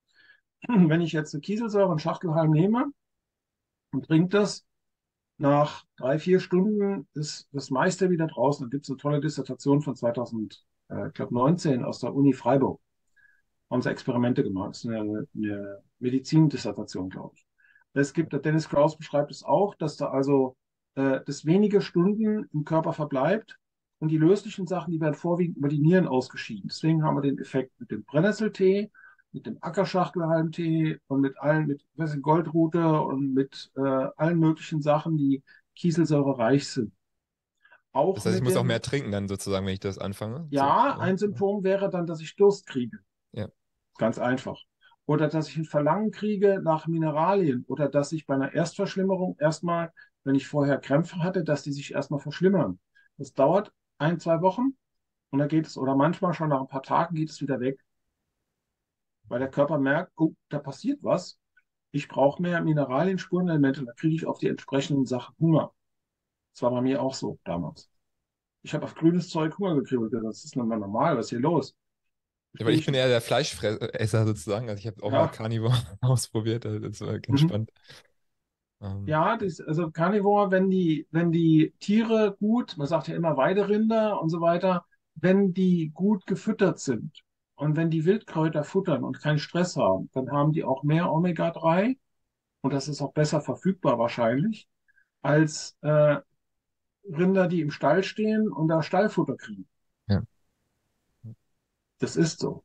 Wenn ich jetzt eine Kieselsäure, einen Schachtelhalm nehme und trinke das, nach drei, vier Stunden ist das meiste wieder draußen. Da gibt es eine tolle Dissertation von zweitausend, äh, ich glaube neunzehn aus der Uni Freiburg. Haben sie Experimente gemacht. Das ist eine, eine Medizindissertation, glaube ich. Es gibt, der Dennis Kraus beschreibt es auch, dass da also äh, das wenige Stunden im Körper verbleibt und die löslichen Sachen, die werden vorwiegend über die Nieren ausgeschieden. Deswegen haben wir den Effekt mit dem Brennnesseltee, mit dem Ackerschachtelhalmtee und mit allen, mit was ist, Goldrute und mit äh, allen möglichen Sachen, die kieselsäurereich sind. Das Auch heißt, ich mit muss auch mehr dem, trinken dann sozusagen, wenn ich das anfange. Zu, ja, ja, ein Symptom wäre dann, dass ich Durst kriege. ja. Ganz einfach. Oder dass ich ein Verlangen kriege nach Mineralien oder dass ich bei einer Erstverschlimmerung erstmal, wenn ich vorher Krämpfe hatte, dass die sich erstmal verschlimmern. Das dauert ein, zwei Wochen und dann geht es, oder manchmal schon nach ein paar Tagen geht es wieder weg, weil der Körper merkt, oh, da passiert was. Ich brauche mehr Mineralien, Spurenelemente, da kriege ich auf die entsprechenden Sachen Hunger. Das war bei mir auch so damals. Ich habe auf grünes Zeug Hunger gekriegt. Das ist nochmal normal, was ist hier los? Ja, weil Verstehe ich ich bin nicht. eher der Fleischfresser sozusagen. Also ich habe auch mal Ja. Carnivore ausprobiert. Also das war ganz Mhm. spannend. Ähm, Ja, das, also Carnivore, wenn die, wenn die Tiere gut, man sagt ja immer Weiderinder und so weiter, wenn die gut gefüttert sind und wenn die Wildkräuter futtern und keinen Stress haben, dann haben die auch mehr Omega drei und das ist auch besser verfügbar wahrscheinlich, als äh, Rinder, die im Stall stehen und da Stallfutter kriegen. ja. Das ist so.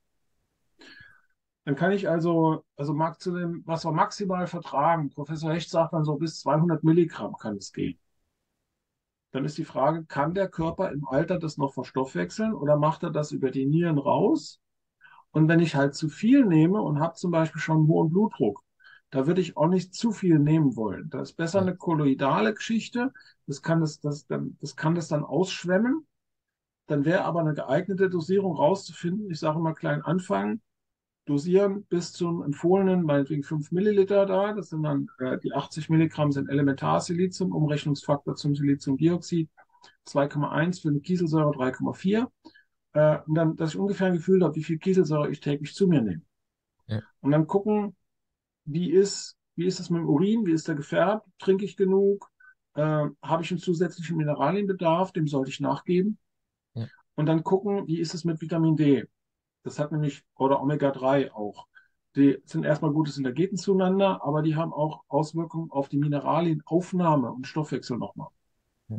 Dann kann ich also, also mag zu dem, was wir maximal vertragen. Professor Hecht sagt dann so bis zweihundert Milligramm kann es gehen. Dann ist die Frage, kann der Körper im Alter das noch verstoffwechseln oder macht er das über die Nieren raus? Und wenn ich halt zu viel nehme und habe zum Beispiel schon einen hohen Blutdruck, da würde ich auch nicht zu viel nehmen wollen. Da ist besser Ja. eine kolloidale Geschichte. Das kann das, das, dann, das kann das dann ausschwemmen. Dann wäre aber eine geeignete Dosierung rauszufinden. Ich sage mal klein anfangen, dosieren bis zum empfohlenen, meinetwegen fünf Milliliter da. Das sind dann äh, die achtzig Milligramm sind Elementarsilizium, Umrechnungsfaktor zum Siliziumdioxid, zwei Komma eins für eine Kieselsäure, drei Komma vier. Äh, und dann, dass ich ungefähr ein Gefühl habe, wie viel Kieselsäure ich täglich zu mir nehme. Ja. Und dann gucken, wie ist, wie ist es mit dem Urin, wie ist der gefärbt, trinke ich genug, äh, habe ich einen zusätzlichen Mineralienbedarf, dem sollte ich nachgeben. Ja. Und dann gucken, wie ist es mit Vitamin D. Das hat nämlich, oder Omega drei auch. Die sind erstmal gute Synergeten zueinander, aber die haben auch Auswirkungen auf die Mineralienaufnahme und Stoffwechsel nochmal. Ja.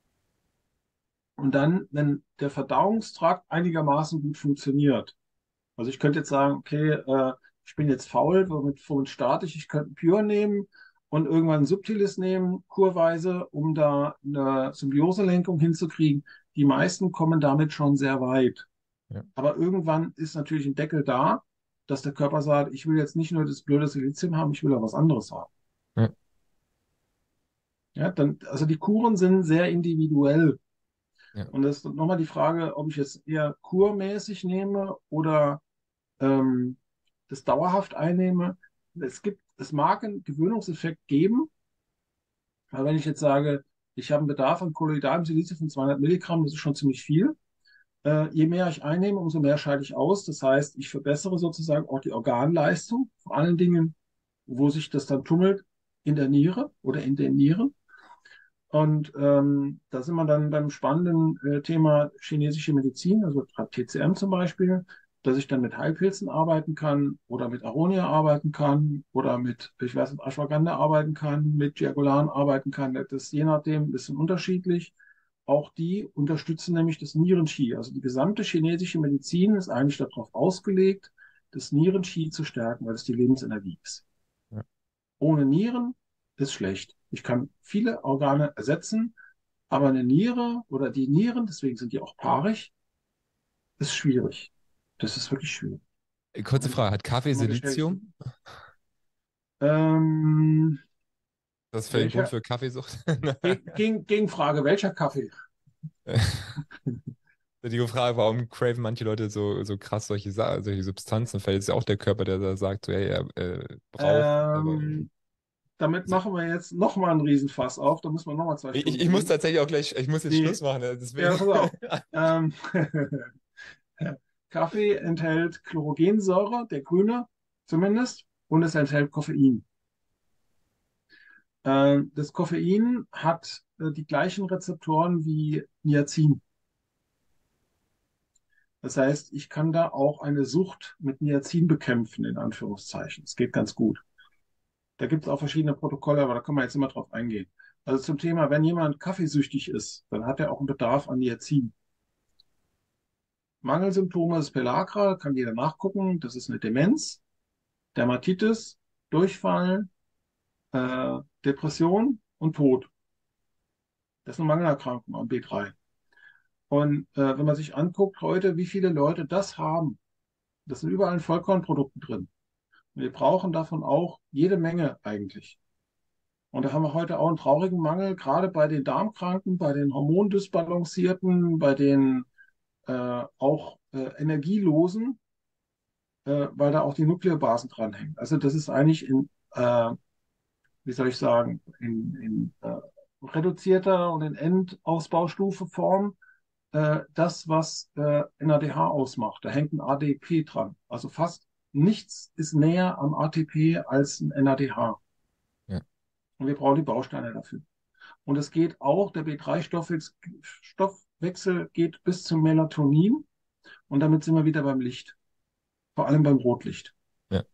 Und dann, wenn der Verdauungstrakt einigermaßen gut funktioniert, also ich könnte jetzt sagen, okay, äh, ich bin jetzt faul, womit, womit starte ich? Ich könnte ein Pure nehmen und irgendwann ein Subtilis nehmen, kurweise, um da eine Symbioselenkung hinzukriegen. die meisten kommen damit schon sehr weit. Ja. Aber irgendwann ist natürlich ein Deckel da, dass der Körper sagt, ich will jetzt nicht nur das blöde Silizium haben, ich will auch was anderes haben. Ja. Ja, dann, also die Kuren sind sehr individuell. Ja. Und das ist nochmal die Frage, ob ich jetzt eher kurmäßig nehme oder ähm, das dauerhaft einnehme. Es gibt, es mag einen Gewöhnungseffekt geben, aber wenn ich jetzt sage, ich habe einen Bedarf an kolloidalem Silizium von zweihundert Milligramm, das ist schon ziemlich viel. Äh, je mehr ich einnehme, umso mehr scheide ich aus. Das heißt, ich verbessere sozusagen auch die Organleistung, vor allen Dingen, wo sich das dann tummelt, in der Niere oder in den Nieren. Und ähm, da sind wir dann beim spannenden äh, Thema chinesische Medizin, also T C M zum Beispiel, dass ich dann mit Heilpilzen arbeiten kann oder mit Aronia arbeiten kann oder mit, ich weiß nicht, Ashwagandha arbeiten kann, mit Giagulan arbeiten kann. Das ist je nachdem ein bisschen unterschiedlich. Auch die unterstützen nämlich das Nieren-Qi. Also die gesamte chinesische Medizin ist eigentlich darauf ausgelegt, das Nieren-Qi zu stärken, weil es die Lebensenergie ist. Ja. Ohne Nieren ist schlecht. Ich kann viele Organe ersetzen, aber eine Niere oder die Nieren, deswegen sind die auch paarig, ist schwierig. Das ist wirklich schwierig. Kurze Wenn ich Frage, hat Kaffee immer gestellt, Silizium? ähm, Das ist für den Grund welcher, für Kaffeesucht? Geg- Geg- Gegenfrage, welcher Kaffee? Die Frage, warum craven manche Leute so, so krass solche, Sa solche Substanzen? Vielleicht ist ja auch der Körper, der da sagt, so, hey, er äh, braucht, aber Ähm, damit also, machen wir jetzt nochmal einen Riesenfass auf. Da müssen wir nochmal zwei ich, Stunden ich muss reden. tatsächlich auch gleich, ich muss jetzt Die, Schluss machen, ne? Deswegen. ja, pass auf. Ähm, Kaffee enthält Chlorogensäure, der grüne zumindest, und es enthält Koffein. Äh, das Koffein hat äh, die gleichen Rezeptoren wie Niacin. Das heißt, ich kann da auch eine Sucht mit Niacin bekämpfen, in Anführungszeichen. Es geht ganz gut. Da gibt es auch verschiedene Protokolle, aber da kann man jetzt immer drauf eingehen. Also zum Thema, wenn jemand kaffeesüchtig ist, dann hat er auch einen Bedarf an Niacin. Mangelsymptome des Pellagra, kann jeder nachgucken. Das ist eine Demenz, Dermatitis, Durchfall, äh, Depression und Tod. Das ist eine Mangelerkrankung am B drei. Und äh, wenn man sich anguckt heute, wie viele Leute das haben, das sind überall in Vollkornprodukten drin. Und wir brauchen davon auch jede Menge eigentlich. Und da haben wir heute auch einen traurigen Mangel, gerade bei den Darmkranken, bei den Hormondysbalancierten, bei den äh, auch äh, Energielosen, äh, weil da auch die Nukleobasen dranhängen. Also das ist eigentlich in, äh, wie soll ich sagen, in, in äh, reduzierter und in Endausbaustufe Form äh, das, was äh, N A D H ausmacht. Da hängt ein A D P dran. Also fast nichts ist näher am A T P als ein N A D H. Ja. Und wir brauchen die Bausteine dafür. Und es geht auch, der B drei Stoffwechsel, Stoffwechsel geht bis zum Melatonin. Und damit sind wir wieder beim Licht. Vor allem beim Rotlicht. Ja.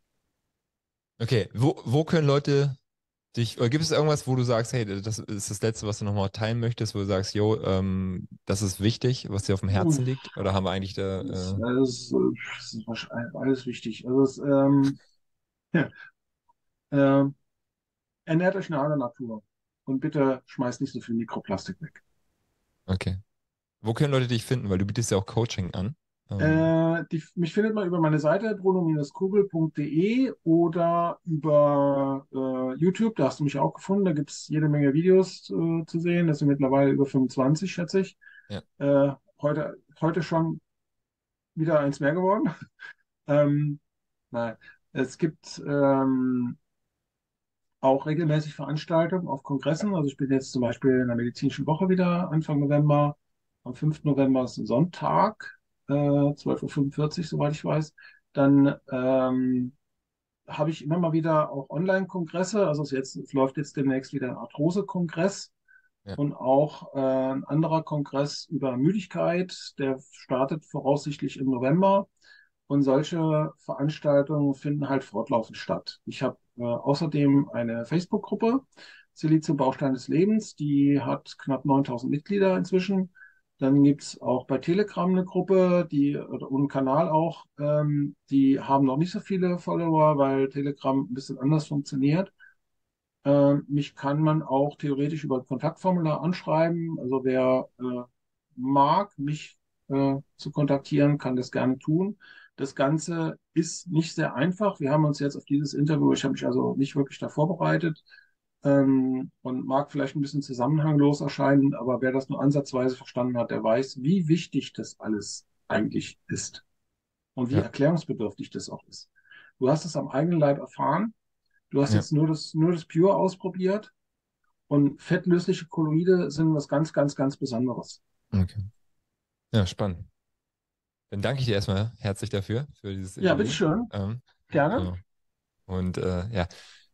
Okay, wo, wo können Leute dich, oder gibt es irgendwas, wo du sagst, hey, das ist das Letzte, was du nochmal teilen möchtest, wo du sagst, yo, ähm, das ist wichtig, was dir auf dem Uff, Herzen liegt? Oder haben wir eigentlich da, das ist, äh, alles, das ist wahrscheinlich alles wichtig. Also es, ähm, ja, äh, ernährt euch nach der Natur. Und bitte schmeißt nicht so viel Mikroplastik weg. okay. Wo können Leute dich finden? Weil du bietest ja auch Coaching an. Ähm, Äh, die, mich findet man über meine Seite bruno Kugel punkt de oder über äh, YouTube. Da hast du mich auch gefunden. Da gibt es jede Menge Videos äh, zu sehen. Das sind mittlerweile über fünfundzwanzig, schätze ich. ja, Äh, heute, heute schon wieder eins mehr geworden. Ähm, nein. Es gibt ähm, auch regelmäßig Veranstaltungen auf Kongressen. Also ich bin jetzt zum Beispiel in der Medizinischen Woche wieder Anfang November. Am fünften November ist ein Sonntag, äh, zwölf Uhr fünfundvierzig, soweit ich weiß. Dann ähm, habe ich immer mal wieder auch Online-Kongresse. Also es jetzt, es läuft jetzt demnächst wieder ein Arthrose-Kongress ja, und auch äh, ein anderer Kongress über Müdigkeit. Der startet voraussichtlich im November. Und solche Veranstaltungen finden halt fortlaufend statt. Ich habe äh, außerdem eine Facebook-Gruppe, Silizium Baustein des Lebens, die hat knapp neuntausend Mitglieder inzwischen. Dann gibt's auch bei Telegram eine Gruppe, die und einen Kanal auch, ähm, die haben noch nicht so viele Follower, weil Telegram ein bisschen anders funktioniert. Ähm, mich kann man auch theoretisch über ein Kontaktformular anschreiben. Also wer äh, mag, mich äh, zu kontaktieren, kann das gerne tun. Das Ganze ist nicht sehr einfach. Wir haben uns jetzt auf dieses Interview, ich habe mich also nicht wirklich da vorbereitet, ähm, und mag vielleicht ein bisschen zusammenhanglos erscheinen, aber wer das nur ansatzweise verstanden hat, der weiß, wie wichtig das alles eigentlich ist und wie Ja, erklärungsbedürftig das auch ist. Du hast es am eigenen Leib erfahren. Du hast ja, jetzt nur das, nur das Pure ausprobiert und fettlösliche Kolloide sind was ganz, ganz, ganz Besonderes. okay. Ja, spannend. Dann danke ich dir erstmal herzlich dafür, für dieses Ja, Interview. bitteschön. Ähm, Gerne. genau. Und äh, ja,